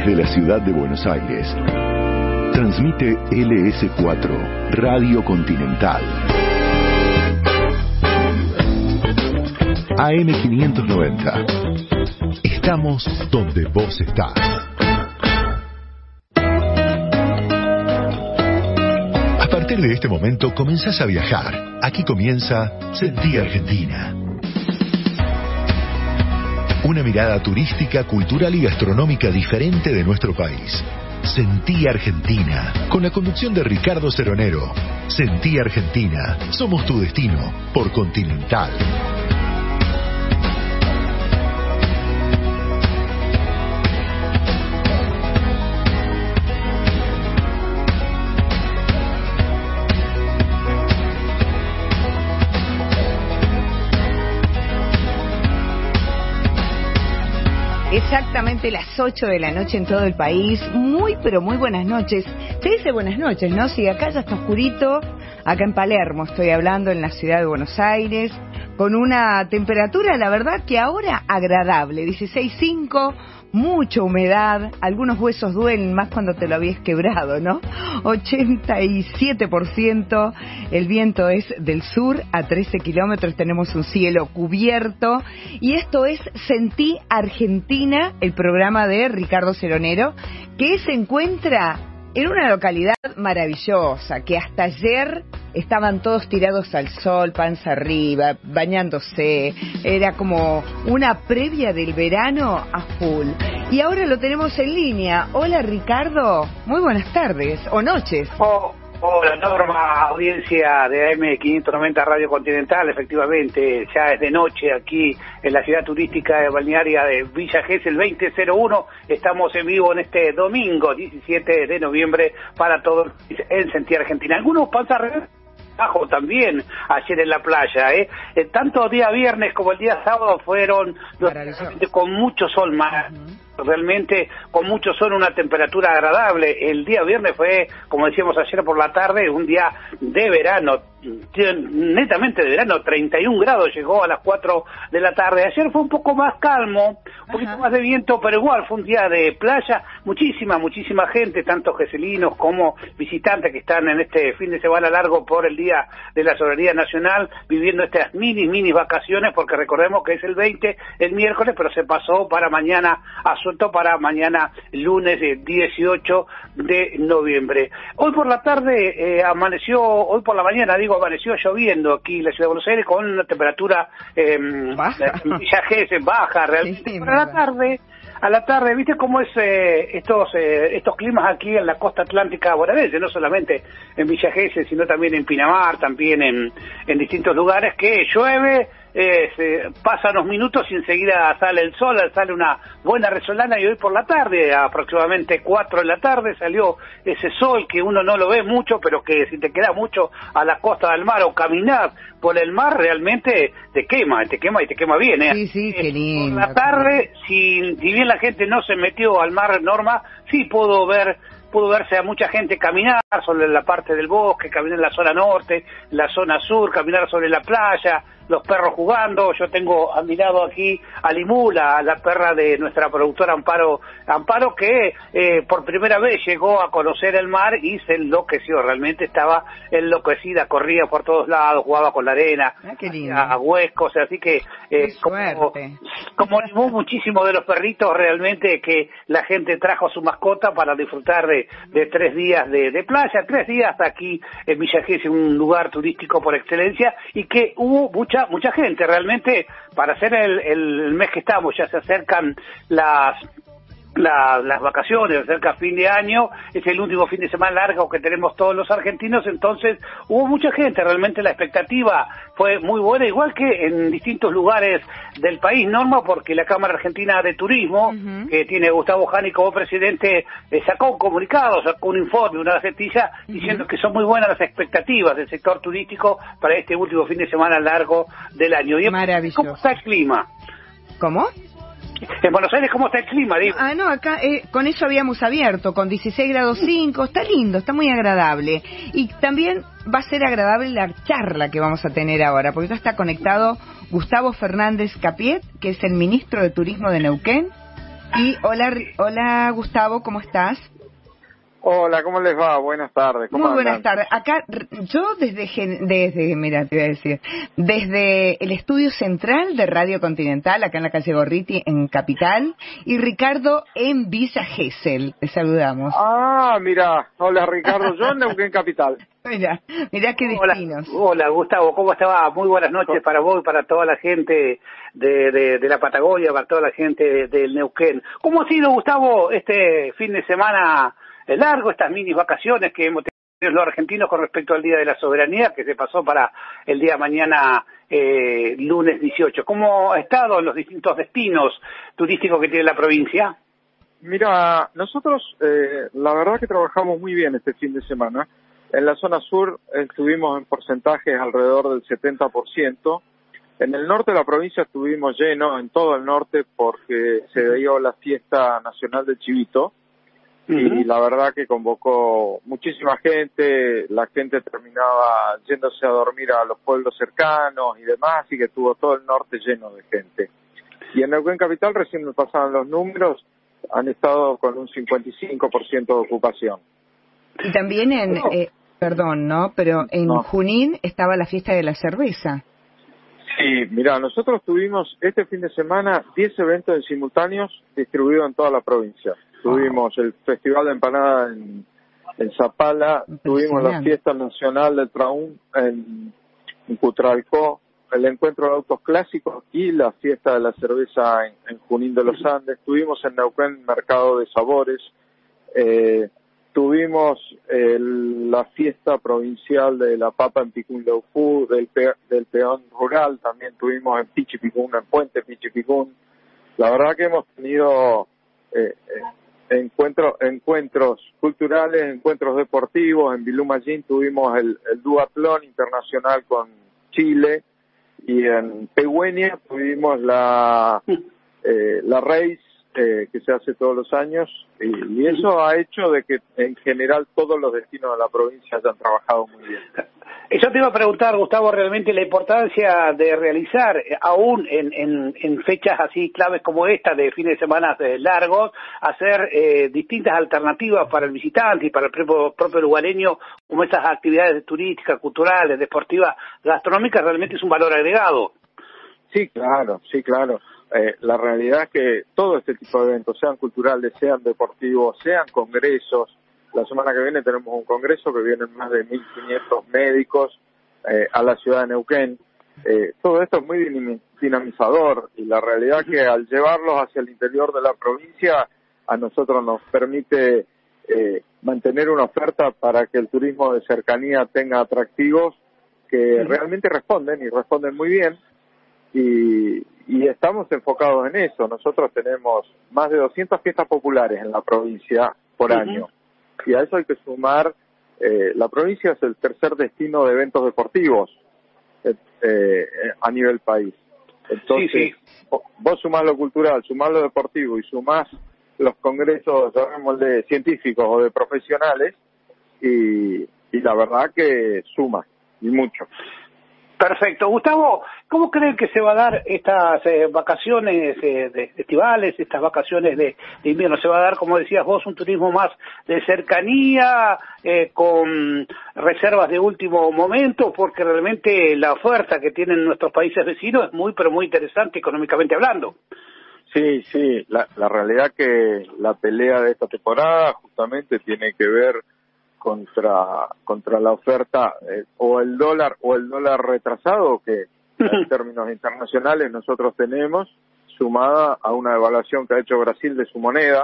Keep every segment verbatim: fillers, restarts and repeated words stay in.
Desde la ciudad de Buenos Aires, transmite L S cuatro, Radio Continental. A M quinientos noventa. Estamos donde vos estás. A partir de este momento comenzás a viajar. Aquí comienza Sentí Argentina. Una mirada turística, cultural y gastronómica diferente de nuestro país. Sentí Argentina, con la conducción de Ricardo Ceronero. Sentí Argentina, somos tu destino, por Continental. Exactamente las ocho de la noche en todo el país. Muy, pero muy buenas noches. Se dice buenas noches, ¿no? Si acá ya está oscurito, acá en Palermo estoy hablando, en la ciudad de Buenos Aires, con una temperatura, la verdad, que ahora agradable. dieciséis punto cinco, mucha humedad, algunos huesos duelen más cuando te lo habías quebrado, ¿no? ochenta y siete por ciento, el viento es del sur a trece kilómetros, tenemos un cielo cubierto, y esto es Sentí Argentina, el programa de Ricardo Ceronero, que se encuentra en una localidad maravillosa, que hasta ayer estaban todos tirados al sol, panza arriba, bañándose. Era como una previa del verano a full. Y ahora lo tenemos en línea. Hola, Ricardo. Muy buenas tardes o noches. Oh, hola, Norma, audiencia de A M quinientos noventa Radio Continental. Efectivamente, ya es de noche aquí en la ciudad turística de balnearia de Villa Gesell veinte cero uno. Estamos en vivo en este domingo diecisiete de noviembre para todos en Sentí Argentina. Algunos pasan bajo también ayer en la playa, ¿eh? Eh, tanto día viernes como el día sábado fueron con mucho sol, más uh-huh. realmente con mucho sol, una temperatura agradable. El día viernes fue, como decíamos ayer por la tarde, un día de verano, netamente de verano, treinta y un grados, llegó a las cuatro de la tarde. Ayer fue un poco más calmo, un poquito Ajá. más de viento, pero igual fue un día de playa, muchísima, muchísima gente, tanto geselinos como visitantes que están en este fin de semana largo por el Día de la Soberanía Nacional, viviendo estas mini, mini vacaciones, porque recordemos que es el veinte, el miércoles, pero se pasó para mañana, asuelto para mañana, lunes dieciocho de noviembre. Hoy por la tarde eh, amaneció, hoy por la mañana, digo, amaneció lloviendo aquí en la ciudad de Buenos Aires con una temperatura eh, baja, Villa Gesell, baja realmente. Sí, sí, para la tarde, a la tarde, ¿viste cómo es eh, estos eh, estos climas aquí en la costa atlántica bonaerense? No solamente en Villa Gesell, sino también en Pinamar, también en, en distintos lugares, que llueve, eh, se pasan unos minutos y enseguida sale el sol, sale una buena resolana, y hoy por la tarde, aproximadamente cuatro de la tarde, salió ese sol que uno no lo ve mucho, pero que si te queda mucho a la costa del mar o caminar por el mar, realmente te quema, te quema y te quema bien, ¿eh? Sí, sí, qué lindo. Por la tarde, si, si bien la gente no se metió al mar, Norma, sí pudo ver pudo verse a mucha gente caminar sobre la parte del bosque, caminar en la zona norte, la zona sur, caminar sobre la playa, los perros jugando. Yo tengo a mi lado aquí a Limula, la perra de nuestra productora Amparo, Amparo que eh, por primera vez llegó a conocer el mar y se enloqueció, realmente estaba enloquecida, corría por todos lados, jugaba con la arena, ah, qué lindo. a, a huescos, así que eh, como, como animó muchísimo de los perritos, realmente, que la gente trajo a su mascota para disfrutar de, de tres días de, de playa, tres días aquí en Villa Gesell, un lugar turístico por excelencia, y que hubo mucha mucha gente, realmente, para hacer el, el mes que estamos, ya se acercan las La, las vacaciones, cerca fin de año, es el último fin de semana largo que tenemos todos los argentinos, entonces hubo mucha gente, realmente la expectativa fue muy buena, igual que en distintos lugares del país, Norma, porque la Cámara Argentina de Turismo, uh-huh. que tiene Gustavo Jani como presidente, eh, sacó un comunicado, sacó un informe, una gacetilla, uh-huh. diciendo que son muy buenas las expectativas del sector turístico para este último fin de semana largo del año. Y maravilloso. ¿Cómo está el clima? ¿Cómo? En Buenos Aires, ¿cómo está el clima? Digo? Ah, no, acá eh, con eso habíamos abierto, con dieciséis grados cinco, está lindo, está muy agradable. Y también va a ser agradable la charla que vamos a tener ahora, porque ya está conectado Gustavo Fernández Capiet, que es el ministro de Turismo de Neuquén, Y hola, hola Gustavo, ¿cómo estás? Hola, ¿cómo les va? Buenas tardes. ¿Cómo Muy buenas andan? tardes. Acá, yo desde, desde, mira, te voy a decir, desde el estudio central de Radio Continental, acá en la calle Gorriti, en Capital, y Ricardo en Villa Gesell. Te saludamos. Ah, mira, hola Ricardo, yo en Neuquén Capital. Mira, mira qué Hola, destinos. hola Gustavo, ¿cómo estaba? Muy buenas noches para vos y para toda la gente de, de, de la Patagonia, para toda la gente de, del Neuquén. ¿Cómo ha sido, Gustavo, este fin de semana largo, estas mini vacaciones que hemos tenido los argentinos con respecto al Día de la Soberanía, que se pasó para el día de mañana, eh, lunes dieciocho? ¿Cómo ha estado en los distintos destinos turísticos que tiene la provincia? Mira, nosotros eh, la verdad que trabajamos muy bien este fin de semana. En la zona sur estuvimos en porcentajes alrededor del setenta por ciento. En el norte de la provincia estuvimos llenos, en todo el norte, porque se dio la fiesta nacional del Chivito. Y la verdad que convocó muchísima gente, la gente terminaba yéndose a dormir a los pueblos cercanos y demás, y que estuvo todo el norte lleno de gente. Y en Neuquén Capital, recién me pasaban los números, han estado con un cincuenta y cinco por ciento de ocupación. Y también en, No. eh, perdón, ¿no? Pero en No. Junín estaba la fiesta de la cerveza. Sí, mira, nosotros tuvimos este fin de semana diez eventos en simultáneos distribuidos en toda la provincia. Tuvimos el Festival de Empanada en, en Zapala, tuvimos la Fiesta Nacional del Traún en, en Cutralcó, el Encuentro de Autos Clásicos y la Fiesta de la Cerveza en, en Junín de los Andes. Tuvimos en Neuquén Mercado de Sabores, eh, tuvimos el, la Fiesta Provincial de la Papa en Picún-Leufú, del, pe, del Peón Rural, también tuvimos en Pichipicún, en Puente Pichipicún. La verdad que hemos tenido eh, eh, encuentros encuentros culturales, encuentros deportivos. En Vilumallín tuvimos el, el duatlón internacional con Chile, y en Pehuen tuvimos la eh, la race eh, que se hace todos los años, y, y eso ha hecho de que en general todos los destinos de la provincia hayan trabajado muy bien. Yo te iba a preguntar, Gustavo, realmente la importancia de realizar, eh, aún en, en, en fechas así claves como esta, de fines de semana eh, largos, hacer eh, distintas alternativas para el visitante y para el propio, propio lugareño, como estas actividades turísticas, culturales, deportivas, gastronómicas, realmente es un valor agregado. Sí, claro, sí, claro. Eh, la realidad es que todo este tipo de eventos, sean culturales, sean deportivos, sean congresos. La semana que viene tenemos un congreso que vienen más de mil quinientos médicos eh, a la ciudad de Neuquén. Eh, todo esto es muy dinamizador, y la realidad es que al llevarlos hacia el interior de la provincia, a nosotros nos permite eh, mantener una oferta para que el turismo de cercanía tenga atractivos que realmente responden, y responden muy bien. Y, y estamos enfocados en eso. Nosotros tenemos más de doscientas fiestas populares en la provincia por uh-huh. año. Y a eso hay que sumar, eh, la provincia es el tercer destino de eventos deportivos eh, eh, a nivel país. Entonces, sí, sí. vos sumás lo cultural, sumás lo deportivo y sumás los congresos, llamémosle, científicos o de profesionales, y, y la verdad que suma, y mucho. Perfecto. Gustavo, ¿cómo creen que se va a dar estas eh, vacaciones eh, de estivales, estas vacaciones de, de invierno? ¿Se va a dar, como decías vos, un turismo más de cercanía, eh, con reservas de último momento? Porque realmente la oferta que tienen nuestros países vecinos es muy, pero muy interesante económicamente hablando. Sí, sí. La, la realidad que la pelea de esta temporada justamente tiene que ver contra contra la oferta eh, o el dólar o el dólar retrasado que en términos internacionales nosotros tenemos, sumada a una devaluación que ha hecho Brasil de su moneda,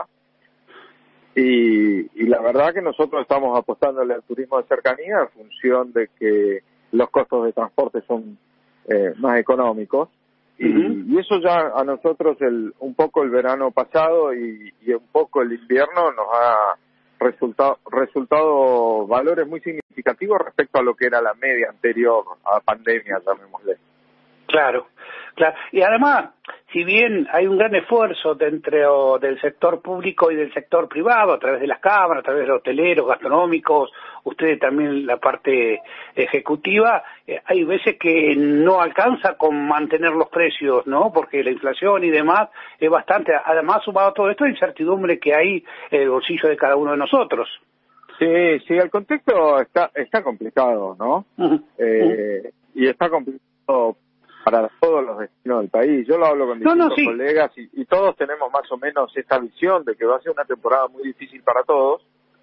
y, y la verdad que nosotros estamos apostándole al turismo de cercanía en función de que los costos de transporte son eh, más económicos, y, uh-huh. y eso ya a nosotros el, un poco el verano pasado y, y un poco el invierno nos ha resultado, resultado valores muy significativos respecto a lo que era la media anterior a la pandemia, llamémosle. Claro. Claro, y además, si bien hay un gran esfuerzo dentro del sector público y del sector privado, a través de las cámaras, a través de los hoteleros, gastronómicos, ustedes también la parte ejecutiva, eh, hay veces que no alcanza con mantener los precios, ¿no? Porque la inflación y demás es bastante, además sumado a todo esto, la incertidumbre que hay en el bolsillo de cada uno de nosotros. Sí, sí, el contexto está está complicado, ¿no? Uh-huh. Eh, uh-huh. Y está complicado para todos los destinos del país. Yo lo hablo con distintos no, no, sí. colegas y, y todos tenemos más o menos esta visión de que va a ser una temporada muy difícil para todos.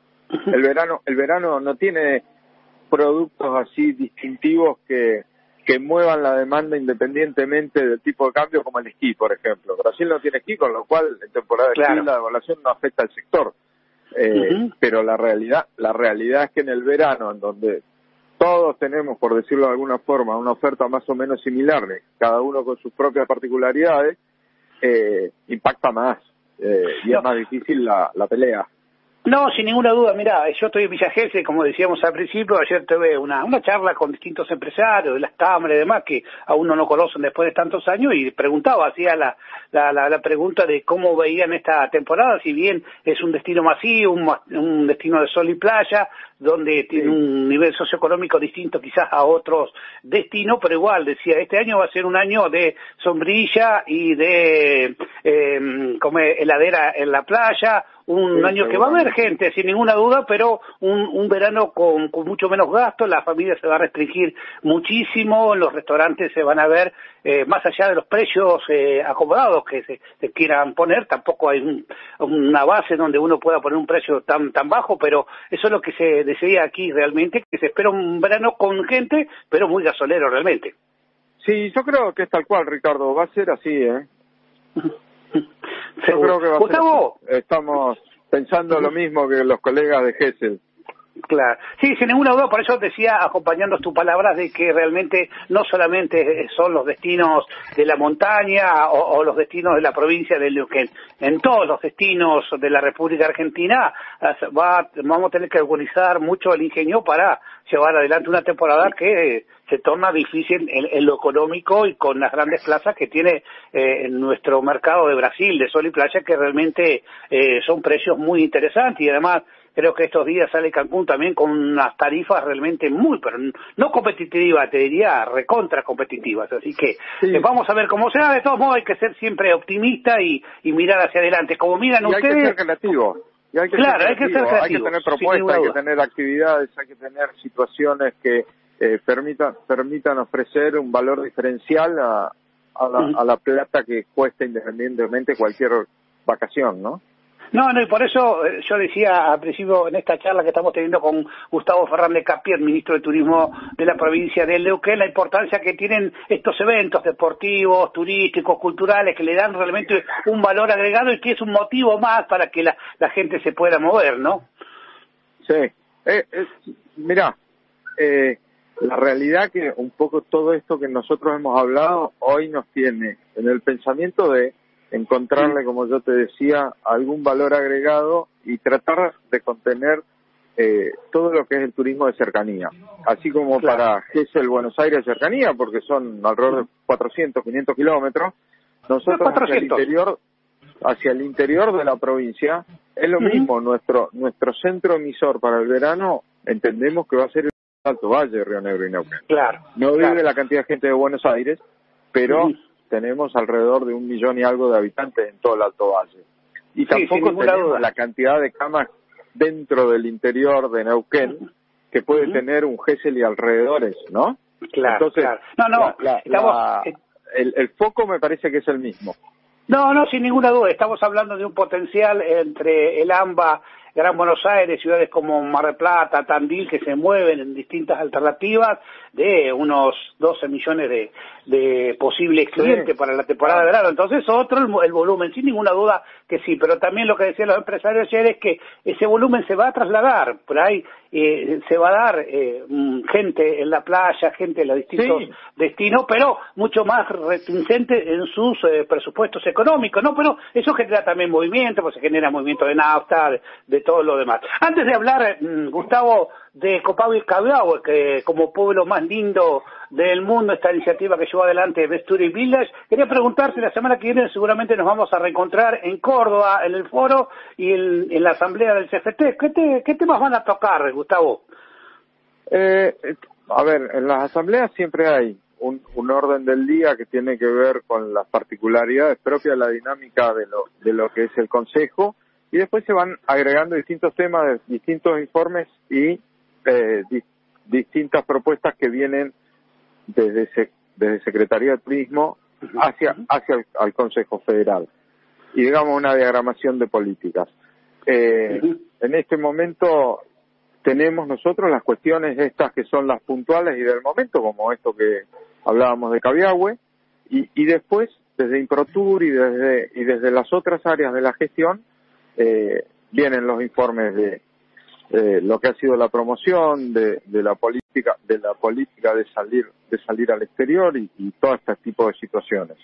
El verano el verano no tiene productos así distintivos que que muevan la demanda independientemente del tipo de cambio, como el esquí, por ejemplo. Brasil no tiene esquí, con lo cual en temporada de claro. esquí la devaluación no afecta al sector. Eh, uh-huh. Pero la realidad la realidad es que en el verano, en donde todos tenemos, por decirlo de alguna forma, una oferta más o menos similar, cada uno con sus propias particularidades, eh, impacta más eh, y no. es más difícil la, la pelea. No, sin ninguna duda, mirá, yo estoy en Villa Gesell, como decíamos al principio, ayer tuve una, una charla con distintos empresarios de las cámaras y demás que aún no nos conocen después de tantos años y preguntaba, hacía la, la, la, la pregunta de cómo veían esta temporada, si bien es un destino masivo, un, un destino de sol y playa, donde tiene un nivel socioeconómico distinto quizás a otros destinos, pero igual, decía, este año va a ser un año de sombrilla y de eh, comer heladera en la playa, un sí, año que va a haber gente, sin ninguna duda, pero un, un verano con, con mucho menos gasto, la familia se va a restringir muchísimo, los restaurantes se van a ver, eh, más allá de los precios eh, acomodados que se, se quieran poner, tampoco hay un, una base donde uno pueda poner un precio tan tan bajo, pero eso es lo que se decía aquí realmente, que se espera un verano con gente, pero muy gasolero realmente. Sí, yo creo que es tal cual, Ricardo, va a ser así, ¿eh? Yo creo que va a Gustavo, ser así. Estamos pensando lo mismo que los colegas de Gesell. Claro, sí, sin ninguna duda, por eso decía, acompañando tus palabras, de que realmente no solamente son los destinos de la montaña o, o los destinos de la provincia de Neuquén, en todos los destinos de la República Argentina va, vamos a tener que organizar mucho el ingenio para llevar adelante una temporada que se torna difícil en, en lo económico y con las grandes plazas que tiene eh, en nuestro mercado de Brasil, de sol y playa, que realmente eh, son precios muy interesantes y además creo que estos días sale Cancún también con unas tarifas realmente muy, pero no competitivas, te diría recontra competitivas. Así que sí. eh, vamos a ver cómo será. De todos modos hay que ser siempre optimista y, y mirar hacia adelante. Como miran y ustedes... hay que ser creativo. Y hay que claro, ser hay que ser creativo. Hay que tener propuestas, hay que tener actividades, hay que tener situaciones que eh, permitan, permitan ofrecer un valor diferencial a, a, la, uh-huh. a la plata que cuesta independientemente cualquier vacación, ¿no? No, no, y por eso yo decía al principio en esta charla que estamos teniendo con Gustavo Fernández Capier, ministro de Turismo de la provincia de Neuquén, la importancia que tienen estos eventos deportivos, turísticos, culturales, que le dan realmente un valor agregado y que es un motivo más para que la, la gente se pueda mover, ¿no? Sí, eh, eh, mirá, eh, la realidad que un poco todo esto que nosotros hemos hablado hoy nos tiene en el pensamiento de encontrarle, como yo te decía, algún valor agregado y tratar de contener eh, todo lo que es el turismo de cercanía, así como claro. para Gesell, Buenos Aires, cercanía, porque son alrededor de cuatrocientos, quinientos kilómetros, nosotros hacia el interior, hacia el interior de la provincia, es lo uh-huh. mismo, nuestro nuestro centro emisor para el verano, entendemos que va a ser el Alto Valle, Río Negro y Neuquén. Claro. No claro. vive la cantidad de gente de Buenos Aires, pero... Uh-huh. tenemos alrededor de un millón y algo de habitantes en todo el Alto Valle. Y sí, tampoco tenemos duda. la cantidad de camas dentro del interior de Neuquén que puede uh-huh. tener un Gesell y alrededores, ¿no? Claro, Entonces, claro. No, no, la, la, estamos... la, el, el foco me parece que es el mismo. No, no, sin ninguna duda. Estamos hablando de un potencial entre el AMBA, Gran Buenos Aires, ciudades como Mar del Plata, Tandil, que se mueven en distintas alternativas, de unos doce millones de, de posibles clientes sí. para la temporada de verano. Entonces, otro el, el volumen, sin ninguna duda que sí, pero también lo que decían los empresarios ayer es que ese volumen se va a trasladar, por ahí eh, se va a dar eh, gente en la playa, gente en los distintos sí. destinos, pero mucho más restringente en sus eh, presupuestos económicos, ¿no? Pero eso genera también movimiento, pues se genera movimiento de nafta, de, de todo lo demás. Antes de hablar, Gustavo, de Copahue y Cabiahue, que como pueblo más lindo del mundo, esta iniciativa que llevó adelante Best Tourist Village. Quería preguntarte, la semana que viene seguramente nos vamos a reencontrar en Córdoba, en el foro y en, en la asamblea del C F T. ¿Qué, te, qué temas van a tocar, Gustavo? Eh, a ver, en las asambleas siempre hay un, un orden del día que tiene que ver con las particularidades propias de la dinámica de lo, de lo que es el Consejo, y después se van agregando distintos temas, distintos informes y eh, di, distintas propuestas que vienen desde, se, desde Secretaría de Turismo hacia, hacia el al Consejo Federal, y digamos una diagramación de políticas. Eh, en este momento tenemos nosotros las cuestiones estas que son las puntuales y del momento, como esto que hablábamos de Cabiahue, y, y después desde Improtur y desde y desde las otras áreas de la gestión eh, vienen los informes de eh, lo que ha sido la promoción de, de la política de la política de salir de salir al exterior y, y todo este tipo de situaciones.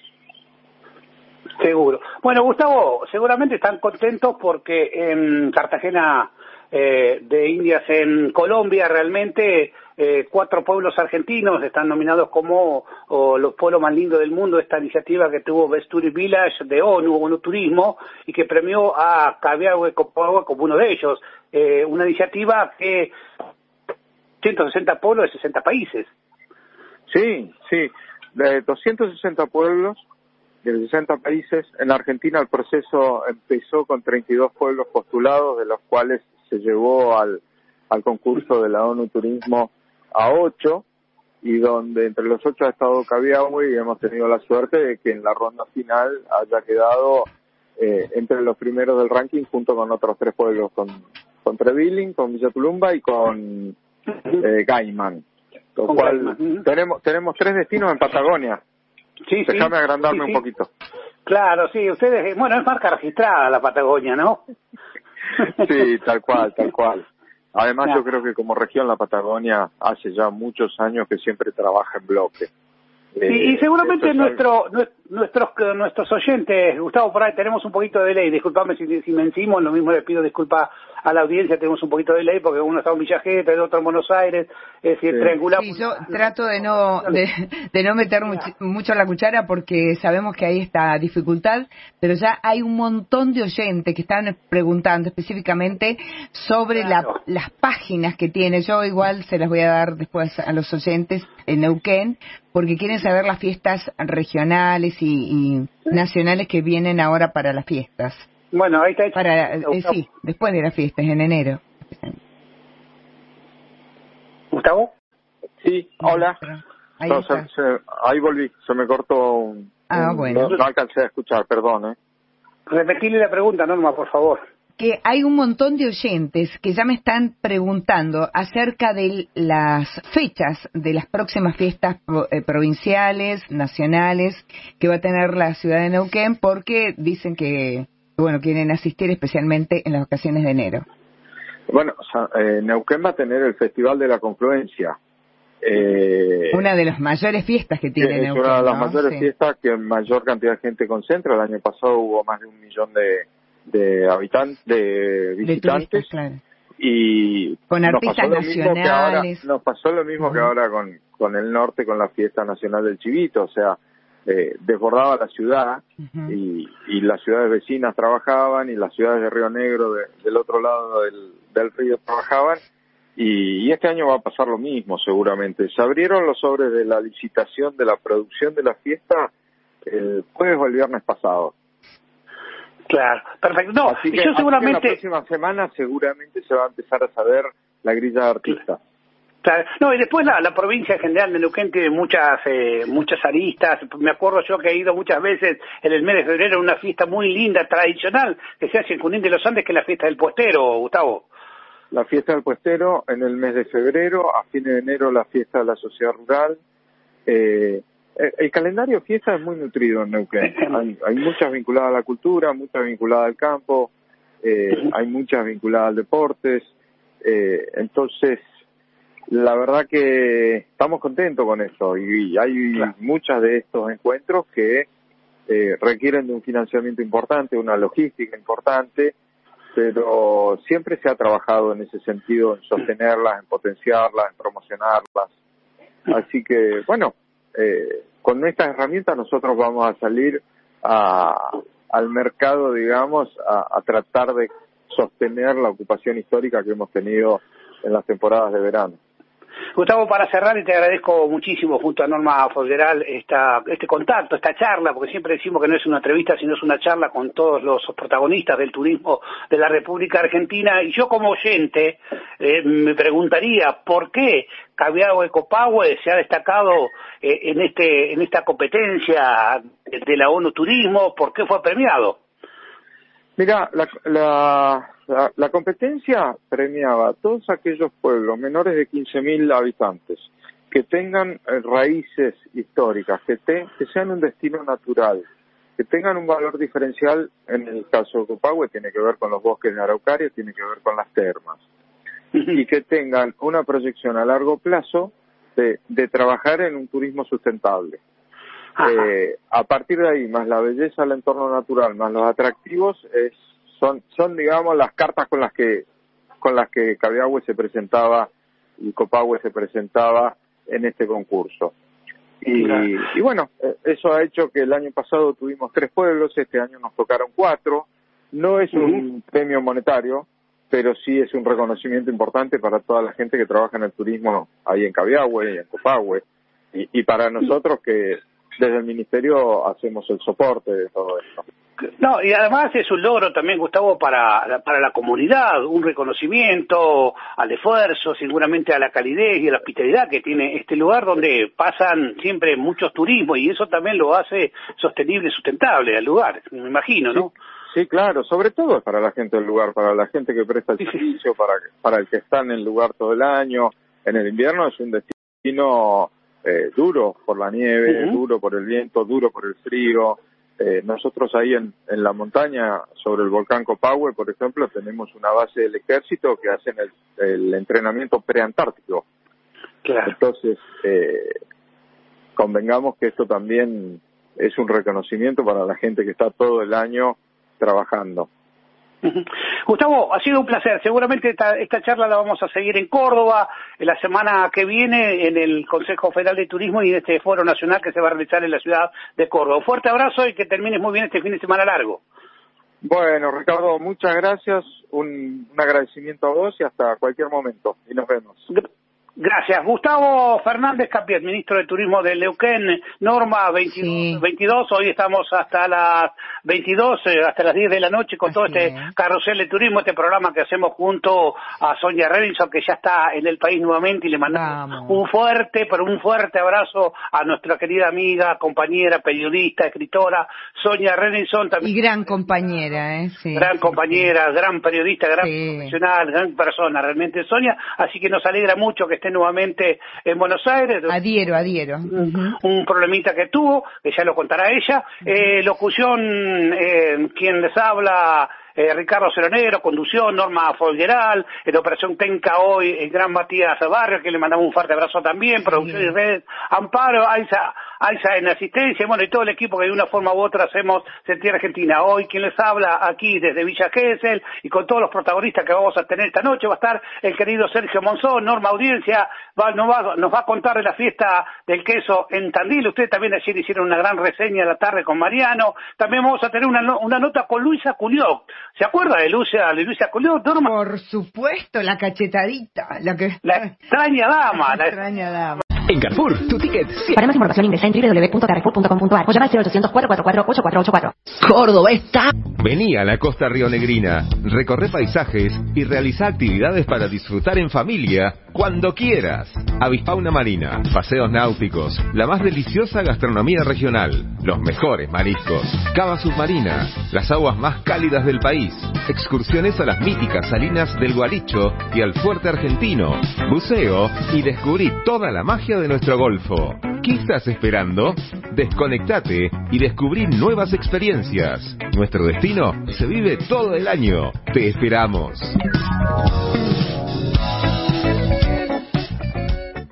Seguro. Bueno, Gustavo, seguramente están contentos porque en Cartagena eh, de Indias, en Colombia, realmente eh, cuatro pueblos argentinos están nominados como oh, los pueblos más lindos del mundo. Esta iniciativa que tuvo Best Tourist Village de ONU, ONU Turismo, y que premió a Cabiahue, Copahue como uno de ellos. Eh, una iniciativa que ciento sesenta pueblos de sesenta países. Sí, sí, de doscientos sesenta pueblos de sesenta países. En Argentina el proceso empezó con treinta y dos pueblos postulados, de los cuales se llevó al, al concurso de la ONU Turismo a ocho, y donde entre los ocho ha estado Cabiahue, y hemos tenido la suerte de que en la ronda final haya quedado eh, entre los primeros del ranking junto con otros tres pueblos, con, con Trevilin, con Villa Tulumba y con eh, Gaiman. Lo Con cual Gaiman. tenemos tenemos tres destinos en Patagonia. Sí, Déjame sí, agrandarme sí, un sí. poquito. Claro, sí, ustedes, bueno, es marca registrada la Patagonia, ¿no? Sí, tal cual, tal cual. Además, Ya. yo creo que como región la Patagonia hace ya muchos años que siempre trabaja en bloque. Y, y Eh, seguramente esto es nuestro, nue- nuestros nuestros oyentes, Gustavo, por ahí tenemos un poquito de delay, disculpame si, si me encimo, lo mismo le pido disculpas a la audiencia, tenemos un poquito de delay porque uno está en Villa Gesell, el otro en Buenos Aires, es decir, Sí. triangulamos. Sí, yo trato de no de, de no meter much- mucho la cuchara porque sabemos que hay esta dificultad, pero ya hay un montón de oyentes que están preguntando específicamente sobre Claro. la, las páginas que tiene. Yo igual se las voy a dar después a los oyentes en Neuquén, porque quieren saber las fiestas regionales y, y nacionales que vienen ahora para las fiestas. Bueno, ahí está hecho. Para eh, sí, después de las fiestas, en enero. Gustavo. Sí, hola. Ahí No, está. se- se- ahí volví, se me cortó un... Ah, un- bueno. No, no alcancé a escuchar, perdón, ¿eh? Repetirle la pregunta, Norma, por favor. Que hay un montón de oyentes que ya me están preguntando acerca de las fechas de las próximas fiestas pro- eh, provinciales, nacionales, que va a tener la ciudad de Neuquén, porque dicen que, bueno, quieren asistir especialmente en las vacaciones de enero. Bueno, o sea, eh, Neuquén va a tener el Festival de la Confluencia. Eh, Una de las mayores fiestas que tiene es Neuquén, una de las ¿no? mayores Sí. fiestas que mayor cantidad de gente concentra. El año pasado hubo más de un millón de, de habitantes, de De visitantes. turistas, claro. Y Con nos artistas pasó lo mismo que ahora, nacionales. nos pasó lo mismo que Ujú. ahora con, con el norte, con la fiesta nacional del Chivito. O sea, eh, desbordaba la ciudad, Ujú. y, y las ciudades vecinas trabajaban, y las ciudades de Río Negro de- del otro lado del, del río trabajaban, y, y este año va a pasar lo mismo seguramente. Se abrieron los sobres de la licitación de la producción de la fiesta el jueves o el viernes pasado. Claro, perfecto. No, así y que, yo así que seguramente... la próxima semana seguramente se va a empezar a saber la grilla de artistas. Claro. No, y después la, la provincia en general de Neuquén tiene muchas eh, muchas aristas. Me acuerdo yo que he ido muchas veces en el mes de febrero a una fiesta muy linda, tradicional, que se hace en Junín de los Andes, que es la fiesta del puestero, Gustavo. La fiesta del puestero en el mes de febrero, a fines de enero la fiesta de la sociedad rural. Eh, el, el calendario de fiesta es muy nutrido en Neuquén. Hay, hay muchas vinculadas a la cultura, muchas vinculadas al campo, eh, hay muchas vinculadas al deportes. Eh, entonces, la verdad que estamos contentos con esto, y, y hay Claro. muchas de estos encuentros que eh, requieren de un financiamiento importante, una logística importante, pero siempre se ha trabajado en ese sentido, en sostenerlas, en potenciarlas, en promocionarlas. Así que, bueno, eh, con estas herramientas nosotros vamos a salir a, al mercado, digamos, a, a tratar de sostener la ocupación histórica que hemos tenido en las temporadas de verano. Gustavo, para cerrar, y te agradezco muchísimo junto a Norma Folgueral esta, este contacto, esta charla, porque siempre decimos que no es una entrevista, sino es una charla con todos los protagonistas del turismo de la República Argentina. Y yo como oyente eh, me preguntaría por qué Cabiagüe Copahue se ha destacado eh, en este en esta competencia de la ONU Turismo, por qué fue premiado. Mira, la, la, la, la competencia premiaba a todos aquellos pueblos menores de quince mil habitantes que tengan eh, raíces históricas, que, te, que sean un destino natural, que tengan un valor diferencial. En el caso de Copahue tiene que ver con los bosques de araucaria, tiene que ver con las termas, y que tengan una proyección a largo plazo de, de trabajar en un turismo sustentable. Eh, a partir de ahí, más la belleza del entorno natural, más los atractivos, es, son, son digamos las cartas con las que con las que Cabiagüe se presentaba y Copahue se presentaba en este concurso. Y, y bueno, eso ha hecho que el año pasado tuvimos tres pueblos, este año nos tocaron cuatro. No es un uh-huh. premio monetario, pero sí es un reconocimiento importante para toda la gente que trabaja en el turismo ahí en Cabiagüe y en Copahue, y, y para nosotros que desde el Ministerio hacemos el soporte de todo esto. No, y además es un logro también, Gustavo, para, para la comunidad, un reconocimiento al esfuerzo, seguramente a la calidez y a la hospitalidad que tiene este lugar donde pasan siempre muchos turismos, y eso también lo hace sostenible y sustentable al lugar, me imagino, ¿no? Sí, sí, claro, sobre todo es para la gente del lugar, para la gente que presta el sí, servicio, sí. para, para el que está en el lugar todo el año. En el invierno es un destino Eh, duro por la nieve, uh-huh. duro por el viento, duro por el frío. Eh, nosotros ahí en, en la montaña, sobre el volcán Copahue, por ejemplo, tenemos una base del ejército que hacen el, el entrenamiento preantártico. Claro. Entonces, eh, convengamos que esto también es un reconocimiento para la gente que está todo el año trabajando. Gustavo, ha sido un placer. Seguramente esta, esta charla la vamos a seguir en Córdoba en la semana que viene en el Consejo Federal de Turismo y en este foro nacional que se va a realizar en la ciudad de Córdoba. Un fuerte abrazo y que termines muy bien este fin de semana largo. Bueno, Ricardo, muchas gracias, un, un agradecimiento a vos y hasta cualquier momento, y nos vemos. Gracias. Gustavo Fernández Capiet, ministro de Turismo de Neuquén. Norma, veintidós, sí. veintidós, hoy estamos hasta las veintidós, hasta las diez de la noche con Así todo este es. carrusel de turismo, este programa que hacemos junto a Sonia Revinson, que ya está en el país nuevamente, y le mandamos Vamos. un fuerte, pero un fuerte abrazo a nuestra querida amiga, compañera, periodista, escritora, Sonia Revinson. También. Y gran compañera, ¿eh? Sí, gran sí, compañera, sí. gran periodista, gran sí. profesional, gran persona, realmente Sonia, así que nos alegra mucho que esté nuevamente en Buenos Aires. Adhiero, adhiero. Un, un problemita que tuvo, que ya lo contará ella. Eh, locución, eh, quien les habla, eh, Ricardo Ceronero, conducción, Norma Folgueral, en operación técnica hoy, el gran Matías Barrio, que le mandamos un fuerte abrazo también, producción sí. y red, Amparo, Aiza, Aiza en asistencia, bueno, y todo el equipo que de una forma u otra hacemos Sentir Argentina. Hoy quien les habla aquí desde Villa Gesell y con todos los protagonistas que vamos a tener esta noche, va a estar el querido Sergio Monzón, Norma Audiencia, va, nos, va, nos va a contar de la fiesta del queso en Tandil. Ustedes también ayer hicieron una gran reseña de la tarde con Mariano. También vamos a tener una, una nota con Luisa Culió. ¿Se acuerda de Luisa, de Luisa Culió, Norma? Por supuesto, la cachetadita. La, que... la extraña dama. La extraña dama. En Carrefour, tu ticket. Sí. Para más información ingresa en doble u doble u doble u punto carrefour punto com punto a r o llama al cero ochocientos, cuatrocientos cuarenta y cuatro, ochenta y cuatro ochenta y cuatro. Córdoba está. Vení a la costa rionegrina, recorre paisajes y realiza actividades para disfrutar en familia cuando quieras. Avispauna marina, paseos náuticos, la más deliciosa gastronomía regional, los mejores mariscos, cava submarina, las aguas más cálidas del país, excursiones a las míticas salinas del Gualicho y al fuerte argentino, buceo y descubrí toda la magia de nuestro golfo. ¿Qué estás esperando? Desconectate y descubrí nuevas experiencias. Nuestro destino se vive todo el año. Te esperamos. En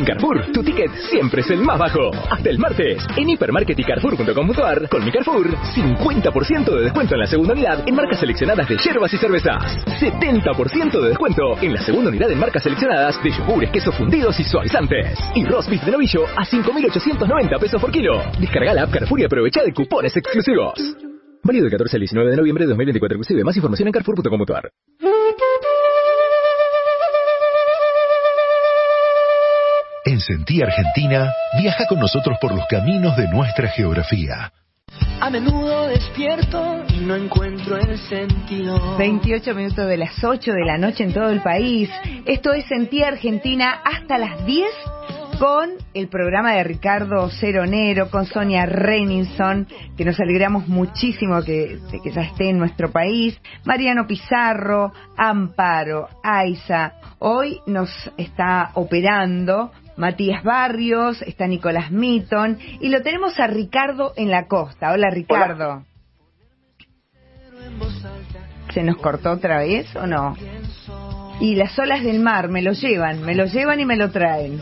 En Carrefour, tu ticket siempre es el más bajo. Hasta el martes, en hipermarket y carrefour punto com punto ar, con mi Carrefour, cincuenta por ciento de descuento en la segunda unidad en marcas seleccionadas de yerbas y cervezas. setenta por ciento de descuento en la segunda unidad en marcas seleccionadas de yogures, quesos fundidos y suavizantes. Y roast beef de novillo a cinco mil ochocientos noventa pesos por kilo. Descarga la app Carrefour y aprovecha de cupones exclusivos. Válido del catorce al diecinueve de noviembre de dos mil veinticuatro inclusive. Más información en carrefour punto com punto ar. En Sentí Argentina, viaja con nosotros por los caminos de nuestra geografía. A menudo despierto y no encuentro el sentido. veintiocho minutos de las ocho de la noche en todo el país. Esto es Sentí Argentina hasta las diez con el programa de Ricardo Ceronero, con Sonia Renninson, que nos alegramos muchísimo que, de que ya esté en nuestro país. Mariano Pizarro, Amparo, Aiza. Hoy nos está operando Matías Barrios, está Nicolás Mitton y lo tenemos a Ricardo en la costa. Hola, Ricardo. Hola. ¿Se nos cortó otra vez o no? Y las olas del mar me lo llevan, me lo llevan y me lo traen.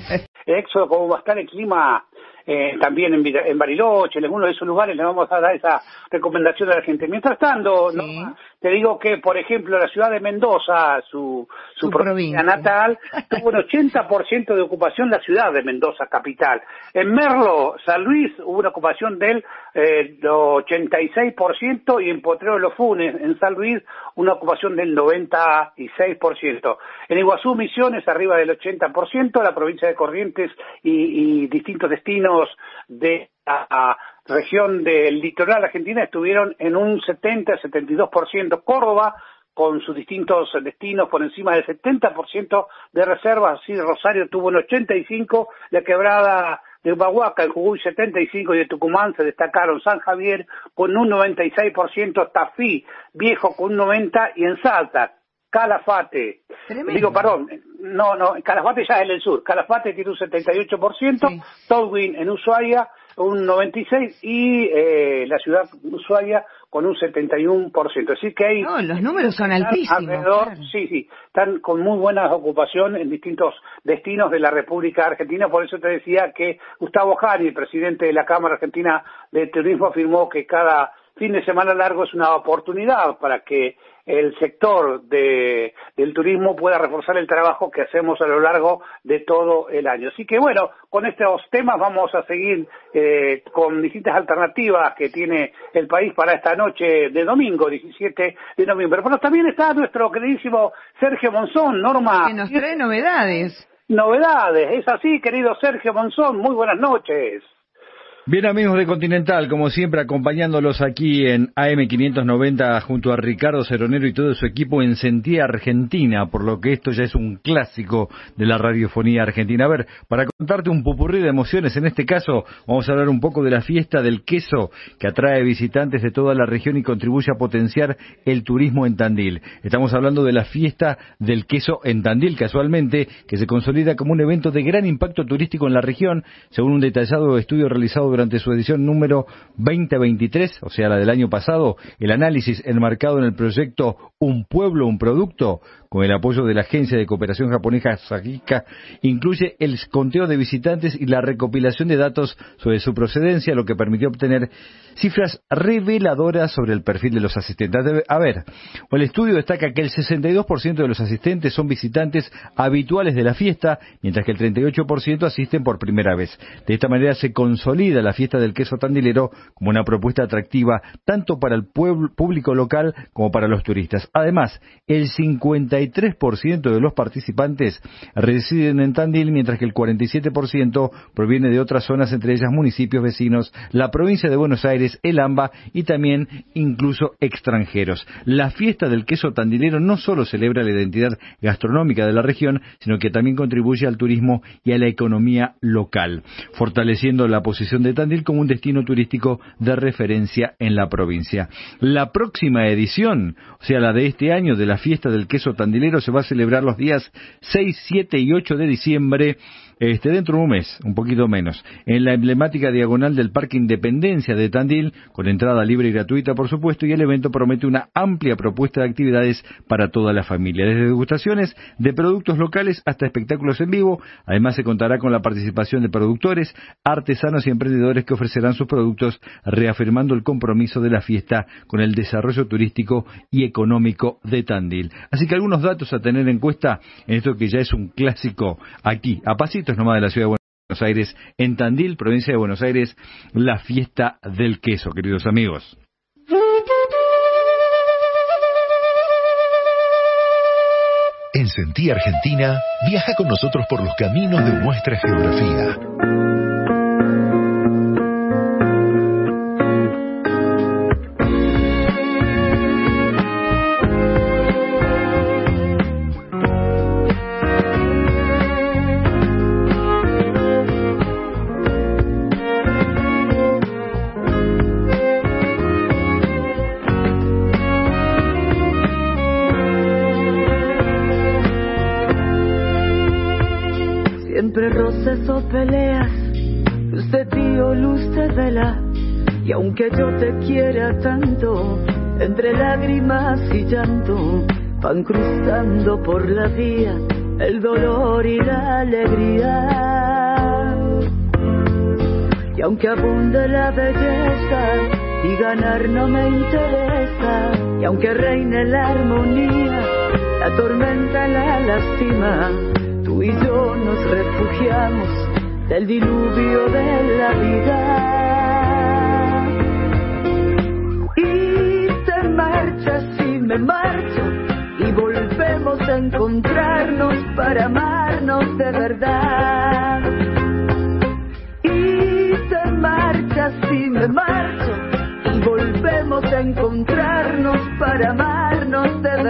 Éxodo, como va a estar el clima eh, también en, en Bariloche, en algunos de esos lugares, le vamos a dar esa recomendación a la gente. Mientras tanto, sí. ¿no? Te digo que, por ejemplo, la ciudad de Mendoza, su, su, su provincia natal, tuvo un ochenta por ciento de ocupación la ciudad de Mendoza, capital. En Merlo, San Luis, hubo una ocupación del eh, ochenta y seis por ciento y en Potrero de los Funes, en San Luis, una ocupación del noventa y seis por ciento. En Iguazú, Misiones, arriba del ochenta por ciento, la provincia de Corrientes y, y distintos destinos de la región del litoral argentina estuvieron en un setenta a setenta y dos por ciento. Córdoba, con sus distintos destinos por encima del setenta por ciento de reservas, así Rosario tuvo un ochenta y cinco por ciento, la quebrada de Humahuaca, el Jujuy setenta y cinco por ciento y de Tucumán se destacaron San Javier con un noventa y seis por ciento, Tafí Viejo con un noventa por ciento y en Salta, Calafate, Tremendo. digo, perdón, no, no, Calafate ya es en el sur, Calafate tiene un setenta y ocho por ciento, sí. Tolwyn en Ushuaia un noventa y seis por ciento y eh, la ciudad de Ushuaia con un setenta y uno por ciento. Así que hay... No, los números son altísimos. Alrededor, claro. Sí, sí, están con muy buena ocupación en distintos destinos de la República Argentina. Por eso te decía que Gustavo Jani, el presidente de la Cámara Argentina de Turismo, afirmó que cada fin de semana largo es una oportunidad para que el sector de, del turismo pueda reforzar el trabajo que hacemos a lo largo de todo el año. Así que bueno, con estos temas vamos a seguir eh, con distintas alternativas que tiene el país para esta noche de domingo, diecisiete de noviembre. Pero también está nuestro queridísimo Sergio Monzón, Norma. Que nos trae novedades. Novedades, es así, querido Sergio Monzón, muy buenas noches. Bien, amigos de Continental, como siempre acompañándolos aquí en A M quinientos noventa junto a Ricardo Ceronero y todo su equipo en Sentí Argentina, por lo que esto ya es un clásico de la radiofonía argentina. A ver, para contarte un popurrí de emociones, en este caso vamos a hablar un poco de la fiesta del queso que atrae visitantes de toda la región y contribuye a potenciar el turismo en Tandil. Estamos hablando de la fiesta del queso en Tandil, casualmente, que se consolida como un evento de gran impacto turístico en la región, según un detallado estudio realizado durante su edición número veinte veintitrés, o sea, la del año pasado. El análisis enmarcado en el proyecto Un Pueblo, Un Producto, con el apoyo de la Agencia de Cooperación Japonesa Sajika, incluye el conteo de visitantes y la recopilación de datos sobre su procedencia, lo que permitió obtener cifras reveladoras sobre el perfil de los asistentes. A ver, el estudio destaca que el sesenta y dos por ciento de los asistentes son visitantes habituales de la fiesta, mientras que el treinta y ocho por ciento asisten por primera vez. De esta manera se consolida la fiesta del queso tandilero como una propuesta atractiva tanto para el pueblo, público local como para los turistas. Además, el cincuenta y tres por ciento de los participantes residen en Tandil, mientras que el cuarenta y siete por ciento proviene de otras zonas, entre ellas municipios vecinos, la provincia de Buenos Aires, el AMBA y también incluso extranjeros. La fiesta del queso tandilero no solo celebra la identidad gastronómica de la región, sino que también contribuye al turismo y a la economía local, fortaleciendo la posición de de Tandil como un destino turístico de referencia en la provincia. La próxima edición, o sea, la de este año de la fiesta del queso tandilero, se va a celebrar los días seis, siete y ocho de diciembre, este, dentro de un mes, un poquito menos, en la emblemática diagonal del Parque Independencia de Tandil, con entrada libre y gratuita, por supuesto, y el evento promete una amplia propuesta de actividades para toda la familia, desde degustaciones de productos locales hasta espectáculos en vivo. Además, se contará con la participación de productores, artesanos y emprendedores que ofrecerán sus productos, reafirmando el compromiso de la fiesta con el desarrollo turístico y económico de Tandil. Así que algunos datos a tener en cuenta en esto que ya es un clásico aquí, a pasitos nomás de la ciudad de Buenos Aires, en Tandil, provincia de Buenos Aires, la fiesta del queso, queridos amigos. En Sentí Argentina, viaja con nosotros por los caminos de nuestra geografía. Siempre roces o peleas, luz de día o luz de vela. Y aunque yo te quiera tanto, entre lágrimas y llanto, van cruzando por la vía el dolor y la alegría. Y aunque abunde la belleza y ganar no me interesa, y aunque reine la armonía, la tormenta la lastima, tú y yo nos refugiamos del diluvio de la vida. Y te marchas y me marcho, y volvemos a encontrarnos para amarnos de verdad. Y te marchas y me marcho, y volvemos a encontrarnos para amarnos de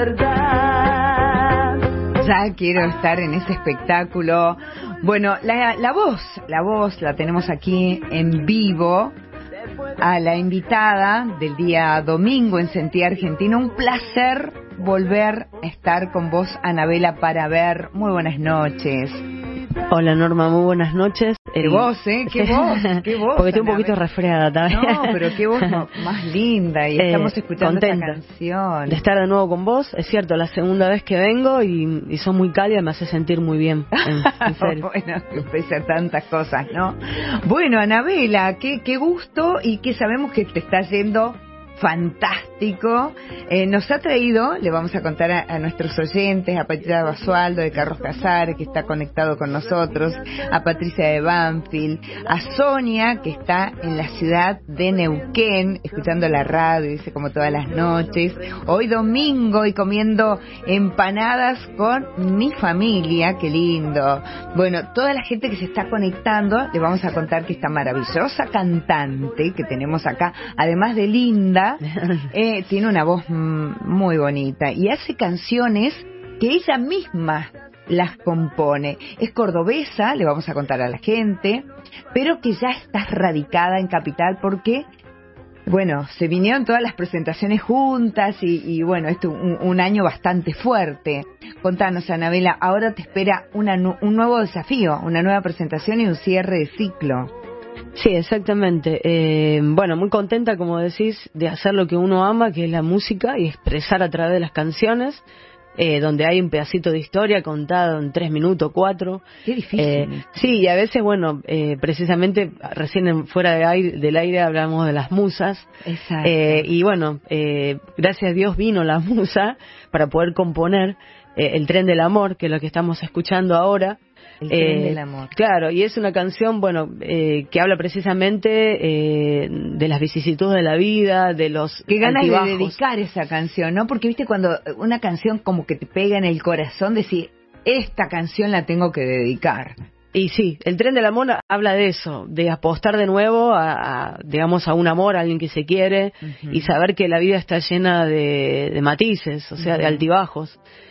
verdad. Ya quiero estar en ese espectáculo. Bueno, la, la voz, la voz la tenemos aquí en vivo a la invitada del día domingo en Sentí Argentina. Un placer volver a estar con vos, Anabela Paraver. Muy buenas noches. Hola Norma, muy buenas noches. Qué voz, ¿eh? Qué voz, qué voz. Porque estoy un poquito resfriada también. No, pero qué voz más linda. Y eh, estamos escuchando contenta esta canción. De estar de nuevo con vos. Es cierto, la segunda vez que vengo y, y sos muy cálida, me hace sentir muy bien. En, en serio. Bueno, pese a tantas cosas, ¿no? Bueno, Anabela, qué, qué gusto y que sabemos que te está yendo fantástico. Eh, nos ha traído, le vamos a contar a, a nuestros oyentes, a Patricia Basualdo de Carlos Casares, que está conectado con nosotros, a Patricia de Banfield, a Sonia, que está en la ciudad de Neuquén, escuchando la radio, dice, como todas las noches, hoy domingo y comiendo empanadas con mi familia, qué lindo. Bueno, toda la gente que se está conectando, le vamos a contar que esta maravillosa cantante que tenemos acá, además de linda, Eh, tiene una voz muy bonita y hace canciones que ella misma las compone. Es cordobesa, le vamos a contar a la gente, pero que ya está radicada en Capital porque, bueno, se vinieron todas las presentaciones juntas y, y bueno, esto un, un año bastante fuerte. Contanos, Anabela, ahora te espera una, un nuevo desafío, una nueva presentación y un cierre de ciclo. Sí, exactamente. Eh, bueno, muy contenta, como decís, de hacer lo que uno ama, que es la música, y expresar a través de las canciones, eh, donde hay un pedacito de historia contado en tres minutos, cuatro. Qué difícil. Eh, sí, y a veces, bueno, eh, precisamente, recién en, fuera de aire, del aire hablamos de las musas. Exacto. Eh, y bueno, eh, gracias a Dios vino la musa para poder componer eh, El Tren del Amor, que es lo que estamos escuchando ahora. El tren eh, del amor. Claro, y es una canción, bueno, eh, que habla precisamente eh, de las vicisitudes de la vida, de los Qué ganas altibajos. de dedicar esa canción, ¿no? Porque, viste, cuando una canción como que te pega en el corazón, decir, esta canción la tengo que dedicar. Y sí, El Tren del Amor habla de eso, de apostar de nuevo a, a digamos, a un amor, a alguien que se quiere, uh-huh. y saber que la vida está llena de, de matices, o sea, uh-huh. de altibajos.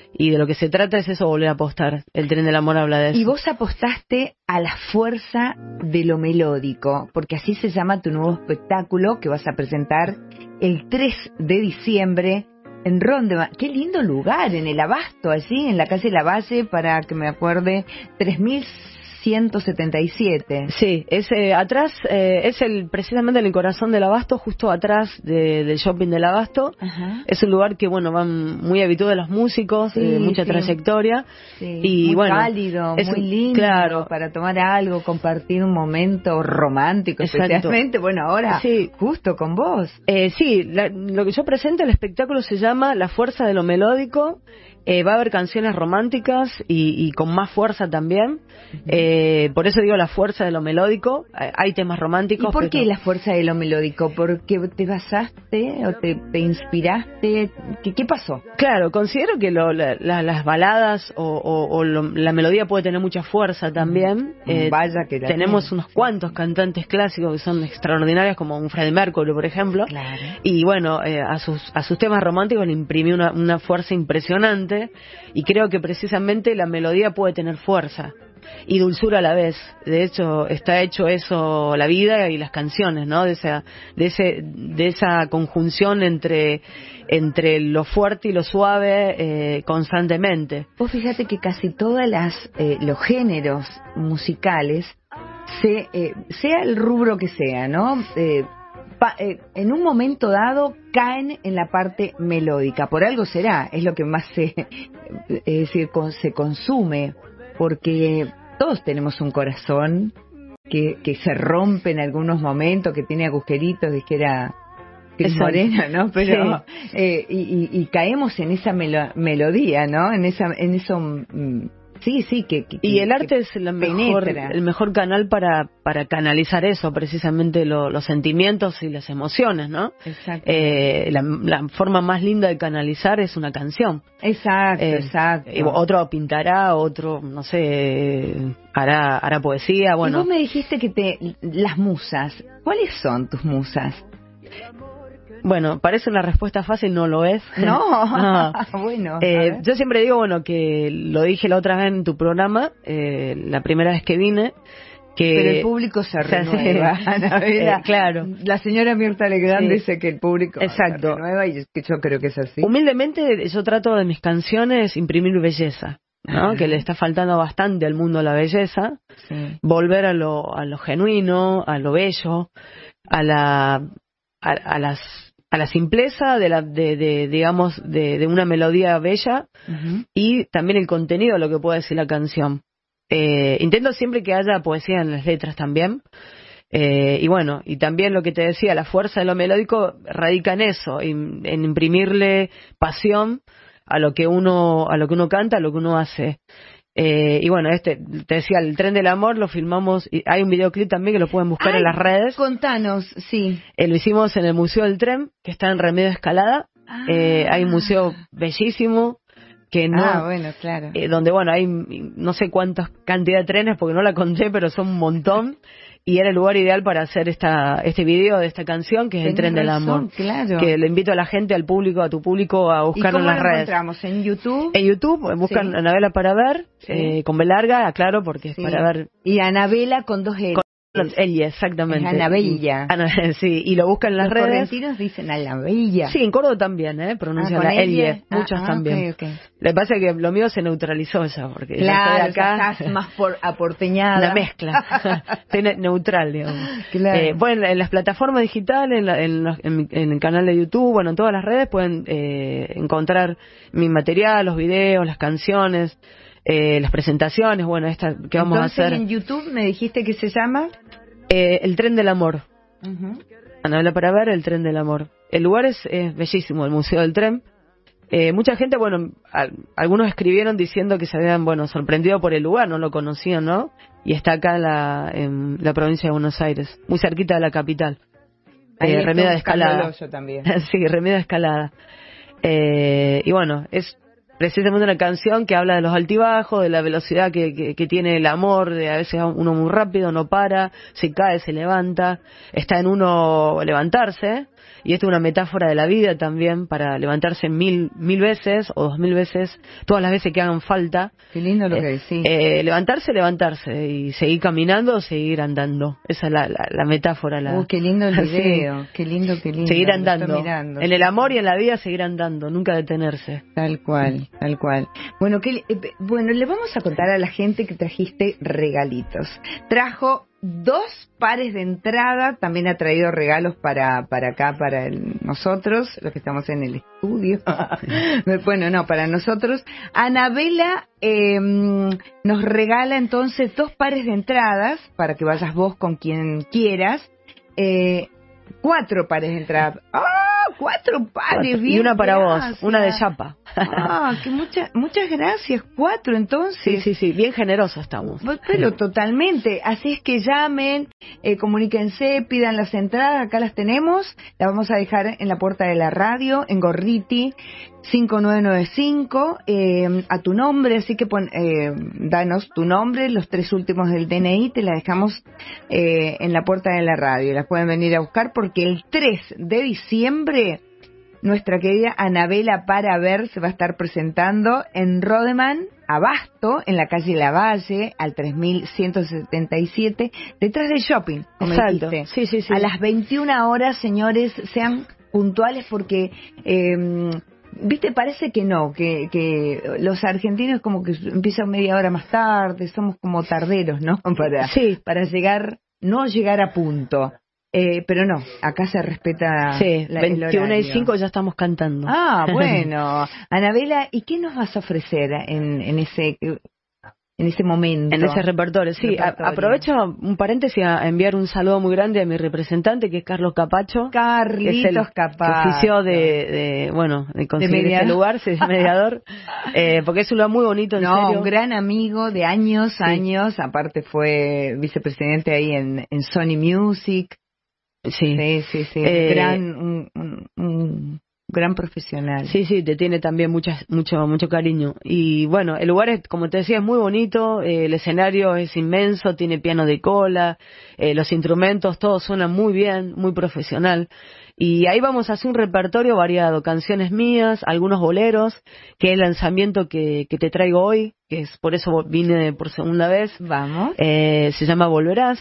y de lo que se trata es eso, volver a apostar. El Tren del Amor habla de eso. Y vos apostaste a la fuerza de lo melódico, porque así se llama tu nuevo espectáculo que vas a presentar el tres de diciembre en Rondeman. Qué lindo lugar, en el Abasto, allí en la calle Lavalle, para que me acuerde, tres mil ciento setenta y siete. Sí, es eh, atrás, eh, es el precisamente en el corazón del Abasto, justo atrás de, del shopping del Abasto. Ajá. Es un lugar que, bueno, van muy habituados los músicos, Sí, de mucha sí. trayectoria. Sí, Y muy bueno, cálido, es muy un- lindo, claro. para tomar algo, compartir un momento romántico, Exacto. especialmente, bueno, ahora, Sí. justo con vos. Eh, sí, la- lo que yo presento, el espectáculo se llama La Fuerza de lo Melódico. Eh, va a haber canciones románticas y, y con más fuerza también. Eh, por eso digo la fuerza de lo melódico. Eh, hay temas románticos. ¿Y por pero- qué la fuerza de lo melódico? ¿Porque te basaste o te, te inspiraste? ¿Qué, qué pasó? Claro, considero que lo- la- la- las baladas o, o- o lo- la melodía puede tener mucha fuerza también. Eh, Vaya que la tenemos tiene. unos cuantos cantantes clásicos que son extraordinarios, como un Freddie Mercury, por ejemplo. Claro. Y bueno, eh, a sus a sus temas románticos le imprimí una, una fuerza impresionante, y creo que precisamente la melodía puede tener fuerza y dulzura a la vez. De hecho, está hecho eso la vida y las canciones, ¿no? De esa de ese de esa conjunción entre entre lo fuerte y lo suave eh, constantemente. Vos fíjate que casi todas las eh, los géneros musicales, se, eh, sea el rubro que sea, ¿no? Eh, pa- eh, en un momento dado caen en la parte melódica. Por algo será, es lo que más se, es decir, con- se consume, porque todos tenemos un corazón que, que se rompe en algunos momentos, que tiene agujeritos, dijera Cris Exacto. Morena, ¿no? Pero Sí. eh, y, y- y caemos en esa melo- melodía, ¿no? En esa, en eso, mm, sí, sí, que, que- Y el que arte es la mejor, penetra. el mejor canal para, para canalizar eso, precisamente lo- los sentimientos y las emociones, ¿no? Exacto. Eh, la, la forma más linda de canalizar es una canción. Exacto, Eh, exacto. y otro pintará, otro, no sé, eh, hará, hará poesía, Y bueno. vos me dijiste que te las musas, ¿cuáles son tus musas? Bueno, parece una respuesta fácil, no lo es. No, No. bueno. a Eh, ver. yo siempre digo, bueno, que lo dije la otra vez en tu programa, eh, la primera vez que vine, que... Pero el público se o sea, sí. renueva, Anabela. Eh, claro. La señora Mirta Legrand Sí. dice que el público Exacto. se renueva y es que yo creo que es así. Humildemente yo trato de mis canciones imprimir belleza, ¿no? Ajá. Que le está faltando bastante al mundo la belleza, Sí. volver a lo, a lo genuino, a lo bello, a la, a, a las, a la simpleza de la, de, de digamos, de, de una melodía bella, Ujú. y también el contenido de lo que puede decir la canción. Eh, intento siempre que haya poesía en las letras también. Eh, y bueno, y también lo que te decía, la fuerza de lo melódico radica en eso, en, en imprimirle pasión a lo que uno, a lo que uno canta, a lo que uno hace. Eh, y bueno, este, te decía, el Tren del Amor lo filmamos, y hay un videoclip también que lo pueden buscar Ay, en las redes. Contanos, sí. Eh, lo hicimos en el Museo del Tren, que está en Remedio Escalada. Ah. Eh, hay un museo bellísimo que no, Ah, bueno, claro. eh, donde bueno hay mm, no sé cuántas cantidad de trenes porque no la conté, pero son un montón, y era el lugar ideal para hacer esta este video de esta canción, que es el Tenés Tren del razón, Amor, claro. que le invito a la gente, al público, a tu público, a ¿Y buscarlo cómo en las lo redes. encontramos? ¿En YouTube? En YouTube buscan Sí. Anabela para ver, Sí. eh, con B larga, aclaro, porque es Sí. para ver. Y Anabela con dos L. Con- Ella, exactamente. Es Anabella. Ana- sí, y lo buscan en las Los redes. correntinos dicen Anabella. Sí, en Córdoba también, ¿eh? Pronuncian Ah, la con Elie, Elie. muchos Ah, ah, también. ok, ok. Lo que pasa es que lo mío se neutralizó ya, porque ya Claro, estoy acá. ya estás más por, aporteñada. Una mezcla. Estoy ne- neutral, digamos. Claro. Eh, bueno, en las plataformas digitales, en, la- en, los- en mi- en el canal de YouTube, bueno, en todas las redes pueden eh, encontrar mi material, los videos, las canciones, eh, las presentaciones, bueno, esta que vamos Entonces, a hacer. en YouTube me dijiste que se llama... Eh, el Tren del Amor. Ujú. Anabela para ver, el Tren del Amor. El lugar es, es bellísimo, el Museo del Tren. Eh, mucha gente, bueno, al- algunos escribieron diciendo que se habían, bueno, sorprendido por el lugar, no lo conocían, ¿no? Y está acá en la, en la provincia de Buenos Aires, muy cerquita de la capital. Ahí Eh, estoy Remeda de buscando Escalada. el hoyo también. Sí, Remeda de Escalada. Eh, y bueno, es precisamente una canción que habla de los altibajos, de la velocidad que, que, que tiene el amor, de a veces uno muy rápido, no para, se cae, se levanta, está en uno levantarse, y esto es una metáfora de la vida también, para levantarse mil mil veces o dos mil veces, todas las veces que hagan falta. Qué lindo lo eh, que decís. Eh, levantarse, levantarse, y seguir caminando o seguir andando. Esa es la, la, la metáfora. La, uh, qué lindo el video, qué lindo, qué lindo. Seguir andando. En el amor y en la vida seguir andando, nunca detenerse. Tal cual, tal cual. Bueno, que, eh, bueno, le vamos a contar a la gente que trajiste regalitos. Trajo dos pares de entrada, también ha traído regalos para para acá, para el, nosotros, los que estamos en el estudio. Bueno, no, para nosotros. Anabela eh, nos regala entonces dos pares de entradas para que vayas vos con quien quieras. Eh, cuatro pares de entradas. ¡Ah! Cuatro pares, bien. Y una para gracias. vos, una de chapa. Ah, que muchas muchas gracias. Cuatro, entonces. Sí, sí, sí, bien generosos estamos. Pero totalmente. Así es que llamen, eh, comuníquense, pidan las entradas. Acá las tenemos. Las vamos a dejar en la puerta de la radio, en Gorriti, cinco nueve nueve cinco, eh, a tu nombre. Así que pon, eh, danos tu nombre, los tres últimos del D N I. Te la dejamos eh, en la puerta de la radio. Las pueden venir a buscar porque el tres de diciembre nuestra querida Anabela Para Ver se va a estar presentando en Rodeman, Abasto, en la calle Lavalle, al tres mil ciento setenta y siete, detrás del shopping, como Exacto. dijiste. Sí, sí, sí. A las veintiuna horas, señores, sean puntuales porque... Eh, Viste, parece que no, que, que los argentinos como que empiezan media hora más tarde, somos como tarderos, ¿no? Para, sí. para llegar, no llegar a punto. Eh, pero no, acá se respeta sí, la, veintiuna el y cinco ya estamos cantando. Ah, bueno. Anabela, ¿y qué nos vas a ofrecer en, en ese en ese momento? En ese repertorio, sí. repertorio. A, aprovecho un paréntesis a enviar un saludo muy grande a mi representante, que es Carlos Capacho. Carlitos que es el, Capacho. Que ofició de, de, bueno, de conseguir de ese lugar, sí, mediador. eh, porque es un lugar muy bonito, en no, serio. Un gran amigo de años, sí. años. Aparte fue vicepresidente ahí en, en Sony Music. Sí, sí, sí. sí. Eh, gran, un, un, un gran profesional. Sí, sí, te tiene también muchas, mucho, mucho cariño. Y bueno, el lugar es, como te decía, es muy bonito. Eh, el escenario es inmenso, tiene piano de cola, eh, los instrumentos, todo suena muy bien, muy profesional. Y ahí vamos a hacer un repertorio variado, canciones mías, algunos boleros, que es el lanzamiento que, que te traigo hoy, que es por eso vine por segunda vez. Vamos. Eh, se llama Volverás.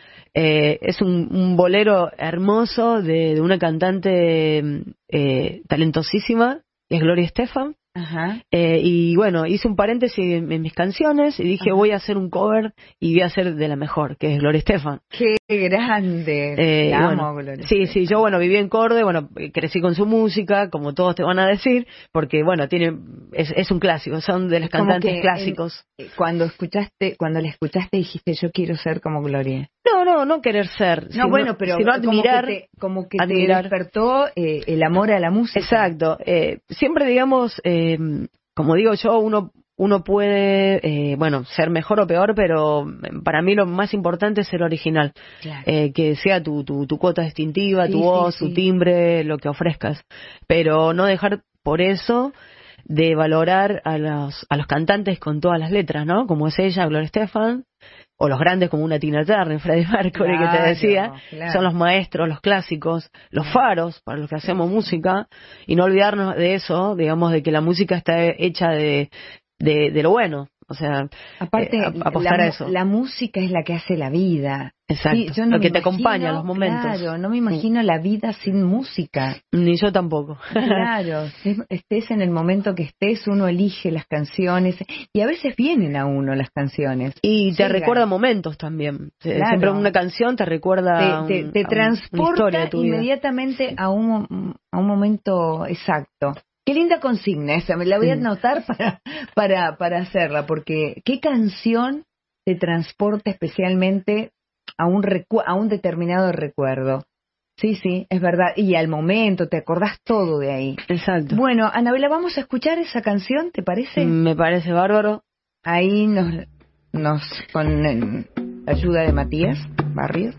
Eh, es un, un bolero hermoso de, de una cantante eh, talentosísima, que es Gloria Estefan. Ajá. Eh, y bueno, hice un paréntesis en, en mis canciones y dije, ajá, voy a hacer un cover y voy a hacer de la mejor, que es Gloria Estefan. ¡Qué grande! Eh, la bueno, amo, Gloria. Sí, sí, yo bueno, viví en Córdoba, bueno, crecí con su música, como todos te van a decir, porque bueno, tiene es, es un clásico, son de las cantantes clásicos. En, cuando escuchaste, cuando la escuchaste dijiste, yo quiero ser como Gloria. No, no, no querer ser. No, sino, bueno, pero sino admirar, como que te, como que admirar. te despertó eh, el amor a la música. Exacto. Eh, siempre, digamos, eh, como digo yo, uno uno puede, eh, bueno, ser mejor o peor, pero para mí lo más importante es ser original. Claro. Eh, que sea tu, tu, tu cuota distintiva, sí, tu voz, sí, sí. tu timbre, lo que ofrezcas. Pero no dejar por eso de valorar a los, a los cantantes con todas las letras, ¿no? Como es ella, Gloria Estefan, o los grandes como una Tina Turner, Freddie Mercury, claro, que te decía, claro. son los maestros, los clásicos, los faros para los que hacemos música, y no olvidarnos de eso, digamos, de que la música está hecha de, de, de lo bueno, o sea, aparte, eh, apostar la, a eso. La música es la que hace la vida. Exacto, sí, yo no lo que me te imagino, acompaña en los momentos. Claro, no me imagino sí. la vida sin música. Ni yo tampoco. Claro, estés en el momento que estés, uno elige las canciones y a veces vienen a uno las canciones. Y te Llegan. recuerda momentos también. Claro. Siempre una canción te recuerda Te, te, un, te a transporta un, inmediatamente a un, a un momento exacto. Qué linda consigna esa, me la voy a anotar para, para, para hacerla, porque qué canción te transporta especialmente a un, recu- a un determinado recuerdo. Sí, sí, es verdad. Y al momento, te acordás todo de ahí. Exacto. Bueno, Anabela, vamos a escuchar esa canción, ¿te parece? Me parece bárbaro. Ahí nos, nos con la ayuda de Matías Barrios,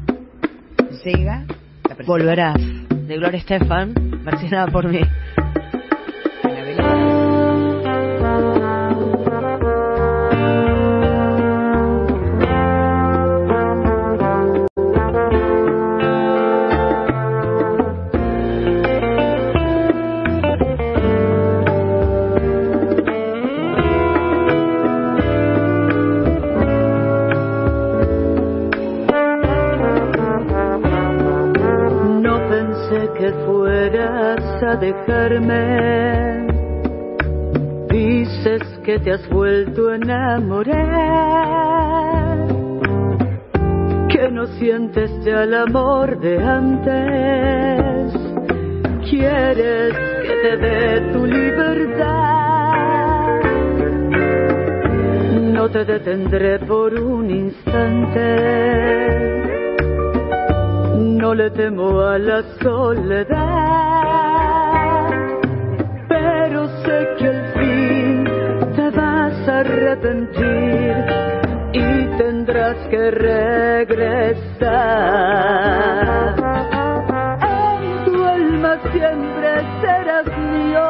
llega la Volverás, de Gloria Estefan, versionada por mí. Anabela. a dejarme. Dices que te has vuelto a enamorar, que no sientes ya el amor de antes. Quieres que te dé tu libertad. No te detendré por un instante. No le temo a la soledad, pero sé que al fin te vas a arrepentir y tendrás que regresar. En tu alma siempre serás mío.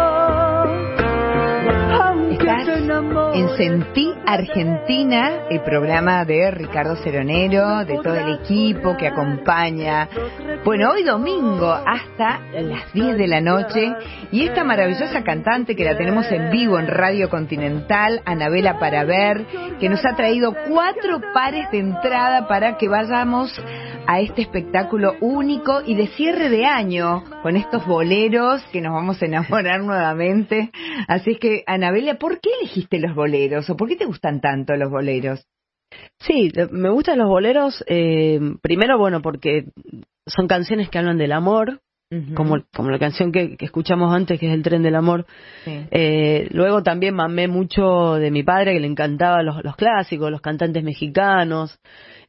Estás en Sentí Argentina, el programa de Ricardo Seronero, de todo el equipo que acompaña. Bueno, hoy domingo hasta las diez de la noche, y esta maravillosa cantante que la tenemos en vivo en Radio Continental, Anabela Paraver, que nos ha traído cuatro pares de entrada para que vayamos a este espectáculo único y de cierre de año, con estos boleros que nos vamos a enamorar nuevamente. Así es que, Anabela, ¿por qué elegiste los boleros? ¿O por qué te gustan tanto los boleros? Sí, me gustan los boleros, eh, primero, bueno, porque son canciones que hablan del amor, uh-huh. como, como la canción que, que escuchamos antes, que es El Tren del Amor. Sí. Eh, luego también mamé mucho de mi padre, que le encantaban los, los clásicos, los cantantes mexicanos.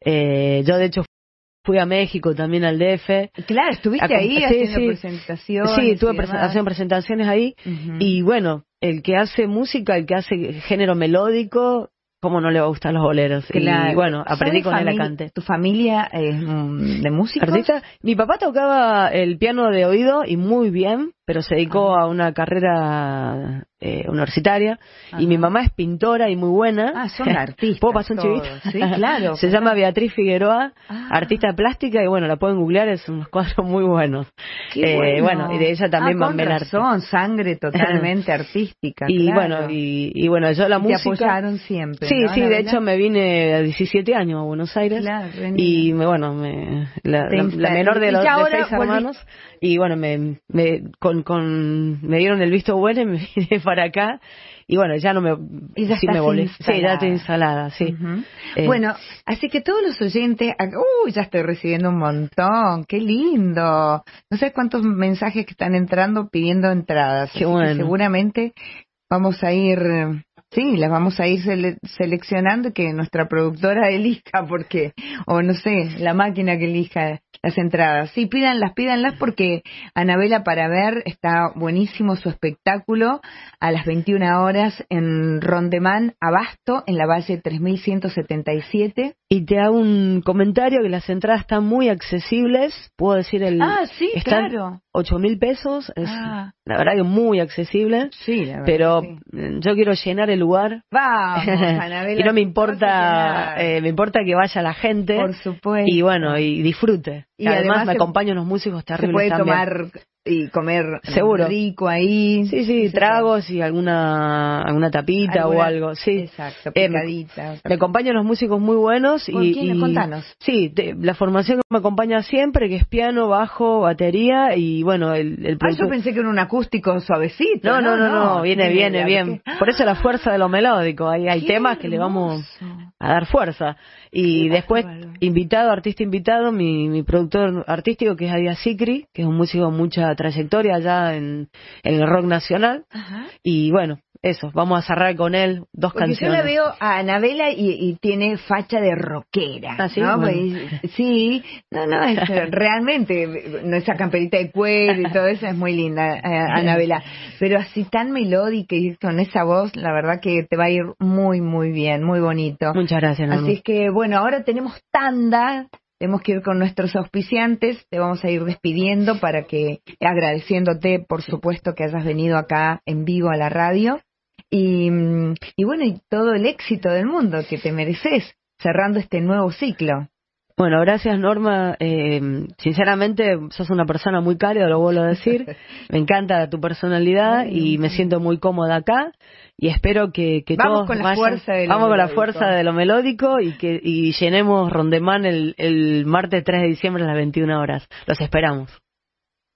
Eh, yo, de hecho, fui a México, también al D F. Claro, estuviste a, ahí sí, haciendo sí. presentaciones. Sí, estuve presen- haciendo presentaciones ahí. Uh-huh. Y bueno, el que hace música, el que hace género melódico, ¿cómo no le va a gustar los boleros? Claro. Y bueno, aprendí con él a cante. ¿Tu familia es de músicos? ¿Artista? Mi papá tocaba el piano de oído y muy bien, pero se dedicó ah. a una carrera eh, universitaria. Ajá. Y mi mamá es pintora y muy buena. Ah, son artistas. ¿Puedo pasar un chivito? Sí, claro. Se llama Beatriz Figueroa, ah. artista plástica, y bueno, la pueden googlear, es unos cuadros muy buenos. Qué eh, bueno. bueno, y de ella también ah, mamé el arte. Son sangre totalmente artística. Y claro. bueno, y, y bueno, yo la y música. Te apoyaron siempre. Sí, ¿no, sí, de Anabela? hecho me vine a diecisiete años a Buenos Aires. Claro, y me, bueno, me, la, la, la menor de los de seis hermanos. Y bueno, me, me, con, con, me dieron el visto bueno y me vine para acá. Y bueno, ya no me... Y ya sí me volví. Sí, ya estoy instalada, sí. Uh-huh. Eh, bueno, así que todos los oyentes... Uy, ya estoy recibiendo un montón. ¡Qué lindo! No sé cuántos mensajes que están entrando pidiendo entradas. Qué bueno. Seguramente vamos a ir... Sí, las vamos a ir sele- seleccionando, que nuestra productora elija, porque, o no sé, la máquina que elija las entradas. Sí, pídanlas, pídanlas, porque Anabela Paraver está buenísimo su espectáculo a las veintiuna horas en Rondemán, Abasto, en la Valle tres mil ciento setenta y siete. Y te hago un comentario, que las entradas están muy accesibles, puedo decir el... Ah, sí, están claro. ocho mil pesos, es ah. la verdad que muy accesible. Sí, la verdad. Pero sí. yo quiero llenar el lugar. Vamos, Anabela. Y no me importa, eh, me importa que vaya la gente. Por supuesto. Y bueno, y disfrute. Y además, además me se, acompañan unos músicos terribles. Se puede también. tomar y comer seguro rico ahí. Sí, sí, tragos y alguna alguna tapita alguna, o algo. Sí. Exacto, picadita. Eh, me, me acompañan los músicos muy buenos. ¿Por y, quién? y Contanos. Sí, te, la formación que me acompaña siempre, que es piano, bajo, batería y bueno, el, el productor... Ah, yo pensé que era un acústico suavecito. No, no, no, no, no viene, viene, bien. Que... Por eso la fuerza de lo melódico. Hay, hay temas que le vamos a dar fuerza. Y qué después, bárbaro. invitado, artista invitado, mi, mi productor artístico, que es Adia Sicri, que es un músico con mucha trayectoria allá en, en el rock nacional. Ajá. Y bueno, eso, vamos a cerrar con él dos Porque canciones. Yo la veo a Anabela y, y tiene facha de rockera. ¿Ah, sí? ¿No? Bueno. Pues, sí, no, no, es, realmente, no, esa camperita de cuero y todo eso es muy linda, eh, Anabela. Pero así tan melódica y con esa voz, la verdad que te va a ir muy, muy bien, muy bonito. Muchas gracias, Norma. Así es que, bueno, ahora tenemos tanda. Tenemos que ir con nuestros auspiciantes, te vamos a ir despidiendo para que, agradeciéndote, por supuesto, que hayas venido acá en vivo a la radio. Y, y bueno, y todo el éxito del mundo que te mereces, cerrando este nuevo ciclo. Bueno, gracias, Norma. Eh, sinceramente, sos una persona muy cálida, lo vuelvo a decir. Me encanta tu personalidad y me siento muy cómoda acá. Y espero que, que vamos todos con la vayan, fuerza de lo vamos melódico. con la fuerza de lo melódico y que y llenemos Rondemán el, el martes tres de diciembre a las veintiuna horas. Los esperamos.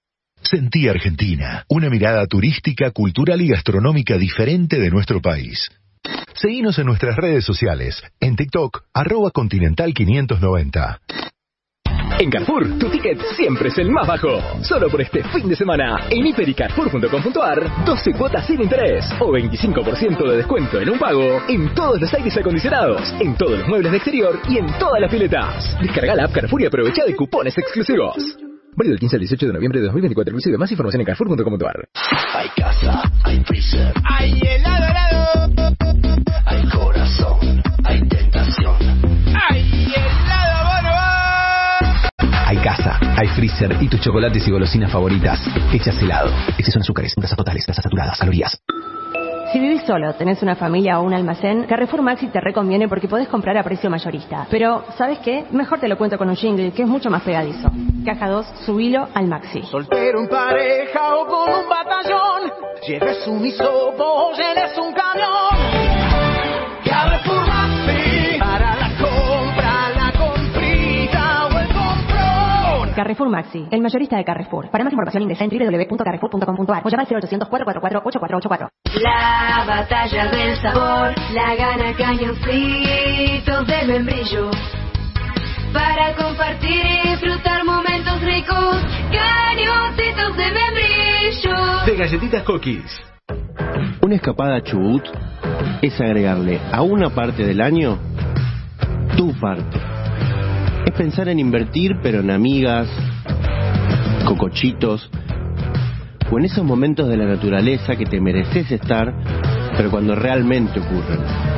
Sentí Argentina, una mirada turística, cultural y gastronómica diferente de nuestro país. Seguinos en nuestras redes sociales, en TikTok, arroba Continental quinientos noventa. En Carrefour, tu ticket siempre es el más bajo. Solo por este fin de semana, en hiper y carrefour punto com punto ar, doce cuotas sin interés o veinticinco por ciento de descuento en un pago en todos los aires acondicionados, en todos los muebles de exterior y en todas las piletas. Descarga la app Carrefour y aprovecha de cupones exclusivos. Válido del quince al dieciocho de noviembre de dos mil veinticuatro. Inclusive más información en carrefour punto com punto ar. Hay casa, hay freezer, hay helado, helado. Hay corazón, hay tentación. Hay helado, bono, Hay casa, hay freezer y tus chocolates y golosinas favoritas. Hechas helado. Exceso en azúcares, grasas totales, grasas saturadas, calorías. Si vivís solo, tenés una familia o un almacén, Carrefour Maxi te reconviene porque podés comprar a precio mayorista. Pero, ¿sabes qué? Mejor te lo cuento con un jingle que es mucho más pegadizo. Caja dos, subilo al Maxi. Soltero en pareja o con un batallón, lleves un hisopo o llenes un camión. Carrefour Maxi, para la compra, la comprita o el comprón. Carrefour Maxi, el mayorista de Carrefour. Para más información ingresa en doble u doble u doble u punto carrefour punto com punto ar o llama al cero ochocientos, cuatrocientos cuarenta y cuatro, ochenta y cuatro ochenta y cuatro. La batalla del sabor la gana Cañoncitos de Membrillo. Para compartir y disfrutar momentos ricos, Cañoncitos de Membrillo. De galletitas Cookies. Una escapada a Chubut es agregarle a una parte del año tu parte. Es pensar en invertir, pero en amigas, cocochitos, o en esos momentos de la naturaleza que te mereces estar, pero cuando realmente ocurren.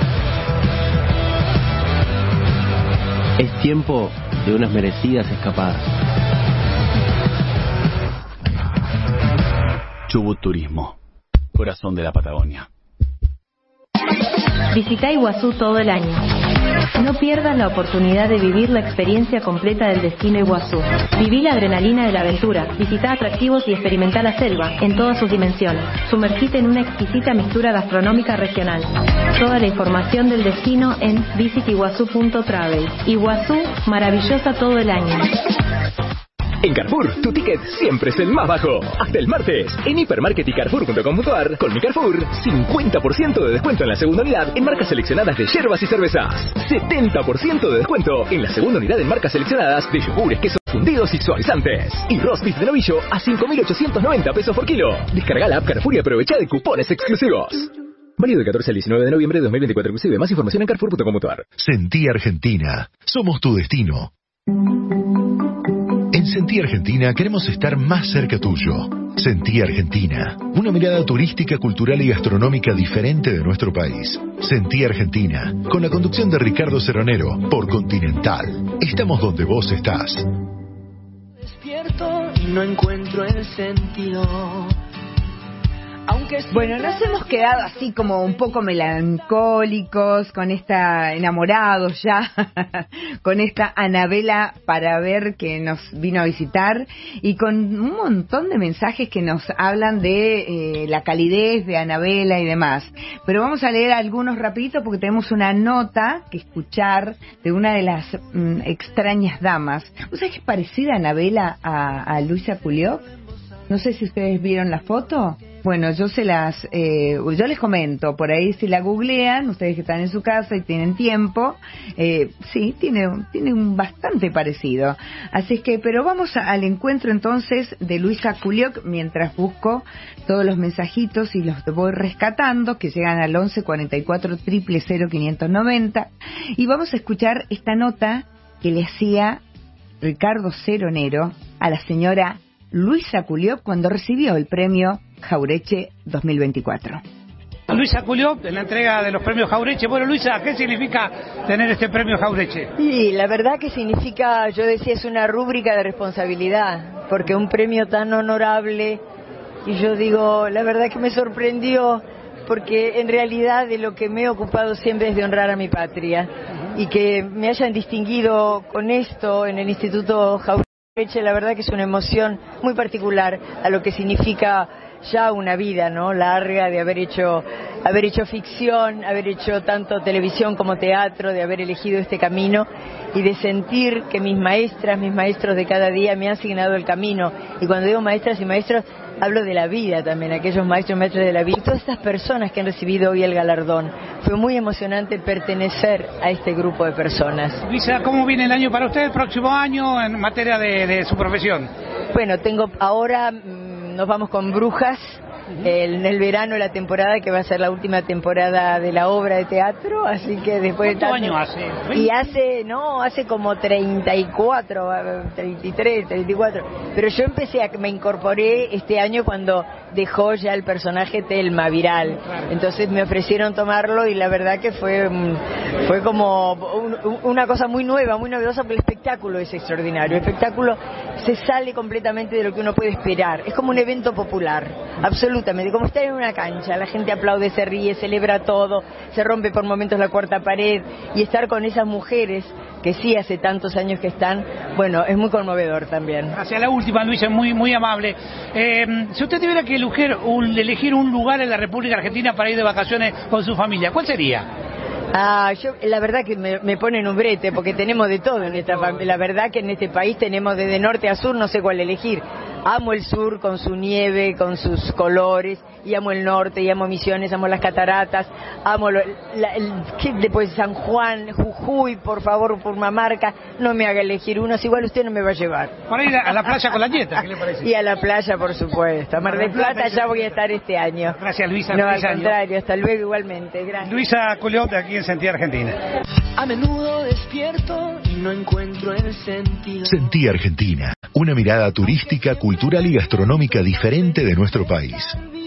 Es tiempo de unas merecidas escapadas. Chubut Turismo, corazón de la Patagonia. Visita Iguazú todo el año. No pierdas la oportunidad de vivir la experiencia completa del destino Iguazú. Viví la adrenalina de la aventura, visita atractivos y experimenta la selva en todas sus dimensiones. Sumergite en una exquisita mixtura gastronómica regional. Toda la información del destino en visit iguazú punto travel. Iguazú, maravillosa todo el año. En Carrefour, tu ticket siempre es el más bajo. Hasta el martes, en hipermarket y carrefour punto com punto ar, con mi Carrefour, cincuenta por ciento de descuento en la segunda unidad en marcas seleccionadas de yerbas y cervezas. setenta por ciento de descuento en la segunda unidad en marcas seleccionadas de yogures, quesos fundidos y suavizantes. Y roast beef de novillo a cinco mil ochocientos noventa pesos por kilo. Descarga la app Carrefour y aprovecha de cupones exclusivos. Válido del catorce al diecinueve de noviembre de dos mil veinticuatro. Inclusive más información en carrefour punto com punto ar. Sentí Argentina. Somos tu destino. En Sentí Argentina queremos estar más cerca tuyo. Sentí Argentina, una mirada turística, cultural y gastronómica diferente de nuestro país. Sentí Argentina, con la conducción de Ricardo Ceronero, por Continental. Estamos donde vos estás. Despierto y no encuentro el sentido. Bueno, nos hemos quedado así como un poco melancólicos, con esta, enamorados ya, con esta Anabela para ver que nos vino a visitar y con un montón de mensajes que nos hablan de eh, la calidez de Anabela y demás. Pero vamos a leer algunos rapidito porque tenemos una nota que escuchar de una de las mm, extrañas damas. ¿Vos sabés que es parecida Anabela a, a Luisa Culioc? No sé si ustedes vieron la foto. Bueno, yo se las, eh, yo les comento, por ahí si la googlean, ustedes que están en su casa y tienen tiempo, eh, sí, tiene, tiene un bastante parecido. Así es que, pero vamos a, al encuentro entonces de Luisa Culioc, mientras busco todos los mensajitos y los voy rescatando, que llegan al once cuarenta y cuatro, cero cero cero, quinientos noventa, y vamos a escuchar esta nota que le hacía Ricardo Ceronero a la señora Luisa Culioc cuando recibió el premio Jauretche dos mil veinticuatro. Luisa Culioc, en la entrega de los premios Jauretche. Bueno, Luisa, ¿qué significa tener este premio Jauretche? Sí, la verdad que significa, yo decía, es una rúbrica de responsabilidad, porque un premio tan honorable, y yo digo, la verdad que me sorprendió, porque en realidad de lo que me he ocupado siempre es de honrar a mi patria, y que me hayan distinguido con esto en el Instituto Jauretche, la verdad que es una emoción muy particular a lo que significa ya una vida, ¿no?, larga de haber hecho haber hecho ficción, haber hecho tanto televisión como teatro, de haber elegido este camino y de sentir que mis maestras, mis maestros de cada día me han asignado el camino. Y cuando digo maestras y maestros, hablo de la vida también, aquellos maestros y maestras de la vida. Y todas estas personas que han recibido hoy el galardón. Fue muy emocionante pertenecer a este grupo de personas. Luisa, ¿cómo viene el año para usted, el próximo año, en materia de, de su profesión? Bueno, tengo ahora, mmm, nos vamos con Brujas. El, en el verano la temporada que va a ser la última temporada de la obra de teatro, así que después de ¿Cuántos tanto, años hace? y hace no hace como treinta y cuatro, treinta y tres, treinta y cuatro, pero yo empecé a me incorporé este año cuando dejó ya el personaje Telma viral, entonces me ofrecieron tomarlo y la verdad que fue fue como un, una cosa muy nueva, muy novedosa, porque el espectáculo es extraordinario, el espectáculo se sale completamente de lo que uno puede esperar, es como un evento popular, absolutamente. Como estar en una cancha, la gente aplaude, se ríe, celebra todo, se rompe por momentos la cuarta pared, y estar con esas mujeres que sí hace tantos años que están, bueno, es muy conmovedor también. Hacia la última, Luisa, muy muy amable. Eh, si usted tuviera que elegir un, elegir un lugar en la República Argentina para ir de vacaciones con su familia, ¿cuál sería? Ah, yo, la verdad que me, me ponen un brete, porque tenemos de todo en esta familia. La verdad que en este país tenemos desde norte a sur, no sé cuál elegir. Amo el sur con su nieve, con sus colores, y amo el norte, y amo Misiones, amo las cataratas, amo lo, la, el, ¿qué, después San Juan, Jujuy, por favor, Purmamarca, no me haga elegir uno, si igual usted no me va a llevar. Para ir a, a la playa con la nieta, ¿qué le parece? Y a la playa, por supuesto. A Mar del Plata ya voy a estar este año. Gracias, Luisa. No, al contrario, hasta luego igualmente. Gracias. Luisa Culiot, aquí en Sentí Argentina. A menudo despierto y no encuentro el sentido. Sentí Argentina, una mirada turística, cultural y gastronómica diferente de nuestro país.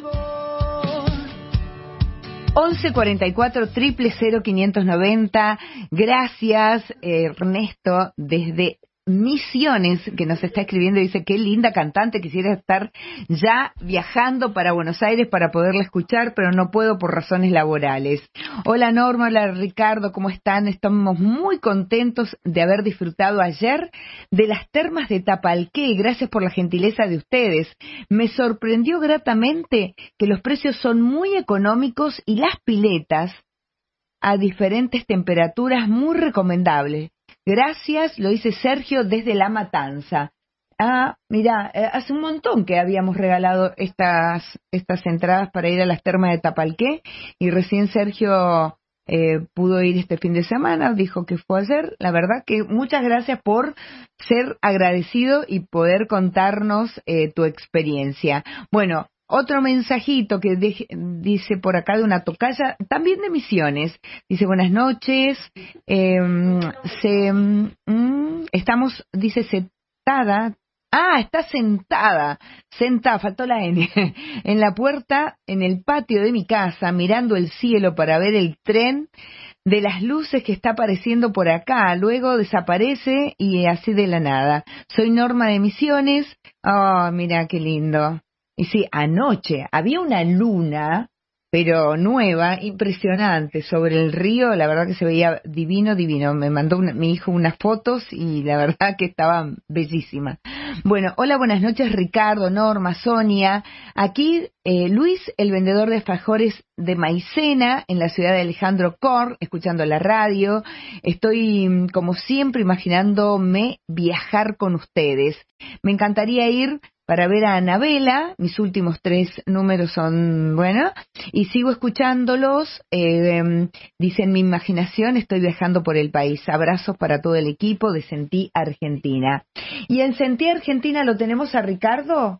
once cuarenta y cuatro, cero cero cero, quinientos noventa. Gracias, Ernesto, desde Misiones, que nos está escribiendo, dice, qué linda cantante, quisiera estar ya viajando para Buenos Aires para poderla escuchar, pero no puedo por razones laborales. Hola Norma, hola Ricardo, ¿cómo están? Estamos muy contentos de haber disfrutado ayer de las termas de Tapalqué, gracias por la gentileza de ustedes. Me sorprendió gratamente que los precios son muy económicos y las piletas a diferentes temperaturas muy recomendables. Gracias, lo dice Sergio desde La Matanza. Ah, mira, eh, hace un montón que habíamos regalado estas estas entradas para ir a las termas de Tapalqué y recién Sergio eh, pudo ir este fin de semana, dijo que fue ayer. La verdad que muchas gracias por ser agradecido y poder contarnos eh, tu experiencia. Bueno, otro mensajito que de, dice por acá de una tocaya, también de Misiones. Dice, buenas noches. Eh, se, mm, estamos, dice, sentada. Ah, está sentada. Sentada, faltó la N. En la puerta, en el patio de mi casa, mirando el cielo para ver el tren de las luces que está apareciendo por acá. Luego desaparece y así de la nada. Soy Norma de Misiones. Oh, mira qué lindo. Y sí, anoche había una luna, pero nueva, impresionante, sobre el río, la verdad que se veía divino, divino. Me mandó una, mi hijo unas fotos y la verdad que estaban bellísimas. Bueno, hola, buenas noches Ricardo, Norma, Sonia. Aquí eh, Luis, el vendedor de alfajores de maicena en la ciudad de Alejandro Korn, escuchando la radio. Estoy, como siempre, imaginándome viajar con ustedes. Me encantaría ir para ver a Anabela, mis últimos tres números son, bueno, y sigo escuchándolos, eh, dice, en mi imaginación estoy viajando por el país. Abrazos para todo el equipo de Sentí Argentina. ¿Y en Sentí Argentina lo tenemos a Ricardo?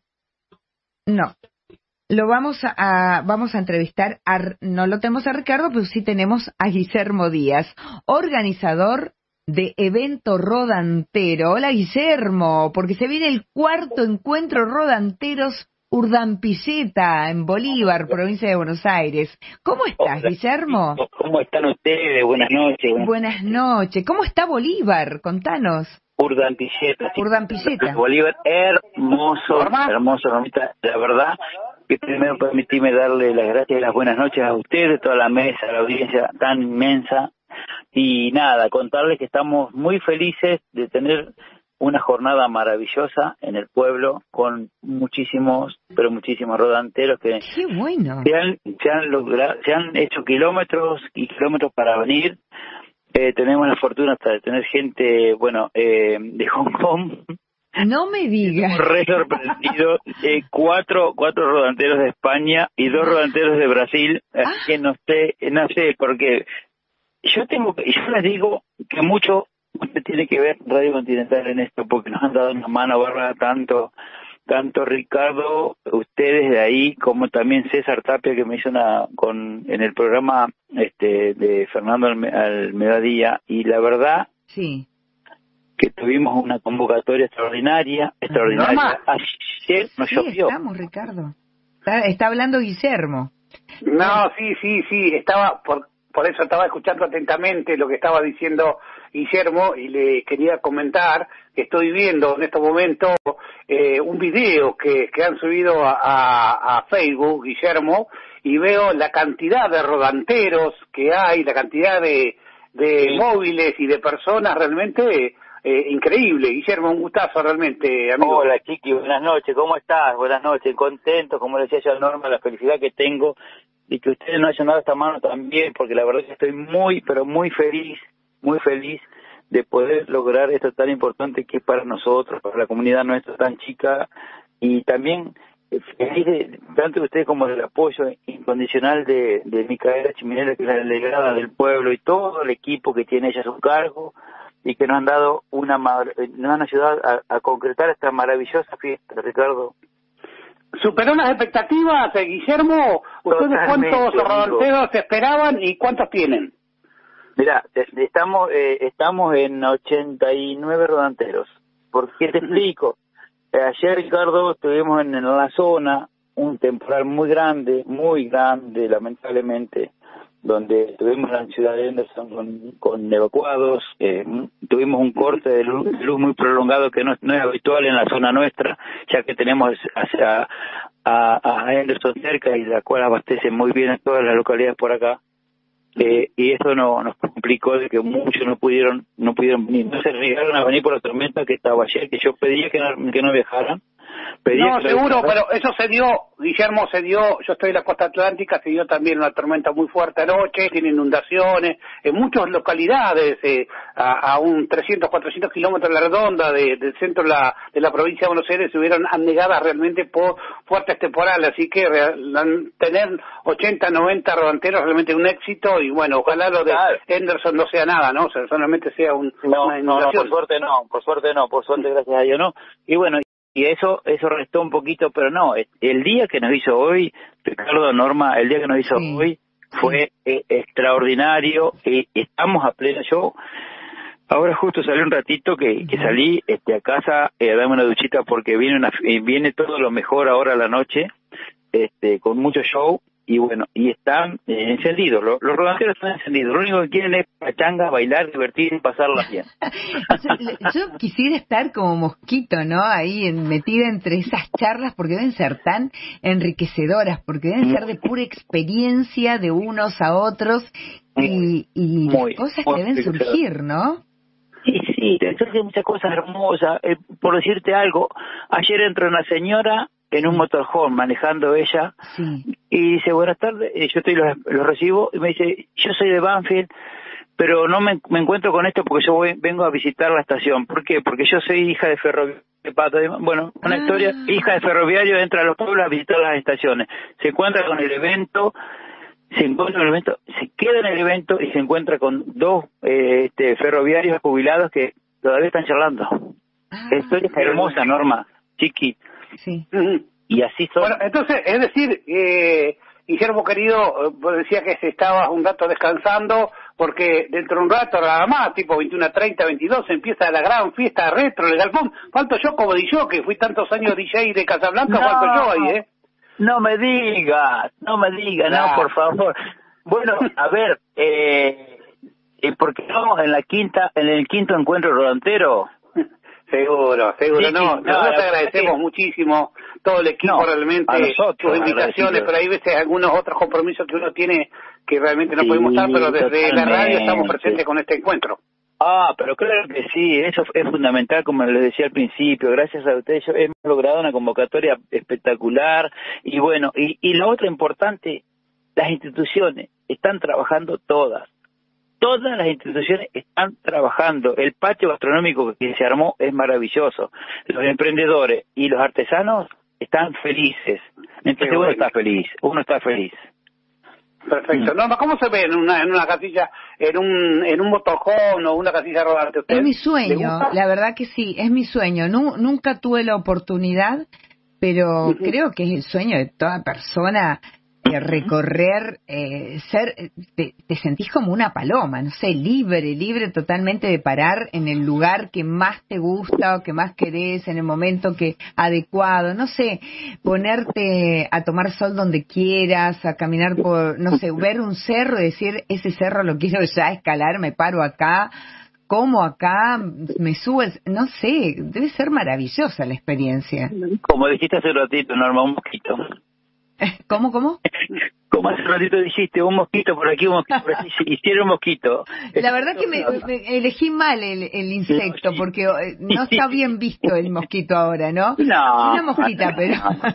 No. Lo vamos a, a vamos a entrevistar, a, no lo tenemos a Ricardo, pero sí tenemos a Guillermo Díaz, organizador de evento rodantero. Hola Guillermo, porque se viene el cuarto encuentro rodanteros Urdampilleta en Bolívar, provincia de Buenos Aires. ¿Cómo estás, Hola, Guillermo? ¿Cómo están ustedes? Buenas noches. Buenas, Buenas noches. ¿Cómo está Bolívar? Contanos. Urdampilleta. Sí. Urdampilleta. Bolívar, hermoso, hermoso, Normita. La verdad que primero permitíme darle las gracias y las buenas noches a ustedes, toda la mesa, la audiencia tan inmensa. Y nada, contarles que estamos muy felices de tener una jornada maravillosa en el pueblo con muchísimos, pero muchísimos rodanteros que ¡Qué bueno! se han, se han, logrado, se han hecho kilómetros y kilómetros para venir. Eh, tenemos la fortuna hasta de tener gente, bueno, eh, de Hong Kong. No me digas. Re sorprendido. Eh, cuatro, cuatro rodanteros de España y dos rodanteros de Brasil. Así ah. que no sé, no sé, porque yo tengo, yo les digo que mucho, mucho tiene que ver Radio Continental en esto, porque nos han dado una mano barra tanto, tanto Ricardo, ustedes de ahí, como también César Tapia, que me hizo una, con, en el programa, este, de Fernando al, al mediodía, y la verdad, sí, que tuvimos una convocatoria extraordinaria, extraordinaria. Norma. Ayer nos sí, llovió. estamos, Ricardo. Está, está hablando Guillermo. No, sí, sí, sí, estaba, por, por eso estaba escuchando atentamente lo que estaba diciendo Guillermo y le quería comentar que estoy viendo en estos momentos eh, un video que, que han subido a, a, a Facebook, Guillermo, y veo la cantidad de rodanteros que hay, la cantidad de, de sí. móviles y de personas realmente... Eh, increíble, Guillermo, un gustazo realmente, amigo. Hola, Chiqui, buenas noches, ¿cómo estás? Buenas noches, contento, como le decía yo a Norma, la felicidad que tengo y que ustedes nos hayan dado esta mano también, porque la verdad es que estoy muy, pero muy feliz, muy feliz de poder lograr esto tan importante que es para nosotros, para la comunidad nuestra tan chica, y también feliz de, tanto de ustedes como del apoyo incondicional de, de Micaela Chiminela, que es la delegada del pueblo, y todo el equipo que tiene ella a su cargo, y que nos han dado una, nos han ayudado a, a concretar esta maravillosa fiesta, Ricardo. ¿Superó las expectativas, eh, Guillermo? ¿Ustedes Totalmente, cuántos rodanteros esperaban y cuántos tienen? Mira, estamos eh, estamos en ochenta y nueve rodanteros. ¿Por qué te explico? Eh, ayer, Ricardo, estuvimos en, en la zona, un temporal muy grande, muy grande, lamentablemente, donde tuvimos la ciudad de Henderson con, con evacuados, eh, tuvimos un corte de luz, de luz muy prolongado que no, no es habitual en la zona nuestra, ya que tenemos hacia, a, a Henderson cerca y la cual abastece muy bien a todas las localidades por acá, eh, y eso no, nos complicó de que muchos no pudieron no pudieron venir, no se arriesgaron a venir por la tormenta que estaba ayer, que yo pedía que no, que no viajaran. No, seguro, pero eso se dio, Guillermo, se dio, yo estoy en la costa atlántica, se dio también una tormenta muy fuerte anoche, tiene inundaciones, en muchas localidades, eh, a, a un trescientos, cuatrocientos kilómetros de la redonda de, del centro de la, de la provincia de Buenos Aires se hubieron anegadas realmente por fuertes temporales, así que real, tener ochenta, noventa rodanteros realmente es un éxito, y bueno, ojalá lo de Henderson no sea nada, ¿no? O sea, solamente sea un, no, una inundación. No, no, por suerte no, por suerte no, por suerte gracias a Dios no, y bueno, y eso eso restó un poquito, pero no, el día que nos hizo hoy, Ricardo, Norma, el día que nos hizo sí. hoy fue eh, extraordinario, eh, estamos a pleno, yo ahora justo salí un ratito que, que salí este a casa eh, a darme una duchita porque viene una viene todo lo mejor ahora a la noche, este con mucho show, y bueno, y están eh, encendidos, los, los rodanteros están encendidos, lo único que quieren es pachanga, bailar, divertir y pasarla bien. Yo quisiera estar como mosquito, ¿no? Ahí en, metida entre esas charlas, porque deben ser tan enriquecedoras, porque deben ser de pura experiencia de unos a otros, y, y muy, cosas que deben surgir, ¿no? Sí, sí, surgen muchas cosas hermosas. Eh, por decirte algo, ayer entró una señora en un motorhome manejando ella, sí. y dice, buenas tardes, yo estoy los, los recibo, y me dice, yo soy de Banfield, pero no me, me encuentro con esto porque yo voy, vengo a visitar la estación. ¿Por qué? Porque yo soy hija de ferroviario, bueno, una ah. historia, hija de ferroviario, entra a los pueblos a visitar las estaciones, se encuentra con el evento, se encuentra con el evento, se queda en el evento y se encuentra con dos eh, este, ferroviarios jubilados que todavía están charlando. Ah. La historia es hermosa, Norma, Chiqui. Sí. Y así son. Bueno, entonces, es decir, eh, Guillermo querido, vos decía que se estaba un rato descansando, porque dentro de un rato nada más, tipo veintiuno treinta, veintidós, empieza la gran fiesta retro del Galpón. Falto yo como D J, que fui tantos años D J de Casablanca, no, falto yo ahí, ¿eh? No me digas, no me digas, no, no por favor. Bueno, a ver, eh, porque estamos en la quinta, en el quinto encuentro rodantero. Seguro, seguro, sí, no, no, nosotros te agradecemos que... muchísimo, todo el equipo, no, realmente, sus invitaciones, pero hay veces algunos otros compromisos que uno tiene que realmente no sí, podemos estar, pero desde totalmente. La radio estamos presentes con este encuentro. Ah, pero claro que sí, eso es fundamental, como les decía al principio. Gracias a ustedes yo hemos logrado una convocatoria espectacular. Y bueno, y, y lo otro importante, las instituciones están trabajando todas. Todas las instituciones están trabajando. El patio gastronómico que se armó es maravilloso. Los emprendedores y los artesanos están felices. Entonces uno está feliz, uno está feliz. Perfecto. Norma, ¿cómo se ve en una en una casilla, en un en un motorhome o una casilla rodante? ¿Usted Es mi le sueño, gusta? la verdad que sí, es mi sueño. Nu- nunca tuve la oportunidad, pero uh-huh. creo que es el sueño de toda persona eh, recorrer, eh, ser, te, te sentís como una paloma, no sé, libre, libre totalmente de parar en el lugar que más te gusta o que más querés, en el momento que adecuado, no sé, ponerte a tomar sol donde quieras, a caminar por, no sé, ver un cerro y decir, ese cerro lo quiero ya escalar, me paro acá, como acá, me subes, no sé, debe ser maravillosa la experiencia. Como dijiste hace un ratito, Norma, un mosquito. ¿Cómo, cómo? Como hace un ratito dijiste, un mosquito por aquí, un mosquito por aquí, hiciera un mosquito. La verdad que me, me elegí mal el, el insecto, porque no está bien visto el mosquito ahora, ¿no? No. Una mosquita, pero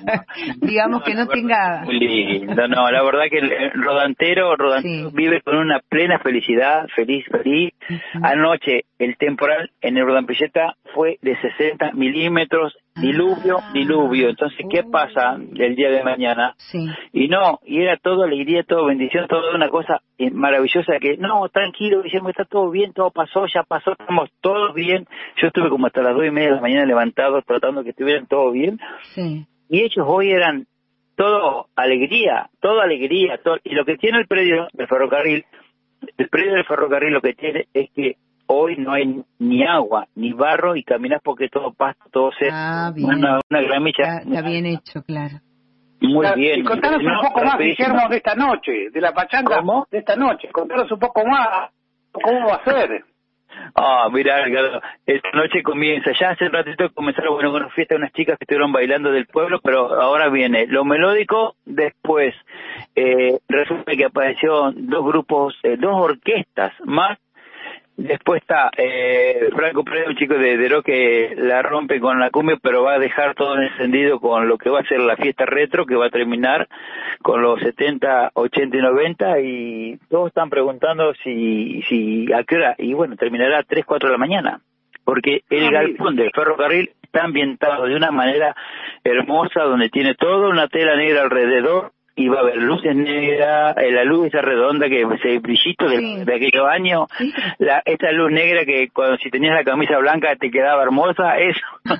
digamos no, que no no, tenga... Muy lindo, no, la verdad que el rodantero, rodantero sí. vive con una plena felicidad, feliz, feliz. Uh-huh. Anoche el temporal en el Rodampilleta fue de sesenta milímetros, diluvio, ah. diluvio. Entonces, ¿qué pasa el día de mañana? Sí. Y no, y era todo alegría, todo bendición, todo una cosa maravillosa que, no, tranquilo, Guillermo, está todo bien, todo pasó, ya pasó, estamos todos bien. Yo estuve como hasta las dos y media de la mañana levantados tratando que estuvieran todos bien. Sí. Y ellos hoy eran todo alegría, todo alegría. Todo, y lo que tiene el predio del ferrocarril, el predio del ferrocarril lo que tiene es que hoy no hay ni agua, ni barro, y caminas porque todo pasto, todo seco. Ah, bien. Una, una gramilla. Está, está bien hecho, claro. Muy claro, bien. Y contanos un poco más, Guillermo, de esta noche, de la pachanga ¿Cómo? de esta noche. Contanos un poco más, ¿cómo va a ser? Ah, oh, mira, Ricardo, esta noche comienza, ya hace un ratito comenzaron, bueno, con una fiesta de unas chicas que estuvieron bailando del pueblo, pero ahora viene lo melódico, después eh, resulta que aparecieron dos grupos, eh, dos orquestas más. Después está eh, Franco Pérez, un chico de Deró que la rompe con la cumbia, pero va a dejar todo encendido con lo que va a ser la fiesta retro, que va a terminar con los setenta, ochenta y noventa, y todos están preguntando si si a qué hora, y bueno, terminará a tres, cuatro de la mañana, porque el galpón del ferrocarril está ambientado de una manera hermosa, donde tiene toda una tela negra alrededor, y va a haber luces negras, eh, la luz esa redonda que ese brillito de, sí. de aquellos años, sí. la, esta luz negra que cuando si tenías la camisa blanca te quedaba hermosa, eso.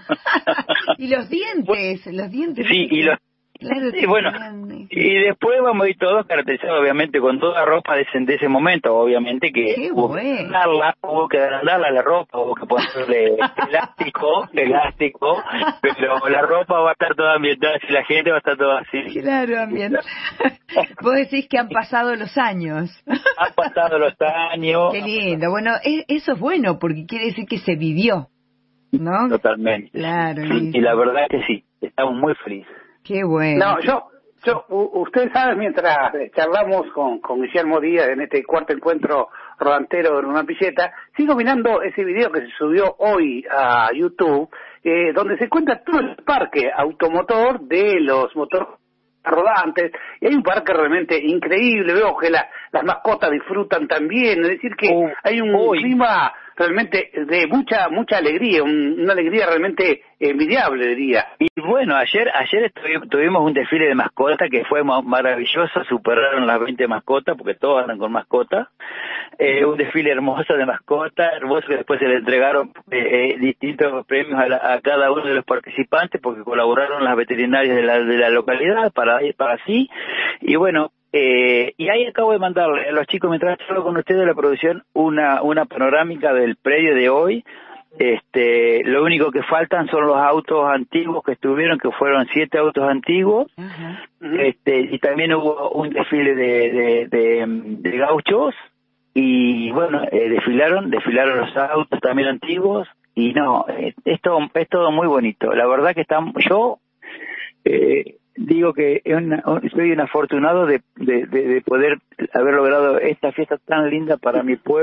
Y los dientes, los dientes. Sí, y los Claro, y bueno, y después vamos a ir todos caracterizados, obviamente, con toda la ropa de ese, de ese momento, obviamente que hubo que, darla, hubo que darla la ropa, hubo que ponerle elástico, elástico, pero la ropa va a estar toda ambientada, si la gente va a estar toda así. Claro, ambientada. Vos decís que han pasado los años. Han pasado los años. Qué lindo, bueno, es, eso es bueno, porque quiere decir que se vivió, ¿no? Totalmente. Claro. Sí, y la verdad es que sí, estamos muy felices. Qué bueno. No, yo, yo, ustedes saben, mientras charlamos con, con Guillermo Díaz en este cuarto encuentro rodantero de una pilleta, sigo mirando ese video que se subió hoy a YouTube, eh, donde se cuenta todo el parque automotor de los motores rodantes, y hay un parque realmente increíble, veo que la, las mascotas disfrutan también, es decir que uh, hay un uy. clima realmente de mucha mucha alegría, un, una alegría realmente envidiable, diría. Y bueno, ayer ayer estuvimos, tuvimos un desfile de mascotas que fue maravilloso, superaron las veinte mascotas, porque todos andan con mascotas, eh, un desfile hermoso de mascotas, hermoso, que después se le entregaron eh, eh, distintos premios a, la, a cada uno de los participantes, porque colaboraron las veterinarias de la, de la localidad para, para sí, y bueno, Eh, y ahí acabo de mandarle a los chicos, mientras hablo con ustedes de la producción, una una panorámica del predio de hoy. Este, lo único que faltan son los autos antiguos que estuvieron, que fueron siete autos antiguos. Uh-huh. Este, y también hubo un desfile de, de, de, de gauchos, y bueno, eh, desfilaron, desfilaron los autos también antiguos, y no, eh, es, todo, es todo muy bonito. La verdad que están, yo, eh, digo que es una, soy un afortunado de, de, de, de poder haber logrado esta fiesta tan linda para mi pueblo,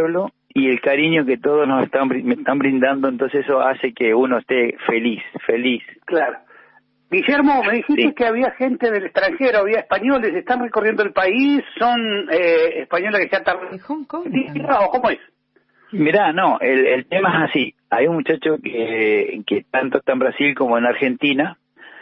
y el cariño que todos nos están, me están brindando, entonces eso hace que uno esté feliz, feliz. Claro. Guillermo, me dijiste Sí. que había gente del extranjero, había españoles, están recorriendo el país, son eh, españoles que ya están... ¿O cómo es? Mirá, no, el, el tema es así. Hay un muchacho que, que tanto está en Brasil como en Argentina,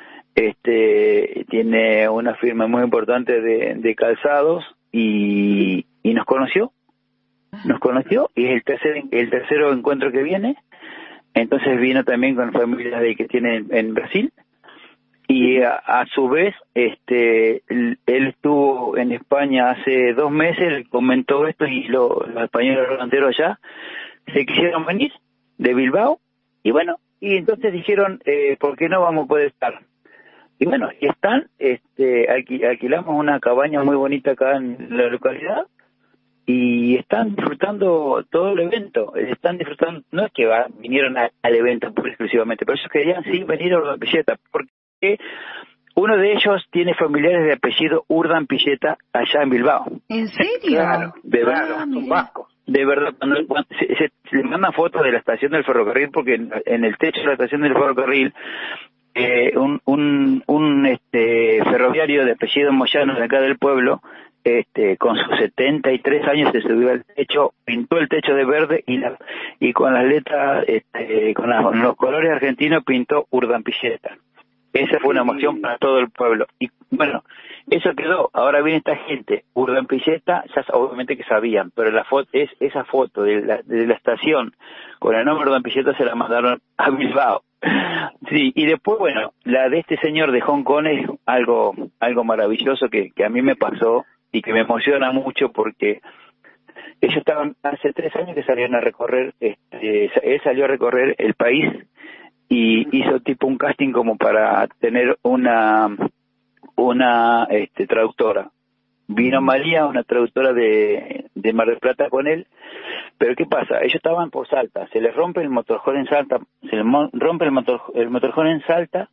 este, tiene una firma muy importante de, de calzados y, y nos conoció, nos conoció y es el tercer, el tercero encuentro que viene. Entonces vino también con familias de que tiene en, en Brasil. Y a, a su vez, este, él, él estuvo en España hace dos meses, le comentó esto y lo, los españoles delanteros allá se quisieron venir de Bilbao y bueno, y entonces dijeron, eh, ¿por qué no vamos a poder estar? Y bueno, y están, este, alqui, alquilamos una cabaña muy bonita acá en la localidad y están disfrutando todo el evento, están disfrutando, no es que va, vinieron a, al evento pura exclusivamente, pero ellos querían sí venir a la Pilleta, porque uno de ellos tiene familiares de apellido Urdan Pilleta allá en Bilbao. ¿En serio? Claro, de claro, verdad, son vascos. de verdad, cuando, cuando se, se, se le mandan fotos de la estación del ferrocarril, porque en, en el techo de la estación del ferrocarril, eh, un, un, un este ferroviario de apellido Moyano de acá del pueblo, este con sus setenta y tres años se subió al techo, pintó el techo de verde y la, y con las letras, este, con, la, con los colores argentinos pintó Urdan Pilleta. Esa fue una emoción para todo el pueblo. Y bueno, eso quedó. Ahora viene esta gente, Urdan Pilleta, ya obviamente que sabían, pero la foto es esa foto de la, de la estación con el nombre Urdan Pilleta se la mandaron a Bilbao. Sí, y después, bueno, la de este señor de Hong Kong es algo algo maravilloso que, que a mí me pasó y que me emociona mucho porque ellos estaban hace tres años que salieron a recorrer, este, él salió a recorrer el país y hizo tipo un casting como para tener una una este traductora. Vino María, una traductora de, de Mar del Plata con él, pero ¿qué pasa? Ellos estaban por Salta, se les rompe el motorhome en Salta, se les rompe el motor el motorhome en Salta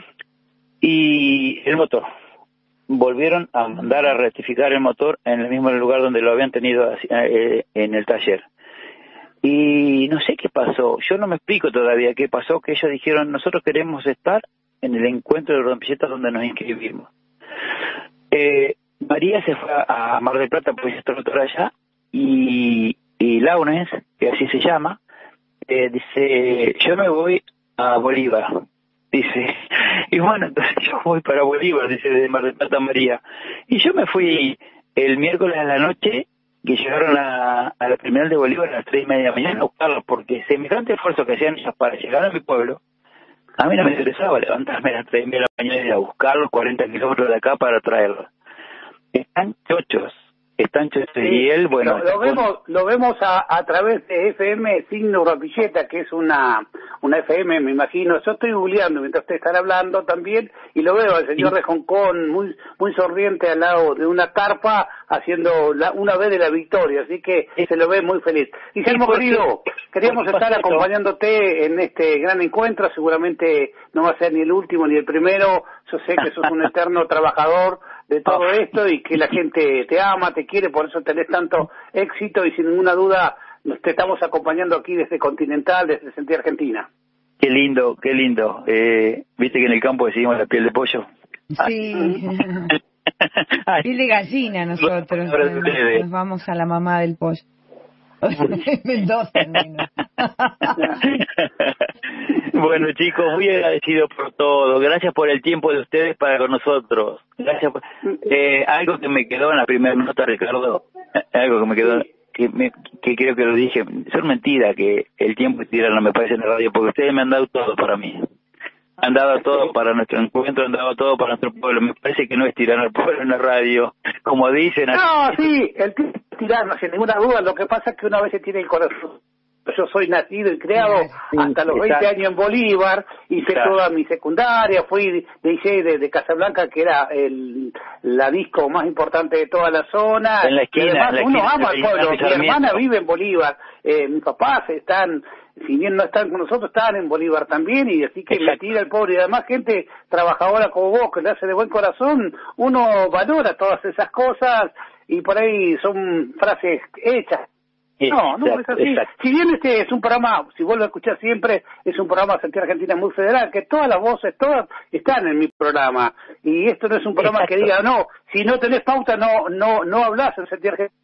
y el motor. Volvieron a mandar a rectificar el motor en el mismo lugar donde lo habían tenido eh, en el taller. Y no sé qué pasó, yo no me explico todavía qué pasó, que ellos dijeron, nosotros queremos estar en el encuentro de Urdan Pilleta donde nos inscribimos. Eh, María se fue a Mar del Plata, pues es traductora allá, y, y Laurence, que así se llama, eh, dice, yo me voy a Bolívar, dice, y bueno, entonces yo voy para Bolívar, dice, de Mar del Plata María, y yo me fui el miércoles a la noche, que llegaron a, a la terminal de Bolívar a las tres y media de la mañana a buscarlos, porque semejante esfuerzo que hacían ellos para llegar a mi pueblo, a mí no me interesaba levantarme a las tres y media de la mañana y ir a buscarlos cuarenta kilómetros de acá para traerlos. Están chochos, están chochos, sí, y él, bueno... Lo, lo vemos lo vemos a, a través de F M Signo Urdan Pilleta, que es una una F M, me imagino. Yo estoy googleando mientras ustedes están hablando también, y lo veo al señor de Hong Kong muy muy sonriente al lado de una carpa, haciendo la, una vez de la victoria, así que se lo ve muy feliz. Guillermo, querido, queríamos estar acompañándote en este gran encuentro, seguramente no va a ser ni el último ni el primero, yo sé que sos un eterno trabajador de todo esto y que la gente te ama, te quiere, por eso tenés tanto éxito y sin ninguna duda te estamos acompañando aquí desde Continental, desde Sentir Argentina. Qué lindo, qué lindo. Eh, Viste que en el campo decimos la piel de pollo. Sí. Piel de gallina nosotros. Nos, nos vamos a la mamá del pollo. Mendoza, Bueno, chicos, muy agradecido por todo. Gracias por el tiempo de ustedes para con nosotros. Gracias por... Eh, algo que me quedó en la primera nota, Ricardo, algo que me quedó, que, me, que creo que lo dije, son mentiras que el tiempo es tirano, me parece, en la radio, porque ustedes me han dado todo para mí. Han dado todo para nuestro encuentro, han dado todo para nuestro pueblo. Me parece que no es tirano el pueblo en la radio, como dicen. No, sí, el tirano, sin ninguna duda. Lo que pasa es que una vez tiene el corazón. Yo soy nacido y criado sí, hasta los veinte años en Bolívar, hice claro. toda mi secundaria, fui D J de, de Casablanca, que era el la disco más importante de toda la zona. En la esquina, y además, en la uno esquina, ama al pueblo. Mi hermana vive en Bolívar, eh, mis papás están, si bien no están con nosotros, están en Bolívar también, y así que me tira el pobre. Y además gente trabajadora como vos, que le hace de buen corazón, uno valora todas esas cosas, y por ahí son frases hechas. No, no es así. Exacto. Si bien este es un programa, si vos lo escuchás siempre, es un programa Sentir Argentina muy federal, que todas las voces, todas están en mi programa. Y esto no es un programa exacto. que diga, no, si no tenés pauta, no no no hablás en Sentir Argentina.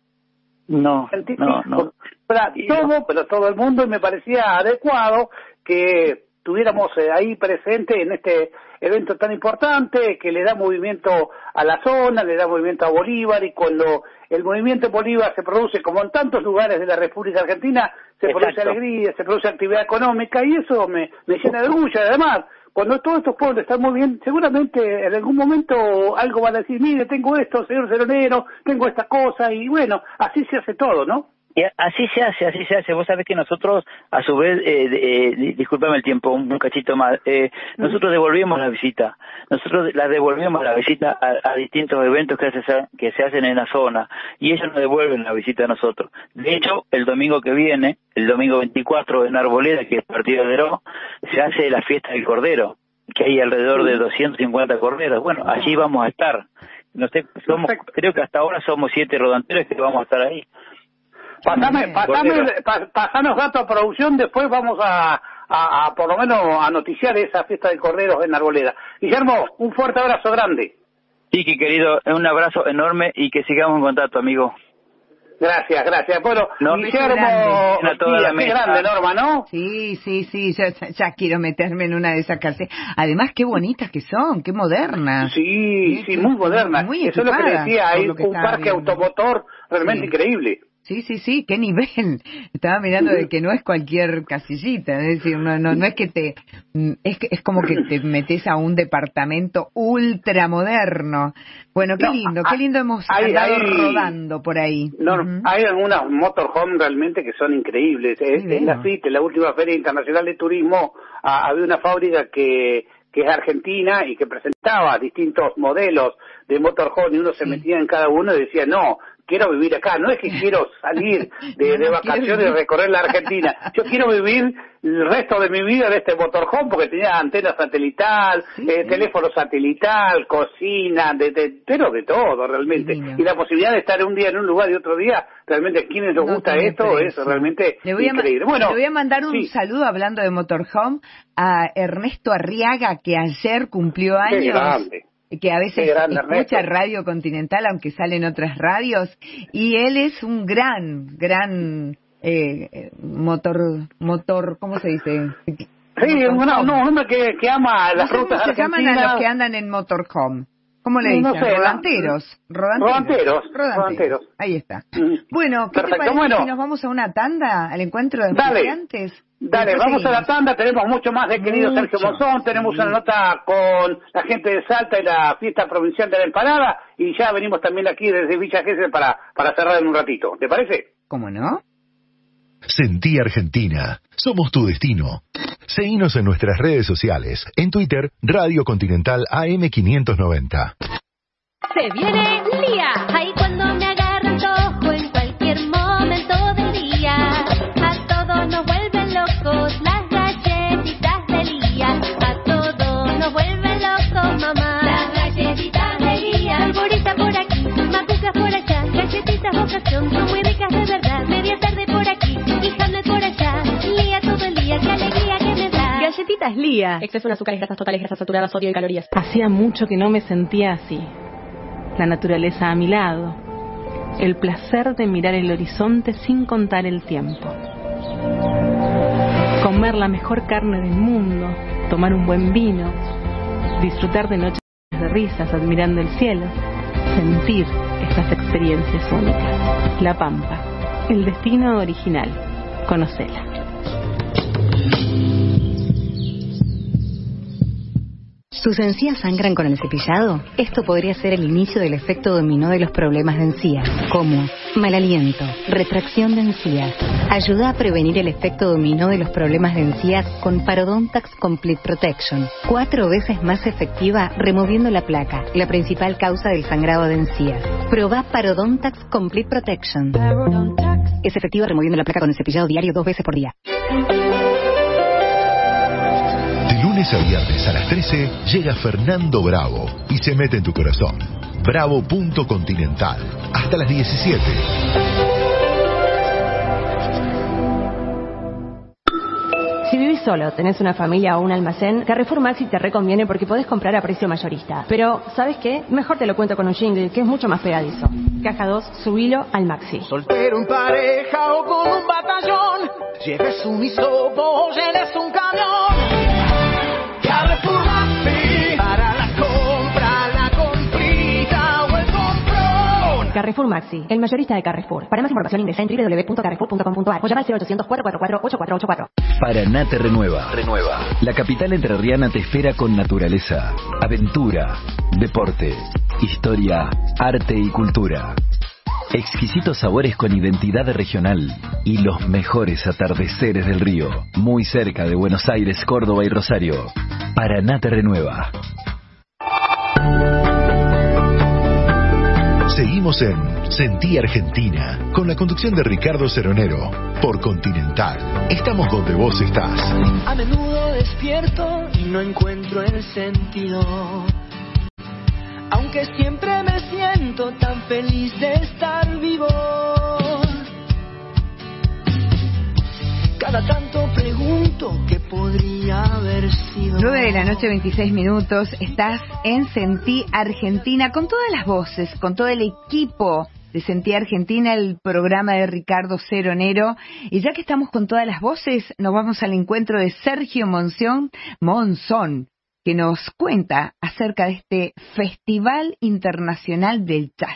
No, no, no. Para todo, pero todo el mundo, y me parecía adecuado que tuviéramos ahí presente en este evento tan importante que le da movimiento a la zona, le da movimiento a Bolívar, y cuando el movimiento en Bolívar se produce, como en tantos lugares de la República Argentina, se exacto. produce alegría, se produce actividad económica, y eso me, me llena de orgullo. Además, cuando todos estos pueblos están muy bien, seguramente en algún momento algo van a decir, mire, tengo esto, señor Seronero, tengo esta cosa, y bueno, así se hace todo, ¿no? Y así se hace, así se hace. Vos sabés que nosotros, a su vez, eh, eh, discúlpame el tiempo, un, un cachito más, eh, nosotros devolvemos la visita. Nosotros la devolvemos la visita a, a distintos eventos que se, que se hacen en la zona, y ellos nos devuelven la visita a nosotros. De hecho, el domingo que viene, el domingo veinticuatro en Arboleda, que es partido de Heró, se hace la fiesta del Cordero, que hay alrededor de doscientos cincuenta corderos. Bueno, allí vamos a estar. No sé, somos, creo que hasta ahora somos siete rodanteros que vamos a estar ahí. Pasame, pasame, pasanos datos a producción, después vamos a, a, a por lo menos a noticiar esa fiesta de corderos en Arboleda. Guillermo, un fuerte abrazo grande. Sí, que querido, un abrazo enorme y que sigamos en contacto, amigo. Gracias, gracias. Bueno, no, Guillermo, grande. Sí, qué grande, Norma, ¿no? Sí, sí, sí, ya, ya quiero meterme en una de esas calles. Además, qué bonitas que son, qué modernas. Sí, sí, sí muy modernas. Muy Eso es lo que decía, hay un parque viendo. automotor realmente sí. increíble. Sí, sí, sí, qué nivel. Estaba mirando de que no es cualquier casillita, es decir, no no no es que te es que es como que te metes a un departamento ultramoderno. Bueno, qué no, lindo, qué lindo hemos hay, andado hay, rodando por ahí. No, uh-huh. Hay algunas motorhome realmente que son increíbles. Es, en la F I T, en la última Feria Internacional de Turismo, a, había una fábrica que que es argentina y que presentaba distintos modelos de motorhome, y uno se sí. metía en cada uno y decía, no, quiero vivir acá, no es que quiero salir de, de vacaciones y recorrer la Argentina, yo quiero vivir el resto de mi vida de este motorhome, porque tenía antena satelital, sí, eh, sí. teléfono satelital, cocina, de, de, pero de todo realmente, sí, y la posibilidad de estar un día en un lugar y otro día, realmente a quienes nos no gusta esto es realmente le voy increíble. A, bueno, le voy a mandar un sí. saludo hablando de motorhome a Ernesto Arriaga, que ayer cumplió años. Qué grande. Que a veces grande, escucha Ernesto. Radio Continental, aunque salen otras radios, y él es un gran, gran eh, motor, motor, ¿cómo se dice? Sí, un hombre que, que ama las no rutas argentinas. ¿Cómo se llaman a los que andan en motorhome? ¿Cómo le dicen? No sé, rodanteros, rodanteros. Rodanteros. Rodanteros. Rodanteros. Ahí está. Bueno, ¿qué Perfecto. te parece bueno. si nos vamos a una tanda, al encuentro de estudiantes? Dale, vamos seguimos. a la tanda, tenemos mucho más de querido mucho. Sergio Monzón, tenemos sí. una nota con la gente de Salta y la fiesta provincial de la empanada, y ya venimos también aquí desde Villa Gesell para, para cerrar en un ratito, ¿te parece? ¿Cómo no? Sentí Argentina, somos tu destino. Seguinos en nuestras redes sociales, en Twitter, Radio Continental A M quinientos noventa. Se viene Lía, ahí cuando me agarran tojo en cualquier momento del día. A todos nos vuelven locos las galletitas de Lía. A todos nos vuelven locos, mamá. Las galletitas de Lía. Polvorita por aquí, macucas por allá. Galletitas ocasión, son muy ricas de verdad. Media tarde por aquí y Hamlet por allá. Lía todo el día, qué alegría que me da. Galletitas Lía. Exceso en azúcares, grasas totales, grasas saturadas, sodio y calorías. Hacía mucho que no me sentía así. La naturaleza a mi lado, el placer de mirar el horizonte sin contar el tiempo, comer la mejor carne del mundo, tomar un buen vino, disfrutar de noches de risas admirando el cielo, sentir estas experiencias únicas. La Pampa, el destino original, conocela. ¿Sus encías sangran con el cepillado? Esto podría ser el inicio del efecto dominó de los problemas de encías, como mal aliento, retracción de encías. Ayuda a prevenir el efecto dominó de los problemas de encías con Parodontax Complete Protection, cuatro veces más efectiva removiendo la placa, la principal causa del sangrado de encías. Probá Parodontax Complete Protection. Es efectiva removiendo la placa con el cepillado diario dos veces por día. Lunes a viernes a las trece llega Fernando Bravo y se mete en tu corazón. Bravo punto continental. Hasta las diecisiete. vivís solo, tenés una familia o un almacén, Carrefour Maxi te reconviene porque podés comprar a precio mayorista. Pero, ¿sabes qué? Mejor te lo cuento con un jingle, que es mucho más pegadizo. Caja dos, subilo al Maxi. Soltero en pareja o con un batallón, lleves un hisopo o llenes un camión. Carrefour Maxi, para la compra, la comprita o el comprón. Carrefour Maxi, el mayorista de Carrefour. Para más información ingresa en doble u doble u doble u punto carrefour punto com punto a r o llama al cero ochocientos, cuatro cuatro cuatro, ocho cuatro ocho cuatro. Paraná te renueva. Renueva. La capital entrerriana te espera con naturaleza, aventura, deporte, historia, arte y cultura. Exquisitos sabores con identidad regional y los mejores atardeceres del río. Muy cerca de Buenos Aires, Córdoba y Rosario. Paraná te renueva. Seguimos en Sentí Argentina, con la conducción de Ricardo Ceronero, por Continental. Estamos donde vos estás. A menudo despierto y no encuentro el sentido, aunque siempre me siento tan feliz de estar vivo. Cada tanto pregunto qué podría haber sido. nueve de la noche, veintiséis minutos. Estás en Sentí Argentina con todas las voces, con todo el equipo de Sentí Argentina, el programa de Ricardo Ceronero. Y ya que estamos con todas las voces, nos vamos al encuentro de Sergio Monzón, Monzón, que nos cuenta acerca de este Festival Internacional del Jazz.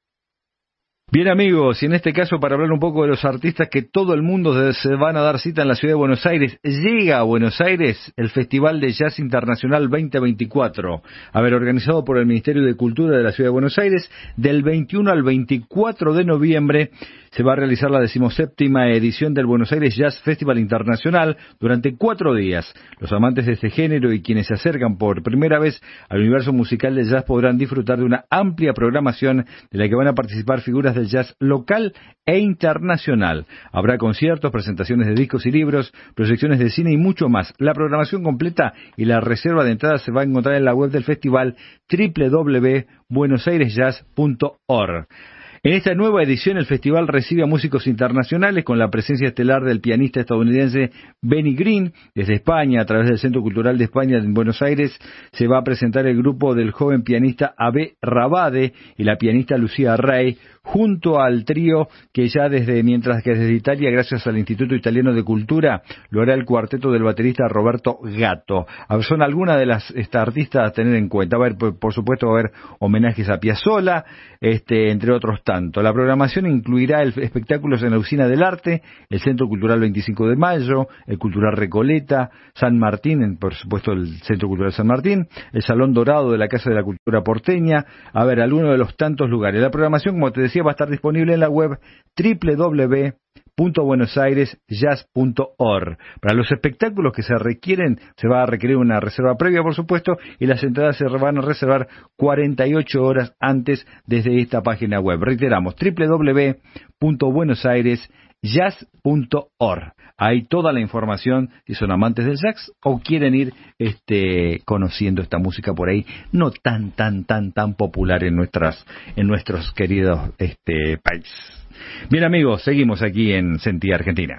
Bien amigos, y en este caso para hablar un poco de los artistas que todo el mundo se van a dar cita en la ciudad de Buenos Aires, llega a Buenos Aires el Festival de Jazz Internacional veinte veinticuatro, a ver, organizado por el Ministerio de Cultura de la ciudad de Buenos Aires, del veintiuno al veinticuatro de noviembre se va a realizar la decimoséptima edición del Buenos Aires Jazz Festival Internacional durante cuatro días. Los amantes de este género y quienes se acercan por primera vez al universo musical del jazz podrán disfrutar de una amplia programación de la que van a participar figuras del jazz local e internacional. Habrá conciertos, presentaciones de discos y libros, proyecciones de cine y mucho más. La programación completa y la reserva de entradas se va a encontrar en la web del festival doble u doble u doble u punto buenos aires jazz punto org. En esta nueva edición el festival recibe a músicos internacionales con la presencia estelar del pianista estadounidense Benny Green. Desde España, a través del Centro Cultural de España en Buenos Aires, se va a presentar el grupo del joven pianista Abe Rabade y la pianista Lucía Rey, junto al trío que ya desde, mientras que desde Italia, gracias al Instituto Italiano de Cultura, lo hará el cuarteto del baterista Roberto Gatto. Son algunas de las esta, artistas a tener en cuenta. A ver, por, por supuesto, va a haber homenajes a Piazzolla, este, entre otros tanto. La programación incluirá el, espectáculos en la Usina del Arte, el Centro Cultural veinticinco de mayo, el Cultural Recoleta, San Martín, en, por supuesto el Centro Cultural San Martín, el Salón Dorado de la Casa de la Cultura Porteña, a ver, algunos de los tantos lugares. La programación, como te decía, va a estar disponible en la web doble u doble u doble u punto buenos aires jazz punto org. Para los espectáculos que se requieren, se va a requerir una reserva previa, por supuesto, y las entradas se van a reservar cuarenta y ocho horas antes desde esta página web. Reiteramos, doble u doble u doble u punto buenos aires jazz punto org. Hay toda la información si son amantes del jazz o quieren ir este, conociendo esta música por ahí, no tan, tan, tan, tan popular en nuestras, en nuestros queridos este, países. Bien amigos, seguimos aquí en Sentí Argentina.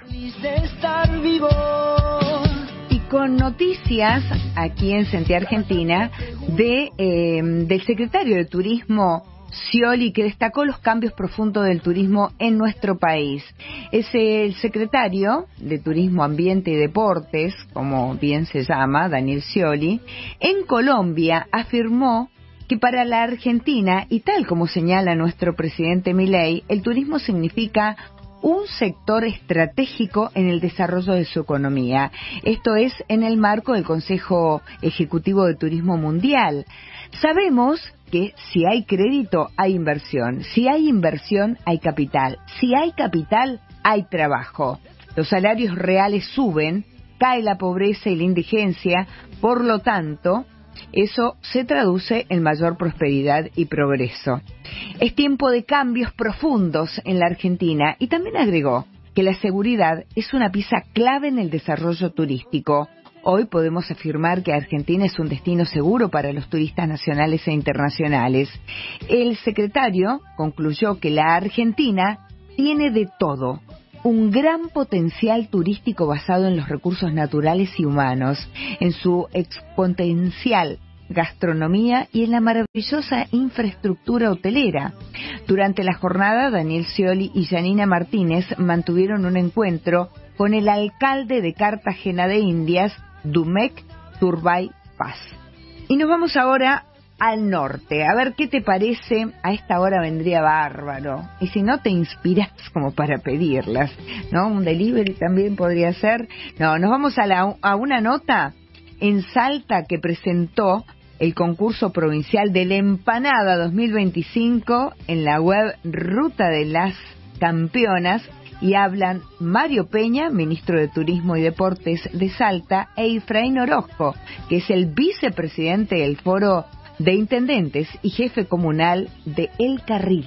Y con noticias aquí en Sentí Argentina de eh, del secretario de Turismo Scioli, que destacó los cambios profundos del turismo en nuestro país. Es el secretario de Turismo, Ambiente y Deportes, como bien se llama, Daniel Scioli, en Colombia afirmó que para la Argentina, y tal como señala nuestro presidente Milei, el turismo significa un sector estratégico en el desarrollo de su economía. Esto es en el marco del Consejo Ejecutivo de Turismo Mundial. Sabemos que si hay crédito, hay inversión. Si hay inversión, hay capital. Si hay capital, hay trabajo. Los salarios reales suben, cae la pobreza y la indigencia, por lo tanto, eso se traduce en mayor prosperidad y progreso. Es tiempo de cambios profundos en la Argentina y también agregó que la seguridad es una pieza clave en el desarrollo turístico. Hoy podemos afirmar que Argentina es un destino seguro para los turistas nacionales e internacionales. El secretario concluyó que la Argentina tiene de todo, un gran potencial turístico basado en los recursos naturales y humanos, en su exponencial gastronomía y en la maravillosa infraestructura hotelera. Durante la jornada, Daniel Scioli y Janina Martínez mantuvieron un encuentro con el alcalde de Cartagena de Indias, Dumek Turbay Paz. Y nos vamos ahora al norte. A ver qué te parece. A esta hora vendría bárbaro. Y si no te inspiras como para pedirlas, ¿no? Un delivery también podría ser. No, nos vamos a, la, a una nota en Salta que presentó el concurso provincial de la Empanada dos mil veinticinco en la web Ruta de las Campeonas, y hablan Mario Peña, ministro de Turismo y Deportes de Salta, e Efraín Orozco, que es el vicepresidente del Foro de Intendentes y jefe comunal de El Carril.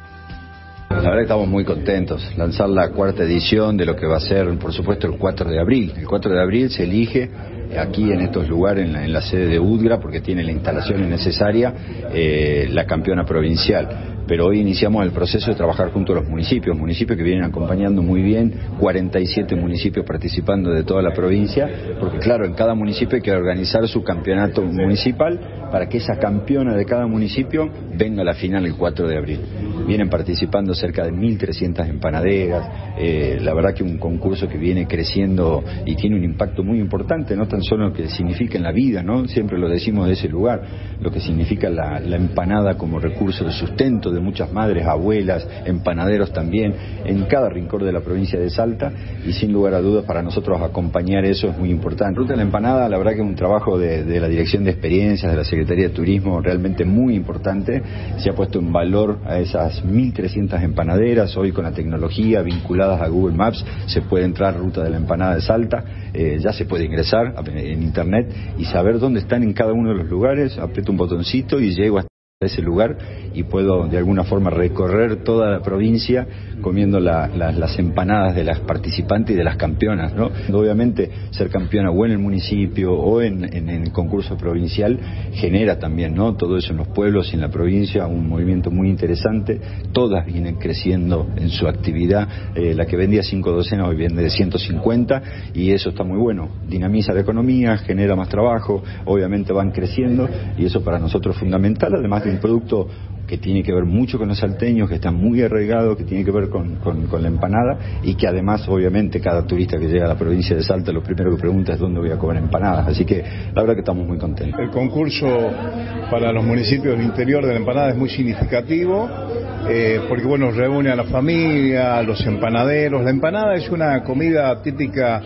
La verdad que estamos muy contentos. Lanzar la cuarta edición de lo que va a ser, por supuesto, el cuatro de abril. El cuatro de abril se elige aquí en estos lugares, en la, en la sede de UDGRA, porque tiene la instalación necesaria, eh, la campeona provincial. Pero hoy iniciamos el proceso de trabajar junto a los municipios, municipios que vienen acompañando muy bien, cuarenta y siete municipios participando de toda la provincia, porque claro, en cada municipio hay que organizar su campeonato municipal para que esa campeona de cada municipio venga a la final el cuatro de abril. Vienen participando cerca de mil trescientas empanaderas, eh, la verdad que un concurso que viene creciendo y tiene un impacto muy importante, no tan solo lo que significa en la vida, ¿no? Siempre lo decimos de ese lugar, lo que significa la, la empanada como recurso de sustento de muchas madres, abuelas, empanaderos también, en cada rincón de la provincia de Salta, y sin lugar a dudas para nosotros acompañar eso es muy importante. Ruta de la Empanada, la verdad que es un trabajo de, de la Dirección de Experiencias, de la Secretaría de Turismo, realmente muy importante. Se ha puesto en valor a esas mil trescientas empanaderas. Hoy con la tecnología vinculadas a Google Maps se puede entrar Ruta de la Empanada de Salta, eh, ya se puede ingresar en internet y saber dónde están en cada uno de los lugares. Aprieto un botoncito y llego hasta ese lugar y puedo de alguna forma recorrer toda la provincia comiendo la, la, las empanadas de las participantes y de las campeonas, ¿no? Obviamente ser campeona o en el municipio o en, en, en el concurso provincial genera también, ¿no? Todo eso en los pueblos y en la provincia, un movimiento muy interesante. Todas vienen creciendo en su actividad, eh, la que vendía cinco docenas hoy vende ciento cincuenta y eso está muy bueno, dinamiza la economía, genera más trabajo, obviamente van creciendo y eso para nosotros es fundamental, además de un producto que tiene que ver mucho con los salteños, que está muy arraigado, que tiene que ver con, con, con la empanada y que además obviamente cada turista que llega a la provincia de Salta lo primero que pregunta es dónde voy a comer empanadas, así que la verdad que estamos muy contentos. El concurso para los municipios del interior de la empanada es muy significativo eh, porque bueno, reúne a la familia, a los empanaderos. La empanada es una comida típica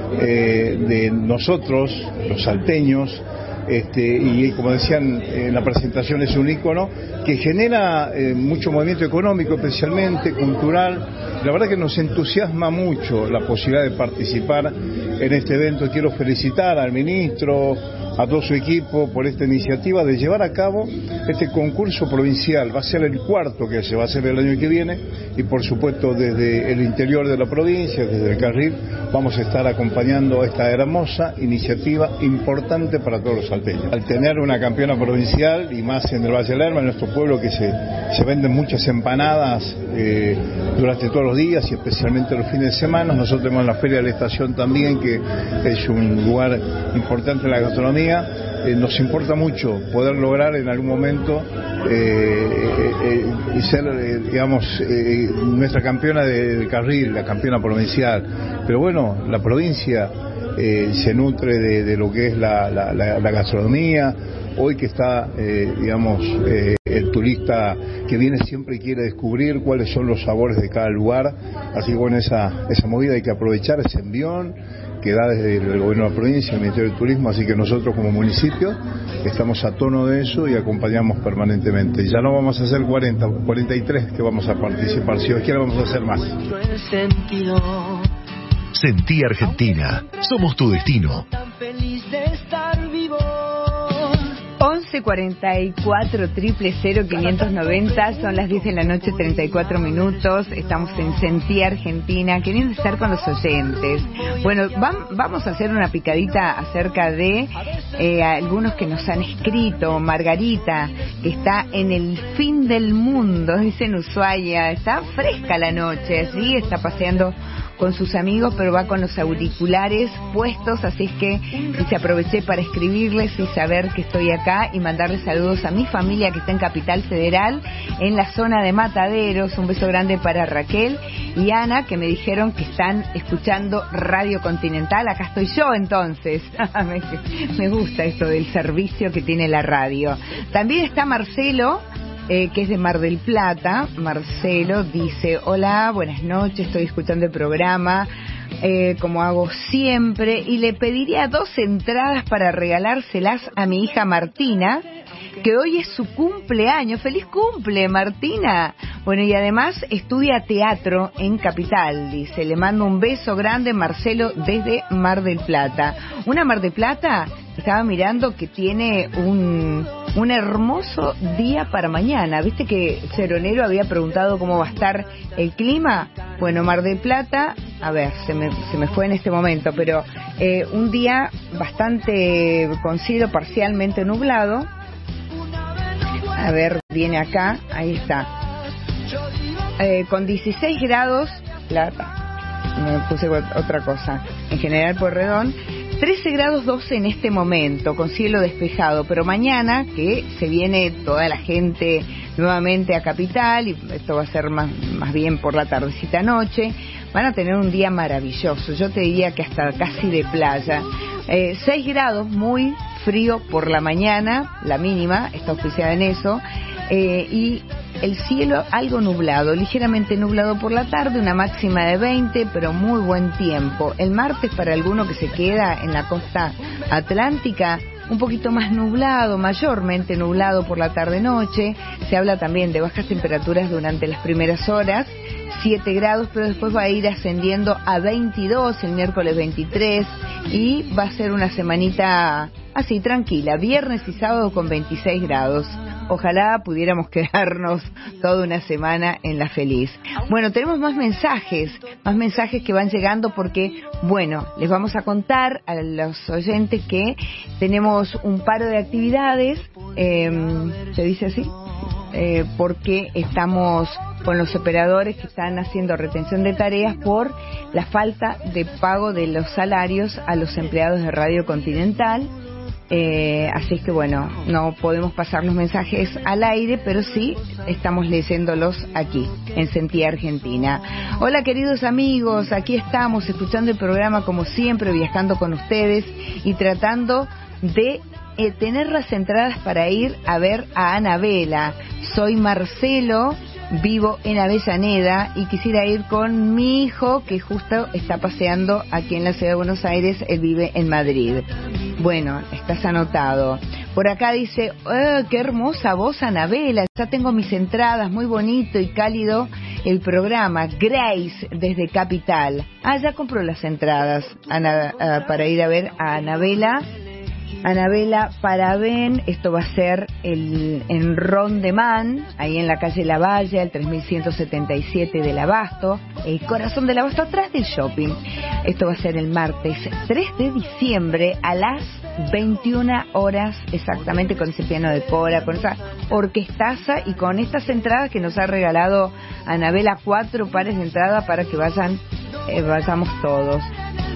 eh, de nosotros, los salteños. Este, y como decían en la presentación, es un ícono que genera eh, mucho movimiento económico, especialmente cultural. La verdad que nos entusiasma mucho la posibilidad de participar en este evento. Quiero felicitar al ministro, a todo su equipo por esta iniciativa de llevar a cabo este concurso provincial. Va a ser el cuarto que se va a hacer el año que viene y por supuesto desde el interior de la provincia, desde el Carril, vamos a estar acompañando esta hermosa iniciativa importante para todos los salteños. Al tener una campeona provincial y más en el Valle Lerma, en nuestro pueblo que se, se venden muchas empanadas eh, durante todos los días y especialmente los fines de semana. Nosotros tenemos la Feria de la Estación también, que es un lugar importante en la gastronomía. Eh, nos importa mucho poder lograr en algún momento eh, eh, eh, ser, eh, digamos, eh, nuestra campeona de, de Carril, la campeona provincial. Pero bueno, la provincia eh, se nutre de, de lo que es la, la, la, la gastronomía. Hoy que está, eh, digamos, eh, el turista que viene siempre y quiere descubrir cuáles son los sabores de cada lugar. Así que bueno, esa, esa movida hay que aprovechar, ese envión que da desde el gobierno de la provincia, el Ministerio del Turismo, así que nosotros como municipio estamos a tono de eso y acompañamos permanentemente. Ya no vamos a hacer cuarenta, cuarenta y tres que vamos a participar, si Dios quiere vamos a hacer más. Sentí Argentina, somos tu destino. once cuarenta y cuatro, cero cero, quinientos noventa, son las diez de la noche, treinta y cuatro minutos, estamos en Sentí Argentina, queriendo estar con los oyentes. Bueno, vam, vamos a hacer una picadita acerca de eh, algunos que nos han escrito. Margarita, que está en el fin del mundo, dice en Ushuaia, está fresca la noche, allí está paseando con sus amigos, pero va con los auriculares puestos, así es que dice, aproveché para escribirles y saber que estoy acá y mandarles saludos a mi familia que está en Capital Federal, en la zona de Mataderos. Un beso grande para Raquel y Ana, que me dijeron que están escuchando Radio Continental. Acá estoy yo entonces. me, me gusta esto del servicio que tiene la radio. También está Marcelo, Eh, que es de Mar del Plata. Marcelo dice, hola, buenas noches, estoy escuchando el programa, eh, como hago siempre, y le pediría dos entradas para regalárselas a mi hija Martina, que hoy es su cumpleaños. ¡Feliz cumple, Martina! Bueno, y además estudia teatro en Capital, dice. Le mando un beso grande, Marcelo, desde Mar del Plata. Una Mar del Plata, estaba mirando, que tiene un, un hermoso día para mañana. ¿Viste que Ceronero había preguntado cómo va a estar el clima? Bueno, Mar del Plata, a ver, se me, se me fue en este momento, pero eh, un día bastante, con cielo parcialmente nublado. A ver, viene acá, ahí está. Eh, con dieciséis grados, plata, me puse otra cosa, en General Pueyrredón, trece grados doce en este momento, con cielo despejado, pero mañana, que se viene toda la gente nuevamente a Capital, y esto va a ser más, más bien por la tardecita noche, van a tener un día maravilloso, yo te diría que hasta casi de playa. Eh, seis grados, muy frío por la mañana, la mínima, está auspiciada en eso, eh, y el cielo algo nublado, ligeramente nublado por la tarde, una máxima de veinte, pero muy buen tiempo. El martes, para alguno que se queda en la costa atlántica, un poquito más nublado, mayormente nublado por la tarde-noche. Se habla también de bajas temperaturas durante las primeras horas, siete grados, pero después va a ir ascendiendo a veintidós, el miércoles veintitrés, y va a ser una semanita así, tranquila, viernes y sábado con veintiséis grados. Ojalá pudiéramos quedarnos toda una semana en la feliz. Bueno, tenemos más mensajes, más mensajes que van llegando porque, bueno, les vamos a contar a los oyentes que tenemos un paro de actividades, eh, ¿se dice así? Eh, porque estamos con los operadores que están haciendo retención de tareas por la falta de pago de los salarios a los empleados de Radio Continental. Eh, así es que bueno, no podemos pasar los mensajes al aire, pero sí estamos leyéndolos aquí, en Sentía Argentina. Hola queridos amigos, aquí estamos escuchando el programa como siempre, viajando con ustedes y tratando de eh, tener las entradas para ir a ver a Anabela. Soy Marcelo, vivo en Avellaneda y quisiera ir con mi hijo que justo está paseando aquí en la ciudad de Buenos Aires, él vive en Madrid. Bueno, estás anotado. Por acá dice, oh, qué hermosa voz, Anabela, ya tengo mis entradas, muy bonito y cálido el programa. Grace, desde Capital. Ah, ya compró las entradas Ana, uh, para ir a ver a Anabela. Anabela Paravén, esto va a ser el, en Rondemán, ahí en la calle Lavalle, al tres mil ciento setenta y siete del Abasto, el corazón del Abasto, atrás del shopping. Esto va a ser el martes tres de diciembre a las veintiuna horas exactamente, con ese piano de Cora, con esa orquestaza y con estas entradas que nos ha regalado Anabela, cuatro pares de entrada para que vayan, eh, vayamos todos.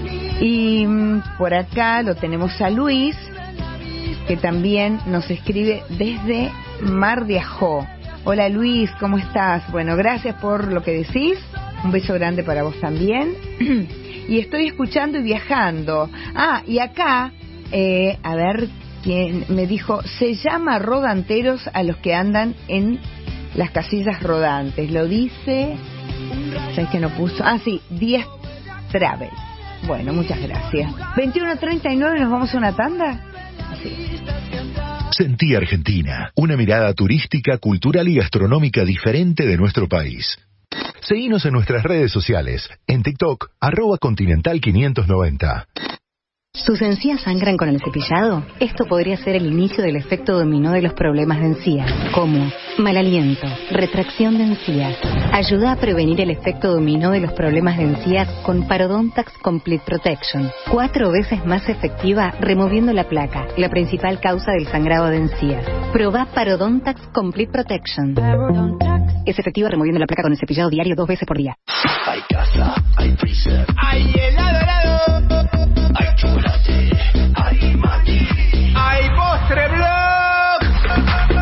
Y mmm, por acá lo tenemos a Luis, que también nos escribe desde Mar de Ajó. Hola Luis, ¿cómo estás? Bueno, gracias por lo que decís. Un beso grande para vos también. Y estoy escuchando y viajando. Ah, y acá, eh, a ver quién me dijo, se llama rodanteros a los que andan en las casillas rodantes. Lo dice, ¿sabes que no puso? Ah, sí, Díaz Travel. Bueno, muchas gracias. veintiuno treinta y nueve, ¿nos vamos a una tanda? Así. Sentí Argentina, una mirada turística, cultural y gastronómica diferente de nuestro país. Seguinos en nuestras redes sociales, en TikTok, arroba Continental quinientos noventa. ¿Sus encías sangran con el cepillado? Esto podría ser el inicio del efecto dominó de los problemas de encías, como mal aliento, retracción de encías. Ayuda a prevenir el efecto dominó de los problemas de encías con Parodontax Complete Protection. Cuatro veces más efectiva removiendo la placa, la principal causa del sangrado de encías. Probá Parodontax Complete Protection. Es efectiva removiendo la placa con el cepillado diario dos veces por día. Hay casa, hay freezer, hay helado, helado, hay chocolate, hay mati, hay postre blog.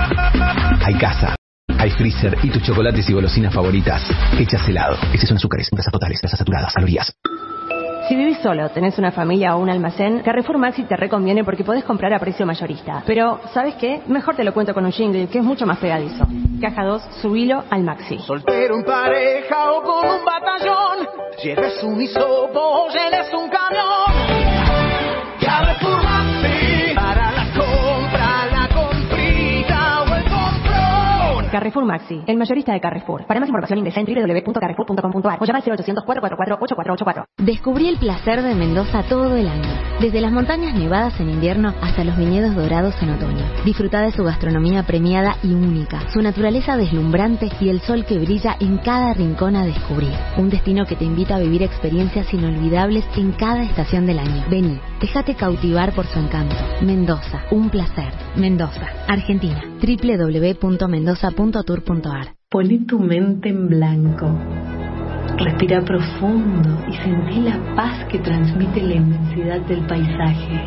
Hay casa, hay freezer y tus chocolates y golosinas favoritas. Hechas helado. Exceso en azúcares, grasas totales, grasas saturadas, calorías. Si vivís solo, tenés una familia o un almacén, Carrefour Maxi te reconviene porque podés comprar a precio mayorista. Pero, ¿sabes qué? Mejor te lo cuento con un jingle que es mucho más pegadizo. Caja dos, subilo al Maxi. Soltero en pareja o con un batallón, lleves un hisopo o llenes un camión. Carrefour Maxi, para la compra, la comprita o el comprón. Carrefour Maxi, el mayorista de Carrefour. Para más información ingresa en doble u doble u doble u punto carrefour punto com punto a r o llama al cero ochocientos, cuatro cuatro cuatro, ocho cuatro ocho cuatro. Descubrí el placer de Mendoza todo el año. Desde las montañas nevadas en invierno hasta los viñedos dorados en otoño. Disfruta de su gastronomía premiada y única, su naturaleza deslumbrante y el sol que brilla en cada rincón a descubrir. Un destino que te invita a vivir experiencias inolvidables en cada estación del año. Vení, déjate cautivar por su encanto. Mendoza, un placer. Mendoza, Argentina. doble u doble u doble u punto mendoza punto tour punto a r. Poné tu mente en blanco. Respira profundo y sentí la paz que transmite la inmensidad del paisaje.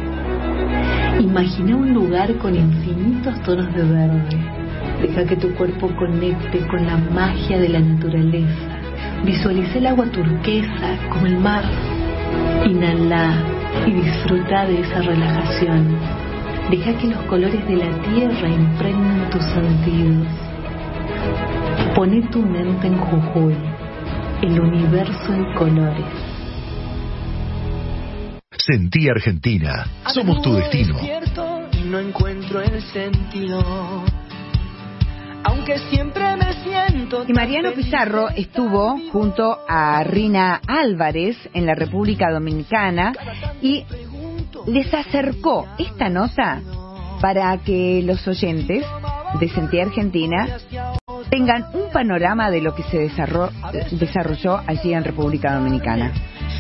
Imagina un lugar con infinitos tonos de verde. Deja que tu cuerpo conecte con la magia de la naturaleza. Visualiza el agua turquesa como el mar. Inhala y disfruta de esa relajación. Deja que los colores de la tierra impregnen tus sentidos. Poné tu mente en Jujuy. El universo en colores. Sentí Argentina. Somos tu destino. Y no encuentro el sentido. Aunque siempre me siento. Y Mariano Pizarro estuvo junto a Rina Álvarez en la República Dominicana y les acercó esta nota para que los oyentes de Sentí Argentina tengan un panorama de lo que se desarrolló, desarrolló allí en República Dominicana.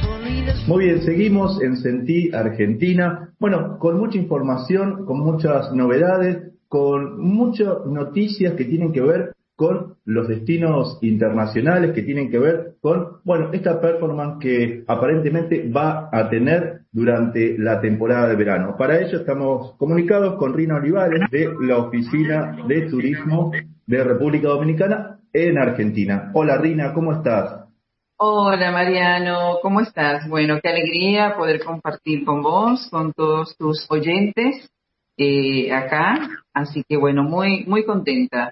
Muy bien, seguimos en Sentí Argentina. Bueno, con mucha información, con muchas novedades, con muchas noticias que tienen que ver con los destinos internacionales, que tienen que ver con, bueno, esta performance que aparentemente va a tener durante la temporada de verano. Para ello estamos comunicados con Rina Olivares de la Oficina de Turismo de República Dominicana en Argentina. Hola Rina, ¿cómo estás? Hola Mariano, ¿cómo estás? Bueno, qué alegría poder compartir con vos, con todos tus oyentes eh, acá, así que bueno, muy muy contenta.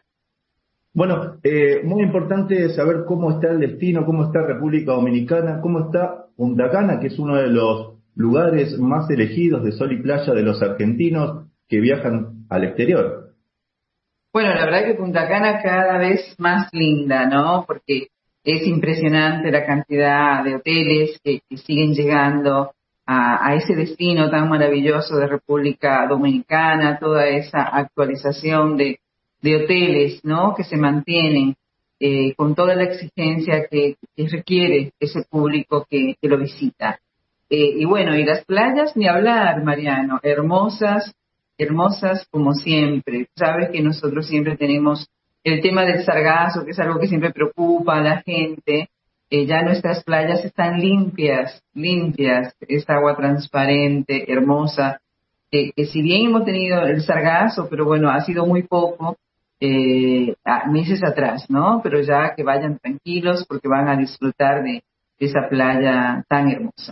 Bueno, eh, muy importante saber cómo está el destino, cómo está República Dominicana, cómo está Punta Cana, que es uno de los lugares más elegidos de sol y playa de los argentinos que viajan al exterior. Bueno, la verdad que Punta Cana cada vez más linda, ¿no? Porque es impresionante la cantidad de hoteles que, que siguen llegando a, a ese destino tan maravilloso de República Dominicana, toda esa actualización de, de hoteles, ¿no? Que se mantienen eh, con toda la exigencia que, que requiere ese público que, que lo visita. Eh, y bueno, y las playas, ni hablar, Mariano, hermosas, hermosas como siempre. Sabes que nosotros siempre tenemos el tema del sargazo, que es algo que siempre preocupa a la gente. Eh, ya nuestras playas están limpias, limpias, es agua transparente, hermosa. Eh, que si bien hemos tenido el sargazo, pero bueno, ha sido muy poco, eh, a meses atrás, ¿no? Pero ya que vayan tranquilos porque van a disfrutar de, de esa playa tan hermosa.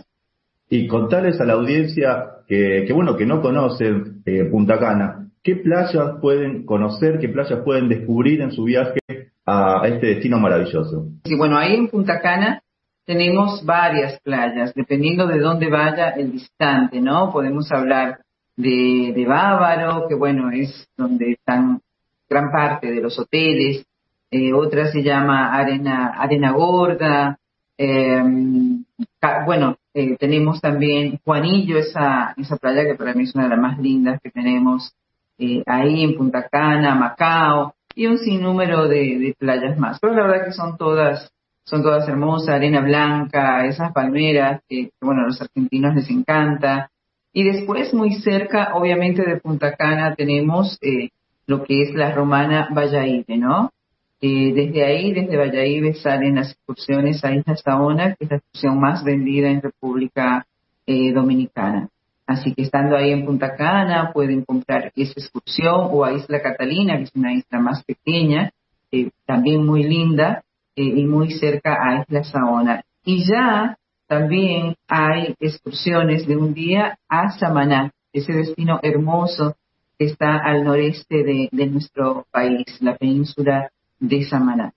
Y contarles a la audiencia que, que bueno, que no conocen eh, Punta Cana, ¿qué playas pueden conocer, qué playas pueden descubrir en su viaje a, a este destino maravilloso? Sí, bueno, ahí en Punta Cana tenemos varias playas, dependiendo de dónde vaya el visitante, ¿no? Podemos hablar de, de Bávaro, que bueno, es donde están gran parte de los hoteles, eh, otra se llama Arena, Arena Gorda, eh, bueno, Eh, tenemos también Juanillo, esa, esa playa que para mí es una de las más lindas que tenemos eh, ahí en Punta Cana, Macao, y un sinnúmero de, de playas más. Pero la verdad que son todas, son todas hermosas, arena blanca, esas palmeras que, que bueno, a los argentinos les encanta. Y después, muy cerca, obviamente, de Punta Cana tenemos eh, lo que es la romana Bayahibe, ¿no? Eh, desde ahí, desde Bayahibe, salen las excursiones a Isla Saona, que es la excursión más vendida en República eh, Dominicana. Así que estando ahí en Punta Cana, pueden comprar esa excursión, o a Isla Catalina, que es una isla más pequeña, eh, también muy linda, eh, y muy cerca a Isla Saona. Y ya también hay excursiones de un día a Samaná, ese destino hermoso que está al noreste de, de nuestro país, la península de Samaná.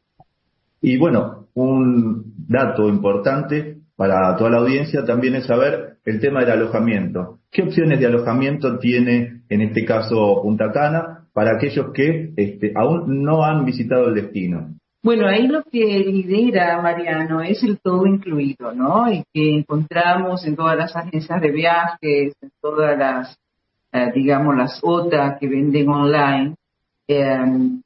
Y bueno, un dato importante para toda la audiencia también es saber el tema del alojamiento. ¿Qué opciones de alojamiento tiene en este caso Punta Cana para aquellos que este, aún no han visitado el destino? Bueno, ahí lo que lidera, Mariano, es el todo incluido, ¿no? Y que encontramos en todas las agencias de viajes, en todas las, eh, digamos, las O T A que venden online, eh,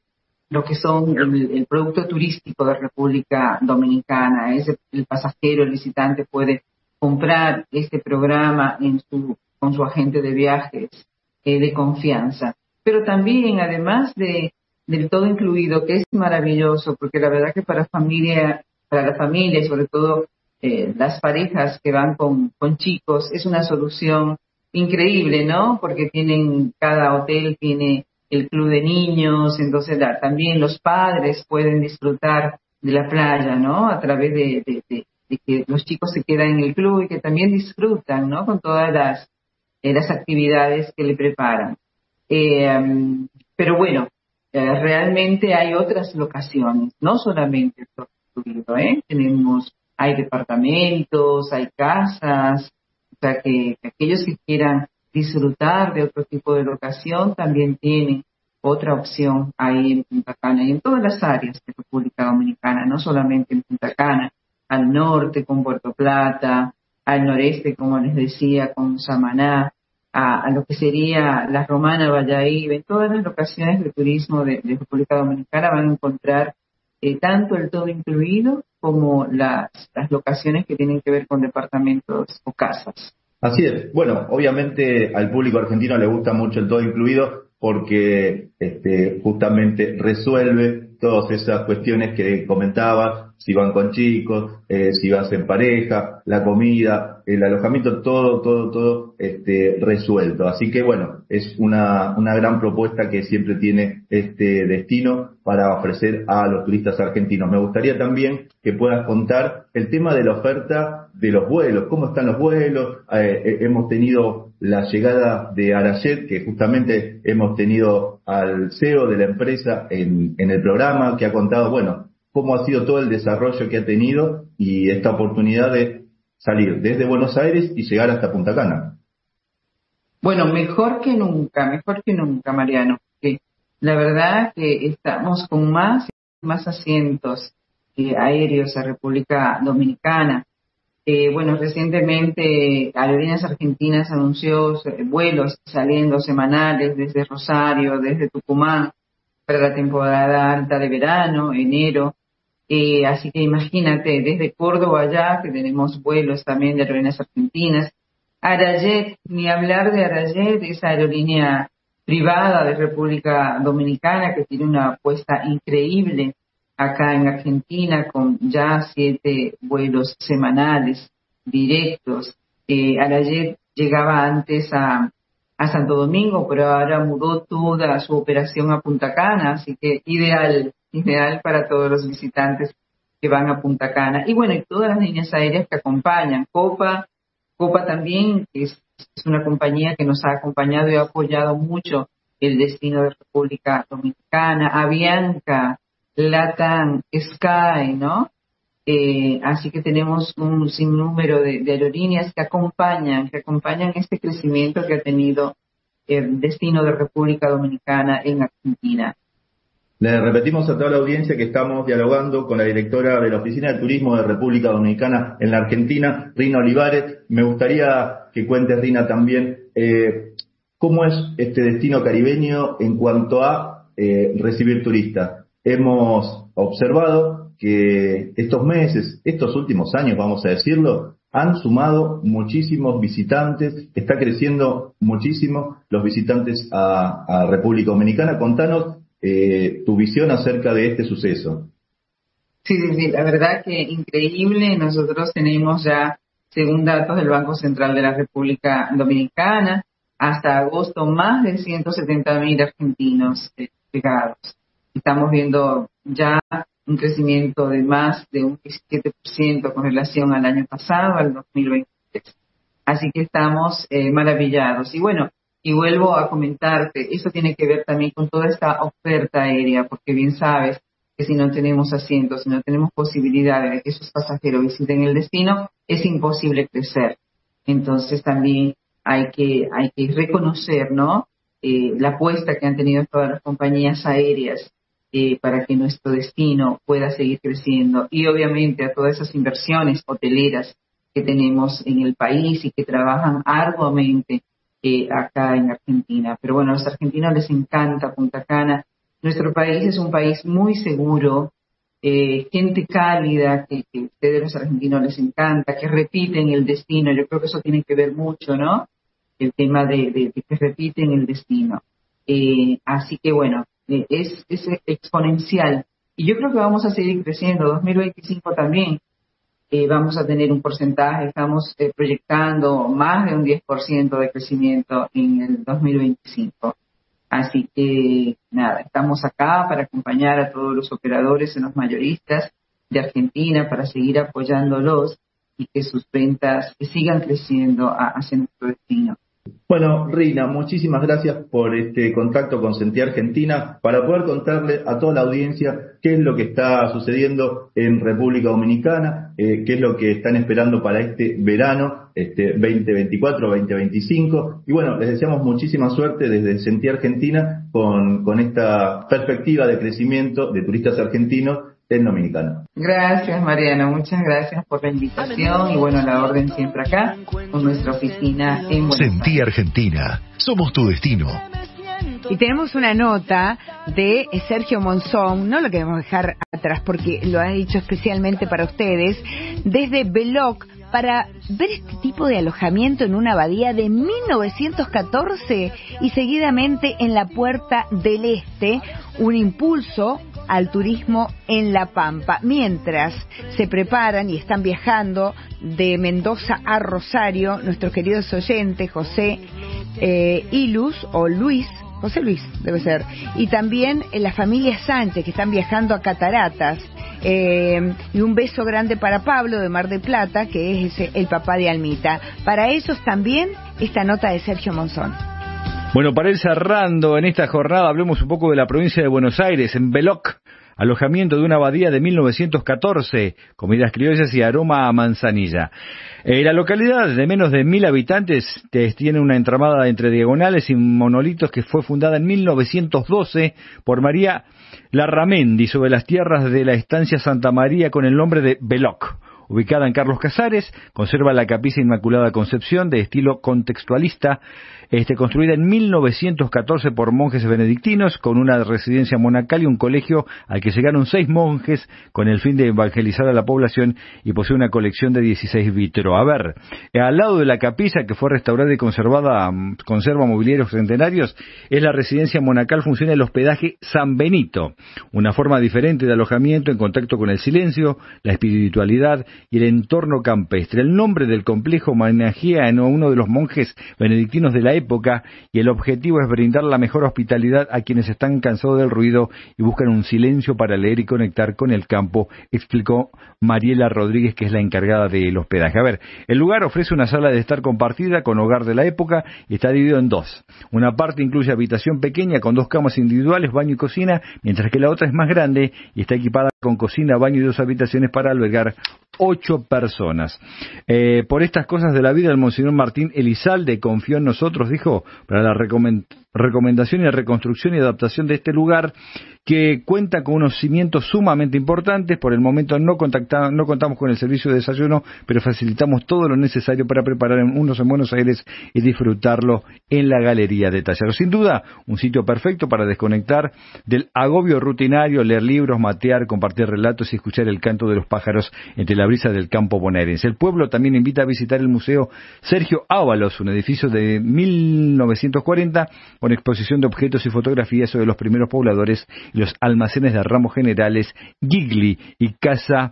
lo que son el, el producto turístico de República Dominicana. Es el, el pasajero, el visitante puede comprar este programa en su, con su agente de viajes eh, de confianza. Pero también, además de del todo incluido, que es maravilloso, porque la verdad que para familia, para la familia y sobre todo eh, las parejas que van con, con chicos, es una solución increíble, ¿no? Porque tienen, cada hotel tiene el club de niños, entonces la, también los padres pueden disfrutar de la playa, ¿no? A través de, de, de, de que los chicos se quedan en el club y que también disfrutan, ¿no? Con todas las, eh, las actividades que le preparan. Eh, um, pero bueno, Eh, realmente hay otras locaciones, no solamente el todo incluido, ¿eh? Tenemos, hay departamentos, hay casas, o sea que, que aquellos que quieran disfrutar de otro tipo de locación también tienen otra opción ahí en Punta Cana y en todas las áreas de República Dominicana, no solamente en Punta Cana, al norte con Puerto Plata, al noreste, como les decía, con Samaná, A, a lo que sería la romana Bayahibe. En todas las locaciones de turismo de, de República Dominicana van a encontrar eh, tanto el todo incluido como las, las locaciones que tienen que ver con departamentos o casas. Así es. Bueno, obviamente al público argentino le gusta mucho el todo incluido porque este, justamente resuelve todas esas cuestiones que comentaba, si van con chicos, eh, si vas en pareja, la comida, el alojamiento, todo, todo, todo este, resuelto. Así que bueno, es una, una gran propuesta que siempre tiene este destino para ofrecer a los turistas argentinos. Me gustaría también que puedas contar el tema de la oferta de los vuelos, cómo están los vuelos. Eh, hemos tenido la llegada de Arayet, que justamente hemos tenido al C E O de la empresa en, en el programa, que ha contado, bueno, cómo ha sido todo el desarrollo que ha tenido y esta oportunidad de salir desde Buenos Aires y llegar hasta Punta Cana. Bueno, mejor que nunca, mejor que nunca, Mariano, porque la verdad que estamos con más, más asientos eh, aéreos a República Dominicana. Eh, bueno, recientemente Aerolíneas Argentinas anunció vuelos saliendo semanales desde Rosario, desde Tucumán, para la temporada alta de verano, enero. Eh, así que imagínate, desde Córdoba allá, que tenemos vuelos también de Aerolíneas Argentinas. Arayet, ni hablar de Arayet, esa aerolínea privada de República Dominicana que tiene una apuesta increíble acá en Argentina con ya siete vuelos semanales directos. Eh, Arayet llegaba antes a, a Santo Domingo, pero ahora mudó toda su operación a Punta Cana, así que ideal, ideal para todos los visitantes que van a Punta Cana. Y bueno, y todas las líneas aéreas que acompañan. Copa, Copa también, que es, es una compañía que nos ha acompañado y ha apoyado mucho el destino de República Dominicana. Avianca, Latam, Sky, ¿no? Eh, así que tenemos un sinnúmero de, de aerolíneas que acompañan, que acompañan este crecimiento que ha tenido el destino de República Dominicana en Argentina. Le repetimos a toda la audiencia que estamos dialogando con la directora de la Oficina de Turismo de República Dominicana en la Argentina, Rina Olivares. Me gustaría que cuentes, Rina, también eh, cómo es este destino caribeño en cuanto a eh, recibir turistas. Hemos observado que estos meses, estos últimos años, vamos a decirlo, han sumado muchísimos visitantes, está creciendo muchísimo los visitantes a, a República Dominicana. Contanos eh, tu visión acerca de este suceso. Sí, sí, sí, la verdad que increíble. Nosotros tenemos ya, según datos del Banco Central de la República Dominicana, hasta agosto más de ciento setenta mil argentinos eh, llegados. Estamos viendo ya un crecimiento de más de un diecisiete por ciento con relación al año pasado, al dos mil veintitrés. Así que estamos eh, maravillados. Y bueno, y vuelvo a comentarte, eso tiene que ver también con toda esta oferta aérea, porque bien sabes que si no tenemos asientos, si no tenemos posibilidades de que esos pasajeros visiten el destino, es imposible crecer. Entonces también hay que, hay que reconocer, ¿no?, eh, la apuesta que han tenido todas las compañías aéreas Eh, para que nuestro destino pueda seguir creciendo, y obviamente a todas esas inversiones hoteleras que tenemos en el país y que trabajan arduamente eh, acá en Argentina. Pero bueno, a los argentinos les encanta Punta Cana. Nuestro país es un país muy seguro, eh, gente cálida, que, que a ustedes los argentinos les encanta, que repiten el destino. Yo creo que eso tiene que ver mucho, ¿no?, el tema de, de, de que repiten el destino. Eh, así que bueno, Es, es exponencial, y yo creo que vamos a seguir creciendo. dos mil veinticinco también eh, vamos a tener un porcentaje, estamos eh, proyectando más de un diez por ciento de crecimiento en el dos mil veinticinco. Así que nada, estamos acá para acompañar a todos los operadores en los mayoristas de Argentina, para seguir apoyándolos y que sus ventas que sigan creciendo a, hacia nuestro destino. Bueno, Rina, muchísimas gracias por este contacto con Sentí Argentina para poder contarle a toda la audiencia qué es lo que está sucediendo en República Dominicana, eh, qué es lo que están esperando para este verano, este veinte veinticuatro veinte veinticinco. Y bueno, les deseamos muchísima suerte desde Sentí Argentina con, con esta perspectiva de crecimiento de turistas argentinos en Dominicana. Gracias, Mariano, muchas gracias por la invitación, y bueno, la orden siempre acá con nuestra oficina en Buenos Aires. Sentí Argentina, somos tu destino. Y tenemos una nota de Sergio Monzón, no lo queremos dejar atrás porque lo ha hecho especialmente para ustedes, desde Veloc, para ver este tipo de alojamiento en una abadía de mil novecientos catorce y seguidamente en la Puerta del Este, un impulso al turismo en La Pampa. Mientras se preparan y están viajando de Mendoza a Rosario, nuestros queridos oyentes, José eh, Ilus, o Luis, José Luis debe ser, y también eh, la familia Sánchez, que están viajando a Cataratas. Eh, y un beso grande para Pablo de Mar del Plata, que es ese, el papá de Almita. Para ellos también esta nota de Sergio Monzón. Bueno, para ir cerrando en esta jornada, hablemos un poco de la provincia de Buenos Aires, en Veloc, alojamiento de una abadía de mil novecientos catorce, comidas criollas y aroma a manzanilla. Eh, la localidad, de menos de mil habitantes, tiene una entramada entre diagonales y monolitos que fue fundada en mil novecientos doce por María Larramendi sobre las tierras de la estancia Santa María con el nombre de Veloc. Ubicada en Carlos Casares, conserva la capilla Inmaculada Concepción de estilo contextualista, este, construida en mil novecientos catorce por monjes benedictinos, con una residencia monacal y un colegio al que llegaron seis monjes con el fin de evangelizar a la población, y posee una colección de dieciséis vitros. A ver, al lado de la capilla, que fue restaurada y conservada, conserva mobiliarios centenarios, es la residencia monacal, funciona el hospedaje San Benito, una forma diferente de alojamiento en contacto con el silencio, la espiritualidad y el entorno campestre. El nombre del complejo homenajea a uno de los monjes benedictinos de la época, y el objetivo es brindar la mejor hospitalidad a quienes están cansados del ruido y buscan un silencio para leer y conectar con el campo, explicó Mariela Rodríguez, que es la encargada del hospedaje. A ver, el lugar ofrece una sala de estar compartida con hogar de la época y está dividido en dos. Una parte incluye habitación pequeña con dos camas individuales, baño y cocina, mientras que la otra es más grande y está equipada con cocina, baño y dos habitaciones para albergar ocho personas. Eh, por estas cosas de la vida, el monseñor Martín Elizalde confió en nosotros, dijo, para la, recomen- recomendación y reconstrucción y adaptación de este lugar, que cuenta con unos cimientos sumamente importantes. Por el momento no, contacta, no contamos con el servicio de desayuno, pero facilitamos todo lo necesario para preparar unos en Buenos Aires y disfrutarlo en la Galería de Talleres. Sin duda, un sitio perfecto para desconectar del agobio rutinario, leer libros, matear, compartir relatos y escuchar el canto de los pájaros entre la brisa del campo bonaerense. El pueblo también invita a visitar el Museo Sergio Ábalos, un edificio de mil novecientos cuarenta con exposición de objetos y fotografías sobre los primeros pobladores y los almacenes de ramos generales Gigli y Casa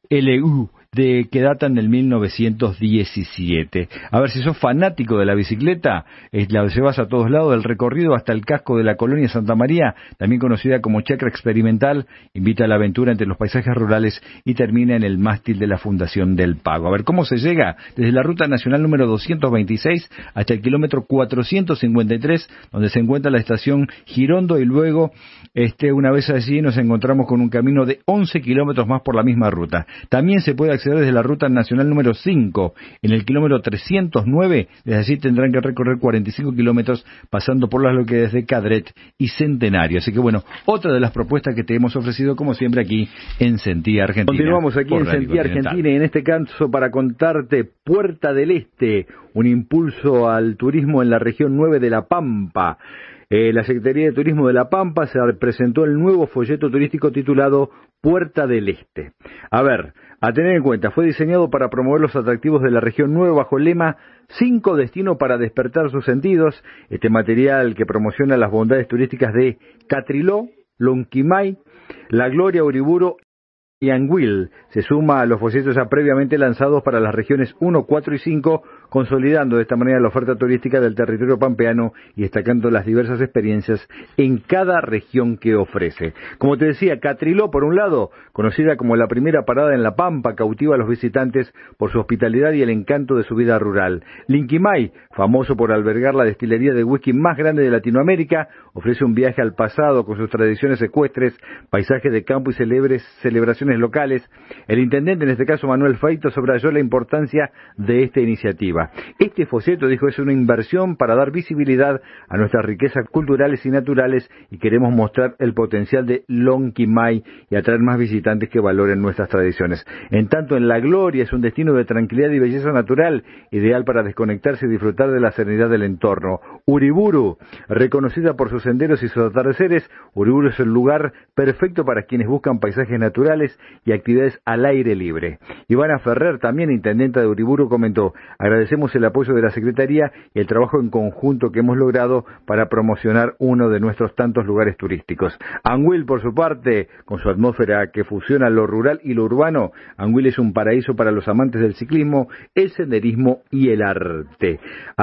L U, de que datan del mil novecientos diecisiete. A ver, si sos fanático de la bicicleta, eh, la llevas a todos lados. El recorrido hasta el casco de la colonia Santa María, también conocida como Chacra Experimental, invita a la aventura entre los paisajes rurales y termina en el mástil de la Fundación del Pago. A ver, ¿cómo se llega? Desde la ruta nacional número doscientos veintiséis hasta el kilómetro cuatrocientos cincuenta y tres, donde se encuentra la estación Girondo, y luego, este, una vez allí, nos encontramos con un camino de once kilómetros más por la misma ruta. También se puede acceder desde la ruta nacional número cinco, en el kilómetro trescientos nueve. Desde allí tendrán que recorrer cuarenta y cinco kilómetros, pasando por las localidades de Cadret y Centenario. Así que bueno, otra de las propuestas que te hemos ofrecido, como siempre, aquí en Sentí Argentina. Continuamos aquí en Sentí Argentina, y en este caso para contarte Puerta del Este, un impulso al turismo en la región nueve de La Pampa. Eh, la Secretaría de Turismo de La Pampa se presentó el nuevo folleto turístico titulado Puerta del Este. A ver, a tener en cuenta, fue diseñado para promover los atractivos de la región nueve bajo el lema Cinco destinos para despertar sus sentidos. Este material, que promociona las bondades turísticas de Catriló, Lonquimay, La Gloria, Uriburu y Anguil, se suma a los folletos ya previamente lanzados para las regiones uno, cuatro y cinco, consolidando de esta manera la oferta turística del territorio pampeano y destacando las diversas experiencias en cada región que ofrece. Como te decía, Catriló, por un lado, conocida como la primera parada en La Pampa, cautiva a los visitantes por su hospitalidad y el encanto de su vida rural. Lonquimay, famoso por albergar la destilería de whisky más grande de Latinoamérica, ofrece un viaje al pasado con sus tradiciones ecuestres, paisajes de campo y célebres celebraciones locales. El intendente, en este caso Manuel Feito, subrayó la importancia de esta iniciativa. Este folleto, dijo, es una inversión para dar visibilidad a nuestras riquezas culturales y naturales, y queremos mostrar el potencial de Lonquimay y atraer más visitantes que valoren nuestras tradiciones. En tanto, en La Gloria es un destino de tranquilidad y belleza natural, ideal para desconectarse y disfrutar de la serenidad del entorno. Uriburu, reconocida por sus senderos y sus atardeceres, Uriburu es el lugar perfecto para quienes buscan paisajes naturales y actividades al aire libre. Ivana Ferrer, también intendenta de Uriburu, comentó: agradecemos el apoyo de la Secretaría y el trabajo en conjunto que hemos logrado para promocionar uno de nuestros tantos lugares turísticos. Anguil, por su parte, con su atmósfera que fusiona lo rural y lo urbano, Anguil es un paraíso para los amantes del ciclismo, el senderismo y el arte.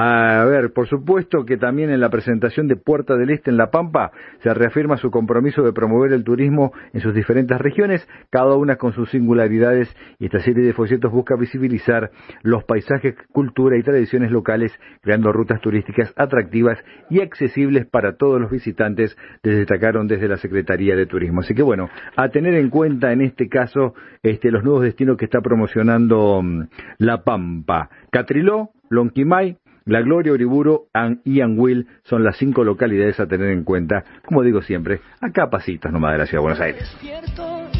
A ver, por supuesto que también en la presentación de Puerta del Este en La Pampa se reafirma su compromiso de promover el turismo en sus diferentes regiones, cada una con sus singularidades, y esta serie de folletos busca visibilizar los paisajes, cultura y tradiciones locales, creando rutas turísticas atractivas y accesibles para todos los visitantes, les destacaron desde la Secretaría de Turismo. Así que bueno, a tener en cuenta en este caso este, los nuevos destinos que está promocionando um, La Pampa. Catriló, Lonquimay, La Gloria, Uriburu y Anguil son las cinco localidades a tener en cuenta, como digo siempre, acá a pasitos nomás de la Ciudad de Buenos Aires.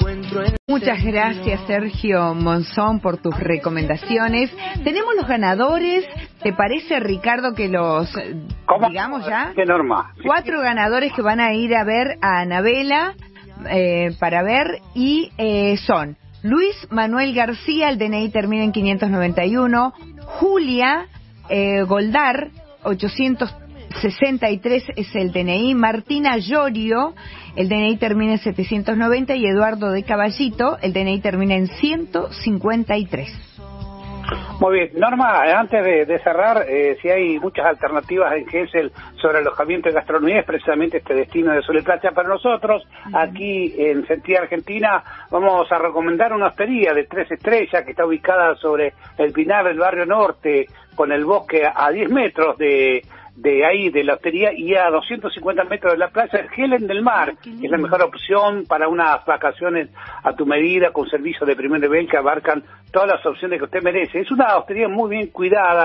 Muchas gracias, Sergio Monzón, por tus recomendaciones. Tenemos los ganadores. ¿Te parece, Ricardo, que los ¿Cómo? digamos ya? ¿Qué norma? Cuatro ganadores que van a ir a ver a Anabela eh, para ver, y eh, son Luis Manuel García, el D N I termina en quinientos noventa y uno, Julia eh, Goldar, ochocientos sesenta y tres es el D N I, Martina Llorio, el D N I termina en setecientos noventa, y Eduardo de Caballito, el D N I termina en ciento cincuenta y tres. Muy bien, Norma, antes de, de cerrar, eh, si hay muchas alternativas en Gesell sobre alojamiento y gastronomía, es precisamente este destino de sol y playa para nosotros. Uh-huh. Aquí en Sentí Argentina vamos a recomendar una hostería de tres estrellas que está ubicada sobre el Pinar del Barrio Norte, con el bosque a diez metros de... de ahí, de la hostería, y a doscientos cincuenta metros de la playa, el Helen del Mar, que es la mejor opción para unas vacaciones a tu medida, con servicios de primer nivel que abarcan todas las opciones que usted merece. Es una hostería muy bien cuidada,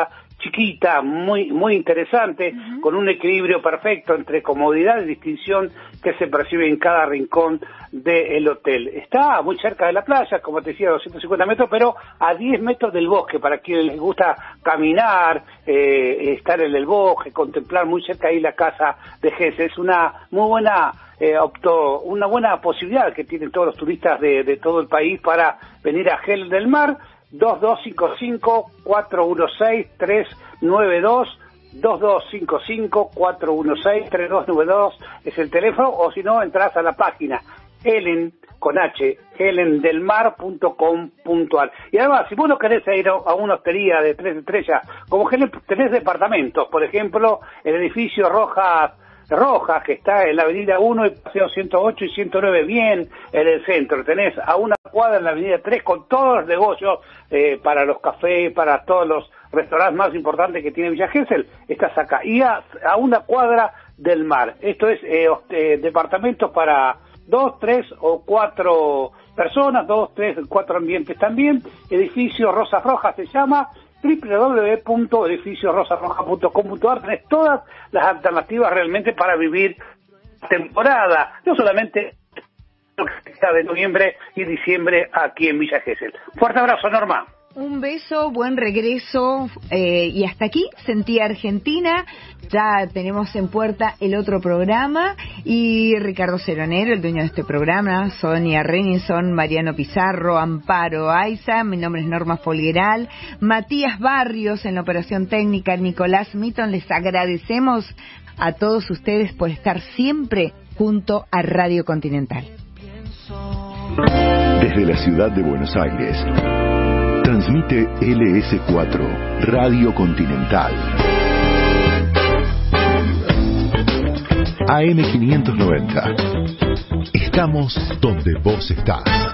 chiquita, muy muy interesante, uh-huh. con un equilibrio perfecto entre comodidad y distinción que se percibe en cada rincón del hotel. Está muy cerca de la playa, como te decía, doscientos cincuenta metros, pero a diez metros del bosque, para quienes les gusta caminar, eh, estar en el bosque, contemplar muy cerca ahí la casa de Gesell. Es una muy buena eh, optó, una buena posibilidad que tienen todos los turistas de, de todo el país para venir a Gel del Mar. Dos dos cinco cinco, cuatro uno seis, tres nueve dos, dos dos cinco cinco, cuatro uno seis, tres dos nueve dos es el teléfono, o si no, entras a la página Helen, con H, helendelmar punto com punto ar. Y además, si vos no querés ir a una hostería de tres estrellas, como Helen, tenés departamentos, por ejemplo, el edificio Rojas, Rojas, que está en la avenida uno y paseo ciento ocho y ciento nueve, bien en el centro. Tenés a una cuadra en la avenida tres con todos los negocios eh, para los cafés, para todos los restaurantes más importantes que tiene Villa Gesell. Estás acá. Y a, a una cuadra del mar. Esto es eh, eh, departamentos para dos, tres o cuatro personas, dos, tres, cuatro ambientes también. Edificio Rosas Rojas se llama, doble u doble u doble u punto edificio rosa roja punto com punto ar. Tenés todas las alternativas realmente para vivir temporada, no solamente lo que está de noviembre y diciembre aquí en Villa Gesell. Fuerte abrazo, Norma. Un beso, buen regreso, eh, y hasta aquí Sentí Argentina. Ya tenemos en puerta el otro programa, y Ricardo Seronero, el dueño de este programa, Sonia Renison, Mariano Pizarro, Amparo Aiza, mi nombre es Norma Folgueral, Matías Barrios en la operación técnica, Nicolás Mitton. Les agradecemos a todos ustedes por estar siempre junto a Radio Continental. Desde la ciudad de Buenos Aires, transmite L S cuatro, Radio Continental. A M quinientos noventa. Estamos donde vos estás.